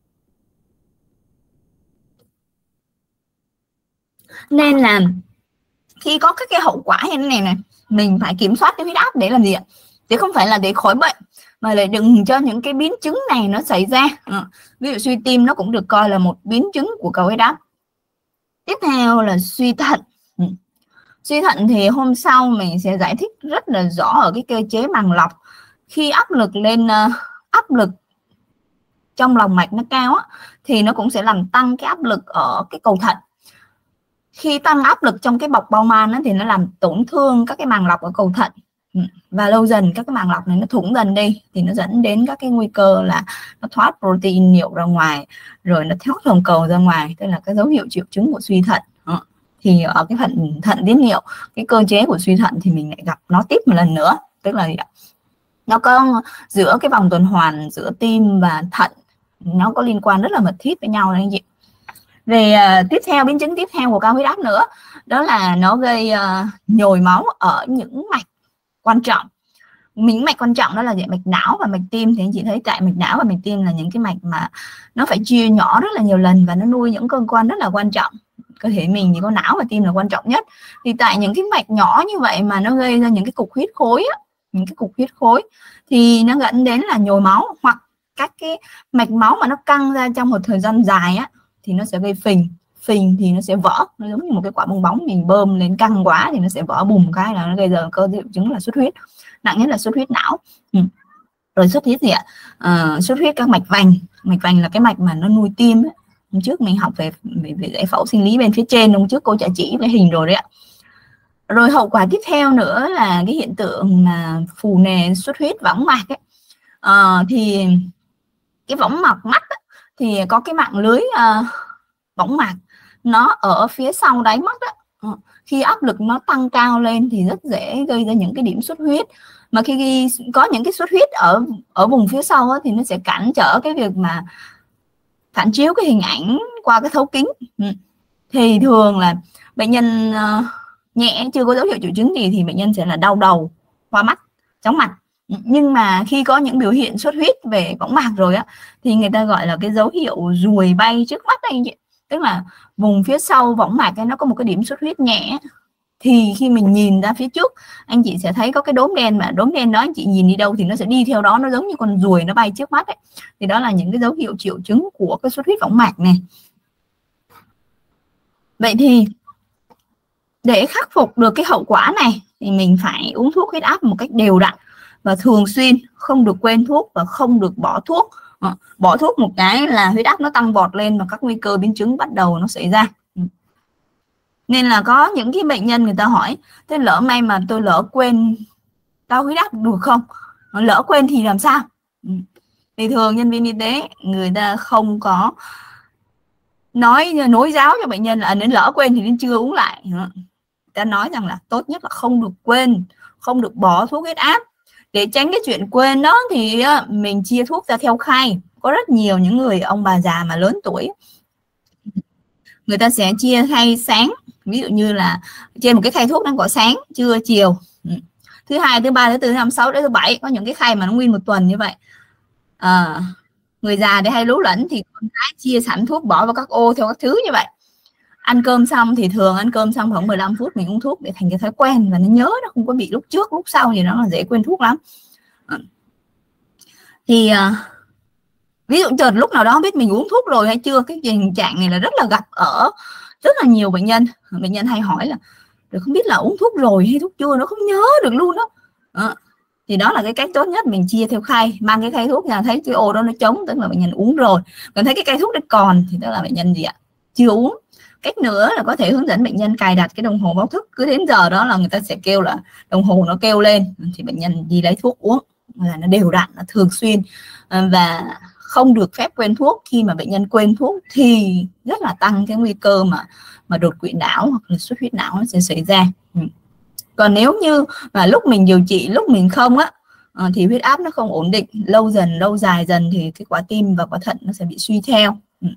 Nên là khi có các cái hậu quả như thế này mình phải kiểm soát cái huyết áp để làm gì ạ? Chứ không phải là để khỏi bệnh, mà lại đừng cho những cái biến chứng này nó xảy ra. Ví dụ suy tim nó cũng được coi là một biến chứng của cao huyết áp. Tiếp theo là suy thận. Suy thận thì hôm sau mình sẽ giải thích rất là rõ ở cái cơ chế màng lọc. Khi áp lực lên, áp lực trong lòng mạch nó cao á, thì nó cũng sẽ làm tăng cái áp lực ở cái cầu thận. Khi tăng áp lực trong cái bọc bao man á, thì nó làm tổn thương các cái màng lọc ở cầu thận, và lâu dần các cái màng lọc này nó thủng dần đi, thì nó dẫn đến các cái nguy cơ là nó thoát protein nhiều ra ngoài, rồi nó thoát hồng cầu ra ngoài, tức là cái dấu hiệu triệu chứng của suy thận. Thì ở cái phần thận tiết niệu, cái cơ chế của suy thận thì mình lại gặp nó tiếp một lần nữa, tức là nó có giữa cái vòng tuần hoàn giữa tim và thận, nó có liên quan rất là mật thiết với nhau đấy anh chị. Về tiếp theo, biến chứng tiếp theo của cao huyết áp nữa, đó là nó gây nhồi máu ở những mạch quan trọng. Những mạch quan trọng đó là mạch não và mạch tim. Thì anh chị thấy tại mạch não và mạch tim là những cái mạch mà nó phải chia nhỏ rất là nhiều lần và nó nuôi những cơ quan rất là quan trọng. Cơ thể mình thì có não và tim là quan trọng nhất. Thì tại những cái mạch nhỏ như vậy mà nó gây ra những cái cục huyết khối á, những cái cục huyết khối thì nó dẫn đến là nhồi máu, hoặc các cái mạch máu mà nó căng ra trong một thời gian dài á thì nó sẽ gây phình thì nó sẽ vỡ, nó giống như một cái quả bong bóng mình bơm lên căng quá thì nó sẽ vỡ bùm cái là nó gây ra cơ triệu chứng là xuất huyết, nặng nhất là xuất huyết não. Rồi xuất huyết gì ạ? Xuất huyết các mạch vành là cái mạch mà nó nuôi tim ấy. Hôm trước mình học về giải phẫu sinh lý bên phía trên, hôm trước cô đã chỉ cái hình rồi đấy ạ. Rồi hậu quả tiếp theo nữa là cái hiện tượng mà phù nề xuất huyết võng mạc ấy. Thì cái võng mạc mắt ấy, thì có cái mạng lưới võng mạc nó ở phía sau đáy mắt ấy. Khi áp lực nó tăng cao lên thì rất dễ gây ra những cái điểm xuất huyết, mà khi có những cái xuất huyết ở vùng phía sau ấy, thì nó sẽ cản trở cái việc mà phản chiếu cái hình ảnh qua cái thấu kính. Thì thường là bệnh nhân nhẹ chưa có dấu hiệu triệu chứng gì thì bệnh nhân sẽ là đau đầu, hoa mắt, chóng mặt. Nhưng mà khi có những biểu hiện xuất huyết về võng mạc rồi á thì người ta gọi là cái dấu hiệu ruồi bay trước mắt đây anh chị. Tức là vùng phía sau võng mạc ấy, nó có một cái điểm xuất huyết nhẹ, thì khi mình nhìn ra phía trước anh chị sẽ thấy có cái đốm đen, mà đốm đen đó anh chị nhìn đi đâu thì nó sẽ đi theo đó, nó giống như con ruồi nó bay trước mắt ấy. Thì đó là những cái dấu hiệu triệu chứng của cái xuất huyết võng mạc này. Vậy thì để khắc phục được cái hậu quả này thì mình phải uống thuốc huyết áp một cách đều đặn và thường xuyên, không được quên thuốc và không được bỏ thuốc. Bỏ thuốc một cái là huyết áp nó tăng vọt lên và các nguy cơ biến chứng bắt đầu nó xảy ra. Nên là có những cái bệnh nhân người ta hỏi, thế lỡ may mà tôi lỡ quên đo huyết áp được không? Lỡ quên thì làm sao? Thì thường nhân viên y tế người ta không có nối giáo cho bệnh nhân là đến lỡ quên thì đến trưa uống lại. Người ta nói rằng là tốt nhất là không được quên, không được bỏ thuốc huyết áp. Để tránh cái chuyện quên đó thì mình chia thuốc ra theo khay. Có rất nhiều những người ông bà già mà lớn tuổi, người ta sẽ chia khay sáng, ví dụ như là trên một cái khay thuốc đang có sáng, trưa, chiều, thứ hai, thứ ba, thứ tư, thứ năm, sáu đến thứ bảy. Có những cái khay mà nó nguyên một tuần như vậy. Người già để hay lú lẫn thì con cái chia sẵn thuốc bỏ vào các ô theo các thứ như vậy. Ăn cơm xong thì thường ăn cơm xong khoảng 15 phút mình uống thuốc để thành cái thói quen và nó nhớ, nó không có bị lúc trước lúc sau thì nó là dễ quên thuốc lắm. Thì ví dụ chợt lúc nào đó không biết mình uống thuốc rồi hay chưa. Cái tình trạng này là rất là gặp ở rất là nhiều bệnh nhân. Bệnh nhân hay hỏi là được không biết là uống thuốc rồi hay thuốc chưa, nó không nhớ được luôn đó. Thì đó là cái cách tốt nhất, mình chia theo khay, mang cái khay thuốc ra thấy cái ô đó nó trống tức là bệnh nhân uống rồi, còn thấy cái khay thuốc đấy còn thì tức là bệnh nhân gì ạ, chưa uống. Cách nữa là có thể hướng dẫn bệnh nhân cài đặt cái đồng hồ báo thức, cứ đến giờ đó là người ta sẽ kêu là đồng hồ nó kêu lên thì bệnh nhân đi lấy thuốc uống, là nó đều đặn, nó thường xuyên. Và không được phép quên thuốc. Khi mà bệnh nhân quên thuốc thì rất là tăng cái nguy cơ mà đột quỵ não hoặc là xuất huyết não nó sẽ xảy ra. Còn nếu như mà lúc mình điều trị, lúc mình không á thì huyết áp nó không ổn định, lâu dài dần thì cái quả tim và quả thận nó sẽ bị suy theo.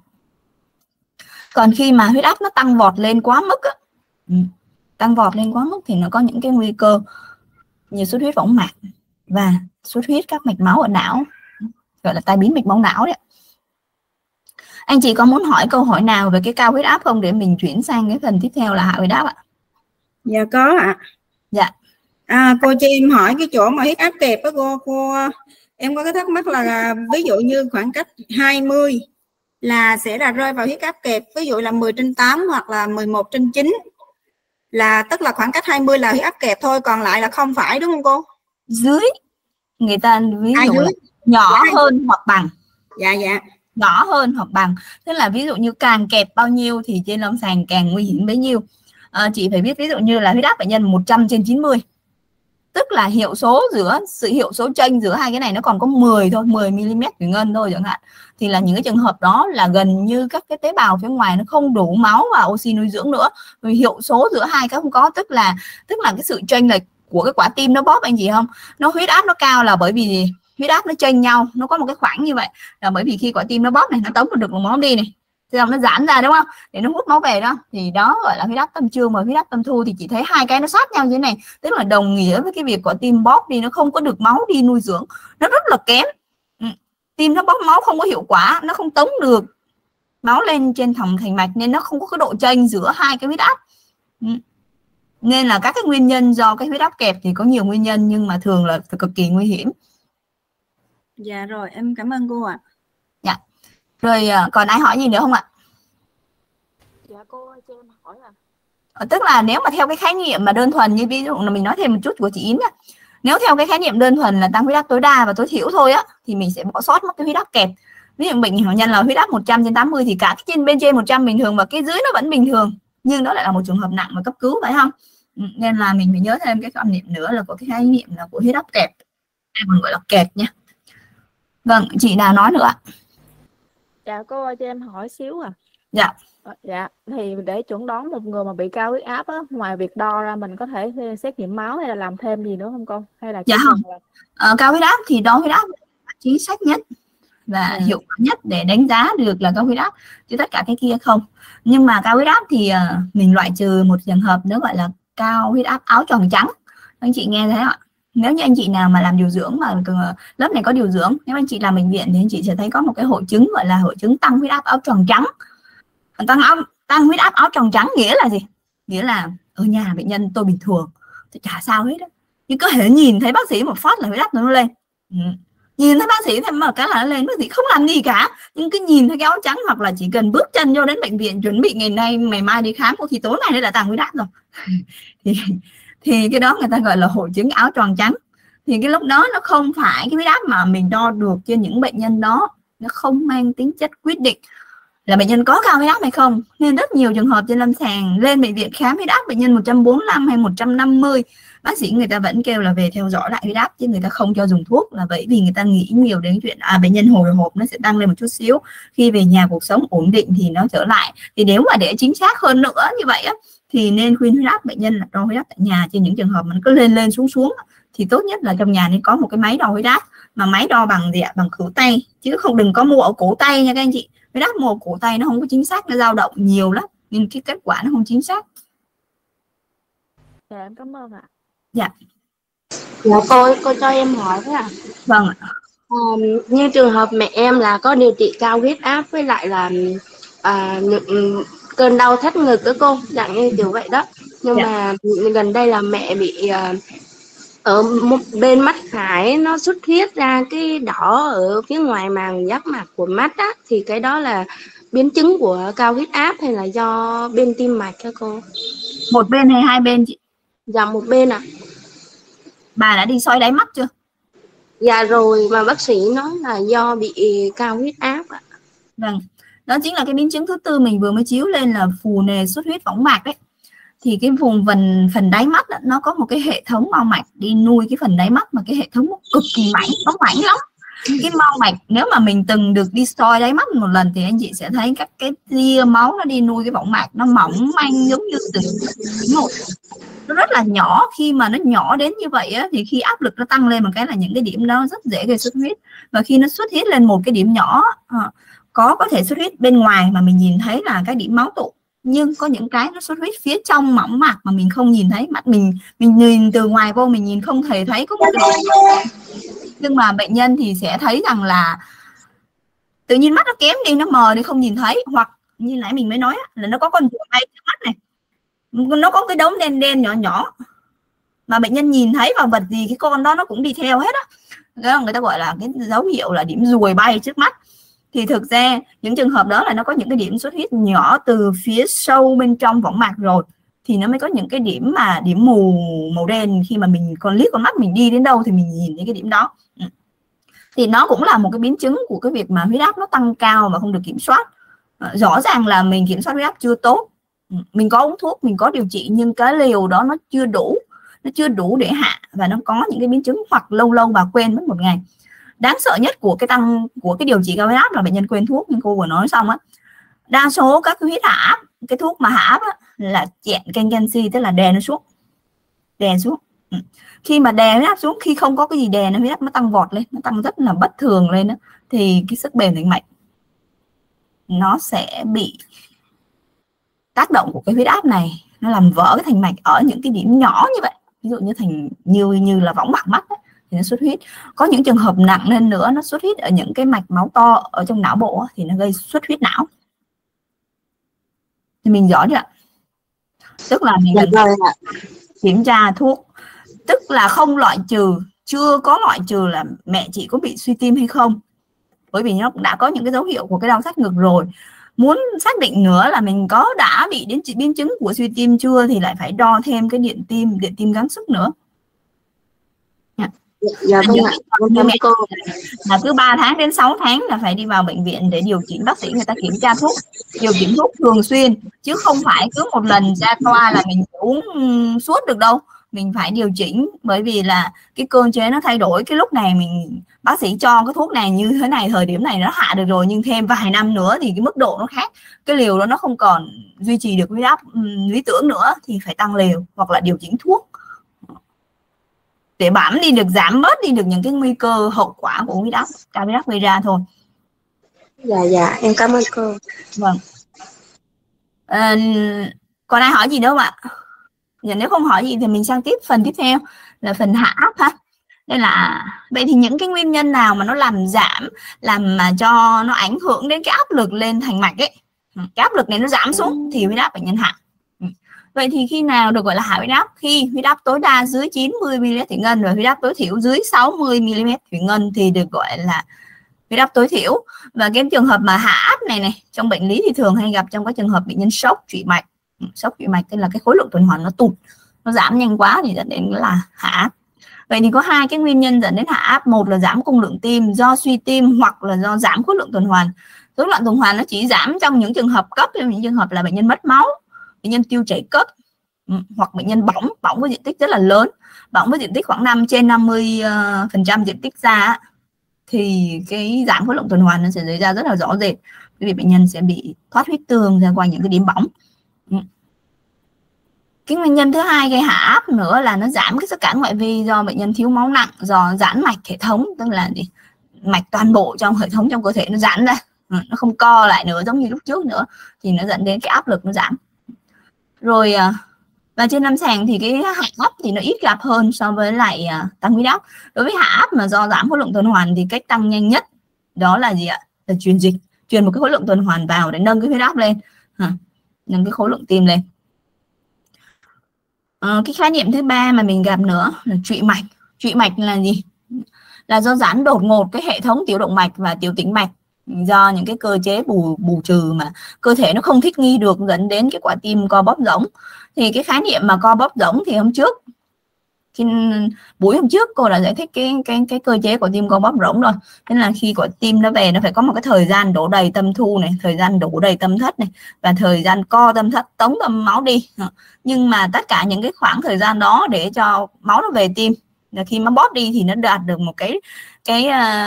Còn khi mà huyết áp nó tăng vọt lên quá mức á, tăng vọt lên quá mức thì nó có những cái nguy cơ như xuất huyết võng mạc và xuất huyết các mạch máu ở não, gọi là tai biến mạch máu não đấy. Anh chị có muốn hỏi câu hỏi nào về cái cao huyết áp không để mình chuyển sang cái phần tiếp theo là hạ huyết áp ạ? Dạ có ạ. Dạ. Cô cho em hỏi cái chỗ mà huyết áp kẹp đó cô, em có cái thắc mắc là ví dụ như khoảng cách 20 là sẽ là rơi vào huyết áp kẹp, ví dụ là 10/8 hoặc là 11/9, là tức là khoảng cách 20 là huyết áp kẹp thôi, còn lại là không phải, đúng không cô? Dưới người ta ví dụ dưới là nhỏ hơn hoặc bằng. Dạ Nhỏ hơn hoặc bằng, tức là ví dụ như càng kẹp bao nhiêu thì trên lâm sàng càng nguy hiểm bấy nhiêu. Chị phải biết ví dụ như là huyết áp bệnh nhân 100/90, tức là hiệu số chênh giữa hai cái này nó còn có 10 thôi, 10 mm thủy ngân thôi chẳng hạn, thì là những cái trường hợp đó là gần như các cái tế bào phía ngoài nó không đủ máu và oxy nuôi dưỡng nữa, vì hiệu số giữa hai cái không có, tức là cái sự chênh lệch của cái quả tim nó bóp, anh chị không, nó huyết áp nó cao là bởi vì gì? Huyết áp nó chênh nhau, nó có một cái khoảng như vậy là bởi vì khi quả tim nó bóp này, nó tống được luồng máu đi này, xong nó giãn ra đúng không, để nó hút máu về đó, thì đó gọi là huyết áp tâm trương. Mà huyết áp tâm thu thì chỉ thấy hai cái nó sát nhau như thế này, tức là đồng nghĩa với cái việc quả tim bóp đi, nó không có được máu đi nuôi dưỡng, nó rất là kém. Tim nó bóp máu không có hiệu quả, nó không tống được máu lên trên thành mạch, nên nó không có cái độ chênh giữa hai cái huyết áp. Nên là các cái nguyên nhân do cái huyết áp kẹp thì có nhiều nguyên nhân, nhưng mà thường là cực kỳ nguy hiểm. Dạ rồi, em cảm ơn cô ạ. Dạ. Rồi còn ai hỏi gì nữa không ạ? Dạ cô ơi, cho em hỏi Tức là nếu mà theo cái khái niệm mà đơn thuần, như ví dụ là mình nói thêm một chút của chị Yến nhá. Nếu theo cái khái niệm đơn thuần là tăng huyết áp tối đa và tối thiểu thôi á, thì mình sẽ bỏ sót mất cái huyết áp kẹp. Ví dụ bệnh nhân là huyết áp 100/80 thì cả cái bên trên 100 bình thường và cái dưới nó vẫn bình thường, nhưng đó lại là một trường hợp nặng mà cấp cứu, phải không? Nên là mình phải nhớ thêm cái khái niệm nữa là có cái khái niệm là của huyết áp kẹp, hay còn gọi là kẹp nha. Vâng, chị nào nói nữa ạ? Dạ cô ơi, cho em hỏi xíu Dạ. Dạ, thì để chẩn đoán một người mà bị cao huyết áp á, ngoài việc đo ra mình có thể xét nghiệm máu hay là làm thêm gì nữa không cô? Hay là dạ không. Cao huyết áp thì đo huyết áp chính xác nhất và hiệu quả nhất để đánh giá được là cao huyết áp, chứ tất cả cái kia không. Nhưng mà cao huyết áp thì mình loại trừ một trường hợp nữa gọi là cao huyết áp áo tròn trắng. Anh chị nghe thấy ạ? Nếu như anh chị nào mà làm điều dưỡng mà lớp này có điều dưỡng, nếu anh chị làm bệnh viện thì anh chị sẽ thấy có một cái hội chứng gọi là hội chứng tăng huyết áp áo tròn trắng. Tăng huyết áp áo tròn trắng nghĩa là gì? Nghĩa là ở nhà bệnh nhân tôi bình thường, tôi chả sao hết đó, nhưng có thể nhìn thấy bác sĩ một phát là huyết áp nó lên. Nhìn thấy bác sĩ thêm mà cái là nó lên, bác sĩ không làm gì cả, nhưng cứ nhìn thấy cái áo trắng, hoặc là chỉ cần bước chân vô đến bệnh viện chuẩn bị ngày mai đi khám, có khi tối nay đã tăng huyết áp rồi. thì cái đó người ta gọi là hội chứng áo tròn trắng. Thì cái lúc đó nó không phải cái huyết áp mà mình đo được trên những bệnh nhân đó, nó không mang tính chất quyết định là bệnh nhân có cao huyết áp hay không. Nên rất nhiều trường hợp trên lâm sàng lên bệnh viện khám huyết áp bệnh nhân 145 hay 150, bác sĩ người ta vẫn kêu là về theo dõi lại huyết áp, chứ người ta không cho dùng thuốc, là bởi vì người ta nghĩ nhiều đến chuyện bệnh nhân hồi hộp nó sẽ tăng lên một chút xíu, khi về nhà cuộc sống ổn định thì nó trở lại. Thì nếu mà để chính xác hơn nữa như vậy á, thì nên khuyên huyết áp bệnh nhân là đo huyết áp tại nhà. Trên những trường hợp mà nó cứ lên xuống thì tốt nhất là trong nhà nên có một cái máy đo huyết áp, mà máy đo bằng gì ạ? Bằng khử tay, chứ không đừng có mua ở cổ tay nha các anh chị. Huyết áp mua ở cổ tay nó không có chính xác, nó dao động nhiều lắm nên cái kết quả nó không chính xác. Dạ em cảm ơn ạ. Dạ. Dạ cô cho em hỏi với ạ. Vâng ạ. Như trường hợp mẹ em là có điều trị cao huyết áp với lại là cơn đau thắt ngực đó cô, dạng như kiểu vậy đó. Nhưng mà gần đây là mẹ bị ở một bên mắt phải nó xuất huyết ra cái đỏ ở phía ngoài màng giác mạc của mắt á, thì cái đó là biến chứng của cao huyết áp hay là do bên tim mạch hả cô? Một bên hay hai bên chị? Dạ một bên ạ. Bà đã đi soi đáy mắt chưa? Dạ rồi, mà bác sĩ nói là do bị cao huyết áp ạ. Vâng, đó chính là cái biến chứng thứ tư mình vừa mới chiếu lên là phù nề xuất huyết võng mạc đấy. Thì cái vùng phần đáy mắt đó, nó có một cái hệ thống mao mạch đi nuôi cái phần đáy mắt, mà cái hệ thống cực kỳ mảnh, nó mảnh lắm. Cái mao mạch nếu mà mình từng được đi soi đáy mắt một lần thì anh chị sẽ thấy các cái tia máu nó đi nuôi cái võng mạc nó mỏng manh giống như từng một. Nó rất là nhỏ, khi mà nó nhỏ đến như vậy á, thì khi áp lực nó tăng lên một cái là những cái điểm đó rất dễ gây xuất huyết. Và khi nó xuất huyết lên một cái điểm nhỏ, có thể xuất huyết bên ngoài mà mình nhìn thấy là cái điểm máu tụ, nhưng có những cái nó xuất huyết phía trong võng mạc mà mình không nhìn thấy, mắt mình nhìn từ ngoài vô mình nhìn không thể thấy có một cái. Nhưng mà bệnh nhân thì sẽ thấy rằng là tự nhiên mắt nó kém đi, nó mờ đi không nhìn thấy, hoặc như nãy mình mới nói là nó có con chuột ngay trước mắt này, nó có cái đống đen đen nhỏ nhỏ mà bệnh nhân nhìn thấy vào vật gì cái con đó nó cũng đi theo hết á. Đó người ta gọi là cái dấu hiệu là điểm ruồi bay trước mắt. Thì thực ra những trường hợp đó là nó có những cái điểm xuất huyết nhỏ từ phía sâu bên trong võng mạc rồi, thì nó mới có những cái điểm mà điểm mù màu đen, khi mà mình còn liếc con mắt mình đi đến đâu thì mình nhìn thấy cái điểm đó. Thì nó cũng là một cái biến chứng của cái việc mà huyết áp nó tăng cao mà không được kiểm soát. Rõ ràng là mình kiểm soát huyết áp chưa tốt, mình có uống thuốc, mình có điều trị, nhưng cái liều đó nó chưa đủ để hạ, và nó có những cái biến chứng hoặc lâu lâu bà quên mất một ngày. Đáng sợ nhất của cái điều trị cao huyết áp là bệnh nhân quên thuốc, như cô vừa nói xong á. Đa số các cái huyết áp, cái thuốc mà hạ áp á, là chẹn kênh canxi, tức là đè nó xuống. Khi mà đè huyết áp xuống, khi không có cái gì đè nó huyết áp nó tăng vọt lên, nó tăng rất là bất thường lên đó, thì cái sức bền thành mạch nó sẽ bị tác động của cái huyết áp này, nó làm vỡ cái thành mạch ở những cái điểm nhỏ như vậy. Ví dụ như như là võng mạc mắt ấy, thì nó xuất huyết. Có những trường hợp nặng lên nữa, nó xuất huyết ở những cái mạch máu to ở trong não bộ thì nó gây xuất huyết não. Thì mình rõ chưa ạ? Tức là mình cần kiểm tra thuốc, tức là không loại trừ, chưa có loại trừ là mẹ chị có bị suy tim hay không, bởi vì nó đã có những cái dấu hiệu của cái đau thắt ngực rồi. Muốn xác định nữa là mình đã bị đến biến chứng của suy tim chưa thì lại phải đo thêm cái điện tim gắng sức nữa. Dạ vâng ạ. Là cứ 3 tháng đến 6 tháng là phải đi vào bệnh viện để điều chỉnh, bác sĩ người ta kiểm tra thuốc, điều chỉnh thuốc thường xuyên, chứ không phải cứ một lần ra toa là mình uống suốt được đâu. Mình phải điều chỉnh, bởi vì là cái cơ chế nó thay đổi. Cái lúc này bác sĩ cho cái thuốc này như thế này, thời điểm này nó hạ được rồi, nhưng thêm vài năm nữa thì cái mức độ nó khác, cái liều đó nó không còn duy trì được huyết áp lý tưởng nữa, thì phải tăng liều hoặc là điều chỉnh thuốc để giảm bớt đi được những cái nguy cơ hậu quả của huyết áp cao huyết áp gây ra thôi. Dạ em cảm ơn cô. Vâng. Còn ai hỏi gì đâu ạ? Nếu không hỏi gì thì mình sang phần tiếp theo là phần hạ áp ha. Đây là vậy thì những cái nguyên nhân nào mà nó làm mà cho nó ảnh hưởng đến cái áp lực lên thành mạch ấy, cái áp lực này nó giảm xuống thì huyết áp bệnh nhân hạ. Vậy thì khi nào được gọi là hạ huyết áp? Khi huyết áp tối đa dưới 90 mm thủy ngân và huyết áp tối thiểu dưới 60 mm thủy ngân thì được gọi là huyết áp tối thiểu. Và cái trường hợp mà hạ áp này trong bệnh lý thì thường hay gặp trong các trường hợp bệnh nhân sốc trụy mạch. Sốc trụy mạch tức là cái khối lượng tuần hoàn nó tụt, nó giảm nhanh quá thì dẫn đến là hạ áp. Vậy thì có hai cái nguyên nhân dẫn đến hạ áp. Một là giảm cung lượng tim do suy tim, hoặc là do giảm khối lượng tuần hoàn. Rối loạn tuần hoàn nó chỉ giảm trong những trường hợp cấp, trong những trường hợp là bệnh nhân mất máu, bệnh nhân tiêu chảy cấp, hoặc bệnh nhân bỏng với diện tích rất là lớn, bỏng với diện tích khoảng trên 50% diện tích da, thì cái giảm khối lượng tuần hoàn nó sẽ xảy ra rất là rõ rệt, vì bệnh nhân sẽ bị thoát huyết tương ra qua những cái điểm bỏng. Cái nguyên nhân thứ hai gây hạ áp nữa là nó giảm cái sức cản ngoại vi do bệnh nhân thiếu máu nặng, do giãn mạch hệ thống, tức là mạch toàn bộ trong hệ thống trong cơ thể nó giãn ra, nó không co lại nữa giống như lúc trước nữa, thì nó dẫn đến cái áp lực nó giảm. Rồi và trên lâm sàng thì cái hạ áp thì nó ít gặp hơn so với lại tăng huyết áp. Đối với hạ áp mà do giảm khối lượng tuần hoàn thì cách tăng nhanh nhất đó là gì ạ? Là truyền dịch, truyền một cái khối lượng tuần hoàn vào để nâng cái huyết áp lên, nâng cái khối lượng tim lên. Cái khái niệm thứ ba mà mình gặp nữa là trụy mạch. Trụy mạch là gì? Là do giãn đột ngột cái hệ thống tiểu động mạch và tiểu tĩnh mạch, do những cái cơ chế bù trừ mà cơ thể nó không thích nghi được, dẫn đến cái quả tim co bóp rỗng. Thì cái khái niệm mà co bóp rỗng thì buổi hôm trước cô đã giải thích cái cơ chế của tim co bóp rỗng rồi. Thế là khi quả tim nó về, nó phải có một cái thời gian đổ đầy tâm thu này, thời gian đổ đầy tâm thất này, và thời gian co tâm thất, tống tâm máu đi. Nhưng mà tất cả những cái khoảng thời gian đó để cho máu nó về tim, là khi nó bóp đi thì nó đạt được một cái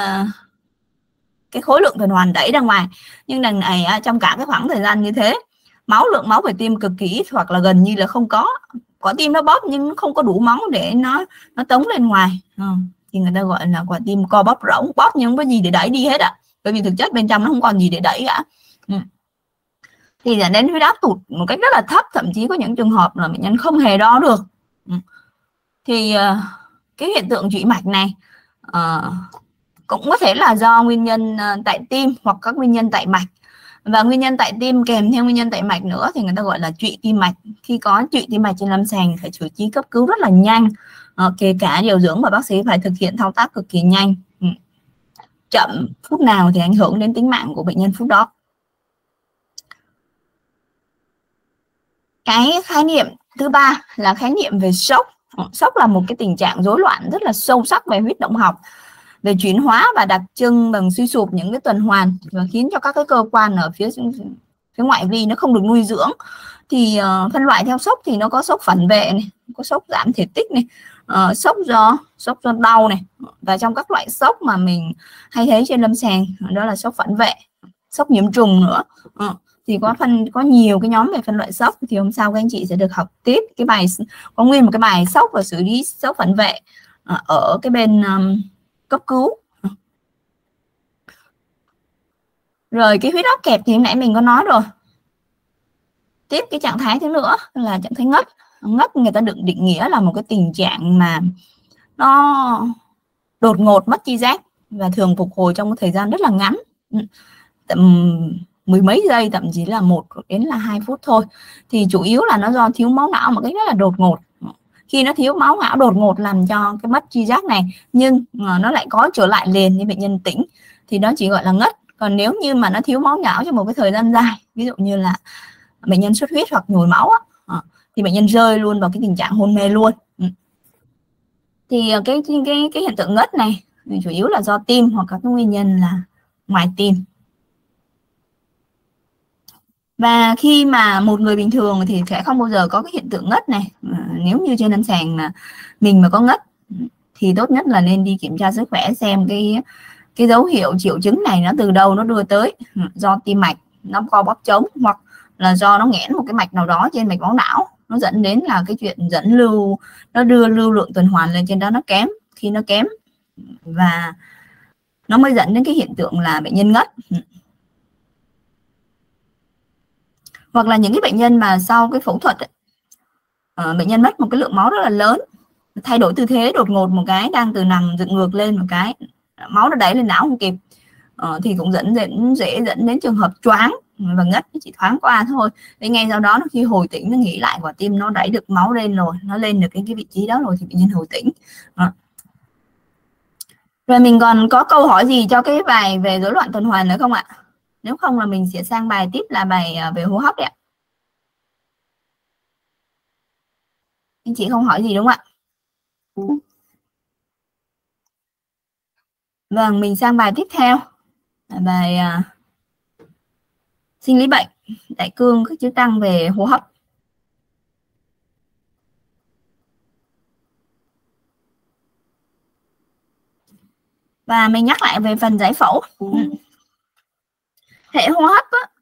khối lượng tuần hoàn đẩy ra ngoài. Nhưng đằng này trong cả cái khoảng thời gian như thế, lượng máu về tim cực kỳ ít hoặc là gần như là không có. Quả tim nó bóp nhưng không có đủ máu để nó tống lên ngoài, thì người ta gọi là quả tim co bóp rỗng. Bóp nhưng không có gì để đẩy đi hết ạ, bởi vì thực chất bên trong nó không còn gì để đẩy cả. Thì dẫn đến huyết áp tụt một cách rất là thấp, thậm chí có những trường hợp là bệnh nhân không hề đo được. Thì cái hiện tượng trụy mạch này cũng có thể là do nguyên nhân tại tim hoặc các nguyên nhân tại mạch. Và nguyên nhân tại tim kèm theo nguyên nhân tại mạch nữa thì người ta gọi là trụy tim mạch. Khi có trụy tim mạch trên lâm sàng phải xử trí cấp cứu rất là nhanh, kể cả điều dưỡng và bác sĩ phải thực hiện thao tác cực kỳ nhanh. Chậm phút nào thì ảnh hưởng đến tính mạng của bệnh nhân phút đó. Cái khái niệm thứ ba là khái niệm về sốc. Sốc là một cái tình trạng rối loạn rất là sâu sắc về huyết động học, về chuyển hóa và đặc trưng bằng suy sụp những cái tuần hoàn và khiến cho các cái cơ quan ở phía ngoại vi nó không được nuôi dưỡng. Thì phân loại theo sốc thì nó có sốc phản vệ này, có sốc giảm thể tích này, sốc do đau này, và trong các loại sốc mà mình hay thấy trên lâm sàng đó là sốc phản vệ, sốc nhiễm trùng nữa. Thì có nhiều cái nhóm về phân loại sốc, thì hôm sau các anh chị sẽ được học tiếp cái bài, có nguyên một cái bài sốc và xử lý sốc phản vệ ở cái bên cấp cứu. Rồi cái huyết áp kẹp thì hôm nãy mình có nói rồi. Tiếp cái trạng thái thứ nữa là trạng thái ngất. Ngất người ta được định nghĩa là một cái tình trạng mà nó đột ngột mất tri giác và thường phục hồi trong một thời gian rất là ngắn, tầm mười mấy giây, thậm chí là 1 đến 2 phút thôi. Thì chủ yếu là nó do thiếu máu não một cách rất là đột ngột. Khi nó thiếu máu não đột ngột làm cho cái mất tri giác này, nhưng nó lại có trở lại liền như bệnh nhân tỉnh, thì đó chỉ gọi là ngất. Còn nếu như mà nó thiếu máu não trong một cái thời gian dài, ví dụ như là bệnh nhân xuất huyết hoặc nhồi máu thì bệnh nhân rơi luôn vào cái tình trạng hôn mê luôn. Thì cái hiện tượng ngất này thì chủ yếu là do tim hoặc các nguyên nhân là ngoài tim. Và khi mà một người bình thường thì sẽ không bao giờ có cái hiện tượng ngất này. Nếu như trên lâm sàng mà mình mà có ngất thì tốt nhất là nên đi kiểm tra sức khỏe xem cái dấu hiệu triệu chứng này nó từ đâu nó đưa tới, do tim mạch nó co bóp trống, hoặc là do nó nghẽn một cái mạch nào đó trên mạch máu não, nó dẫn đến là cái chuyện dẫn lưu, nó đưa lưu lượng tuần hoàn lên trên đó nó kém. Khi nó kém và nó mới dẫn đến cái hiện tượng là bệnh nhân ngất. Hoặc là những cái bệnh nhân mà sau cái phẫu thuật bệnh nhân mất một cái lượng máu rất là lớn, thay đổi tư thế đột ngột một cái, đang từ nằm dựng ngược lên một cái, máu nó đẩy lên não không kịp, thì cũng dễ dẫn đến trường hợp choáng và ngất chỉ thoáng qua thôi. Thế ngay sau đó khi hồi tỉnh nó nghĩ lại quả tim nó đẩy được máu lên rồi, nó lên được cái vị trí đó rồi thì bệnh nhân hồi tỉnh. Rồi mình còn có câu hỏi gì cho cái bài về rối loạn tuần hoàn nữa không ạ? Nếu không là mình sẽ sang bài tiếp là bài về hô hấp đấy ạ. Anh chị không hỏi gì đúng không ạ? Vâng, mình sang bài tiếp theo là bài sinh lý bệnh đại cương các chứng tăng về hô hấp. Và mình nhắc lại về phần giải phẫu. Hệ hô hấp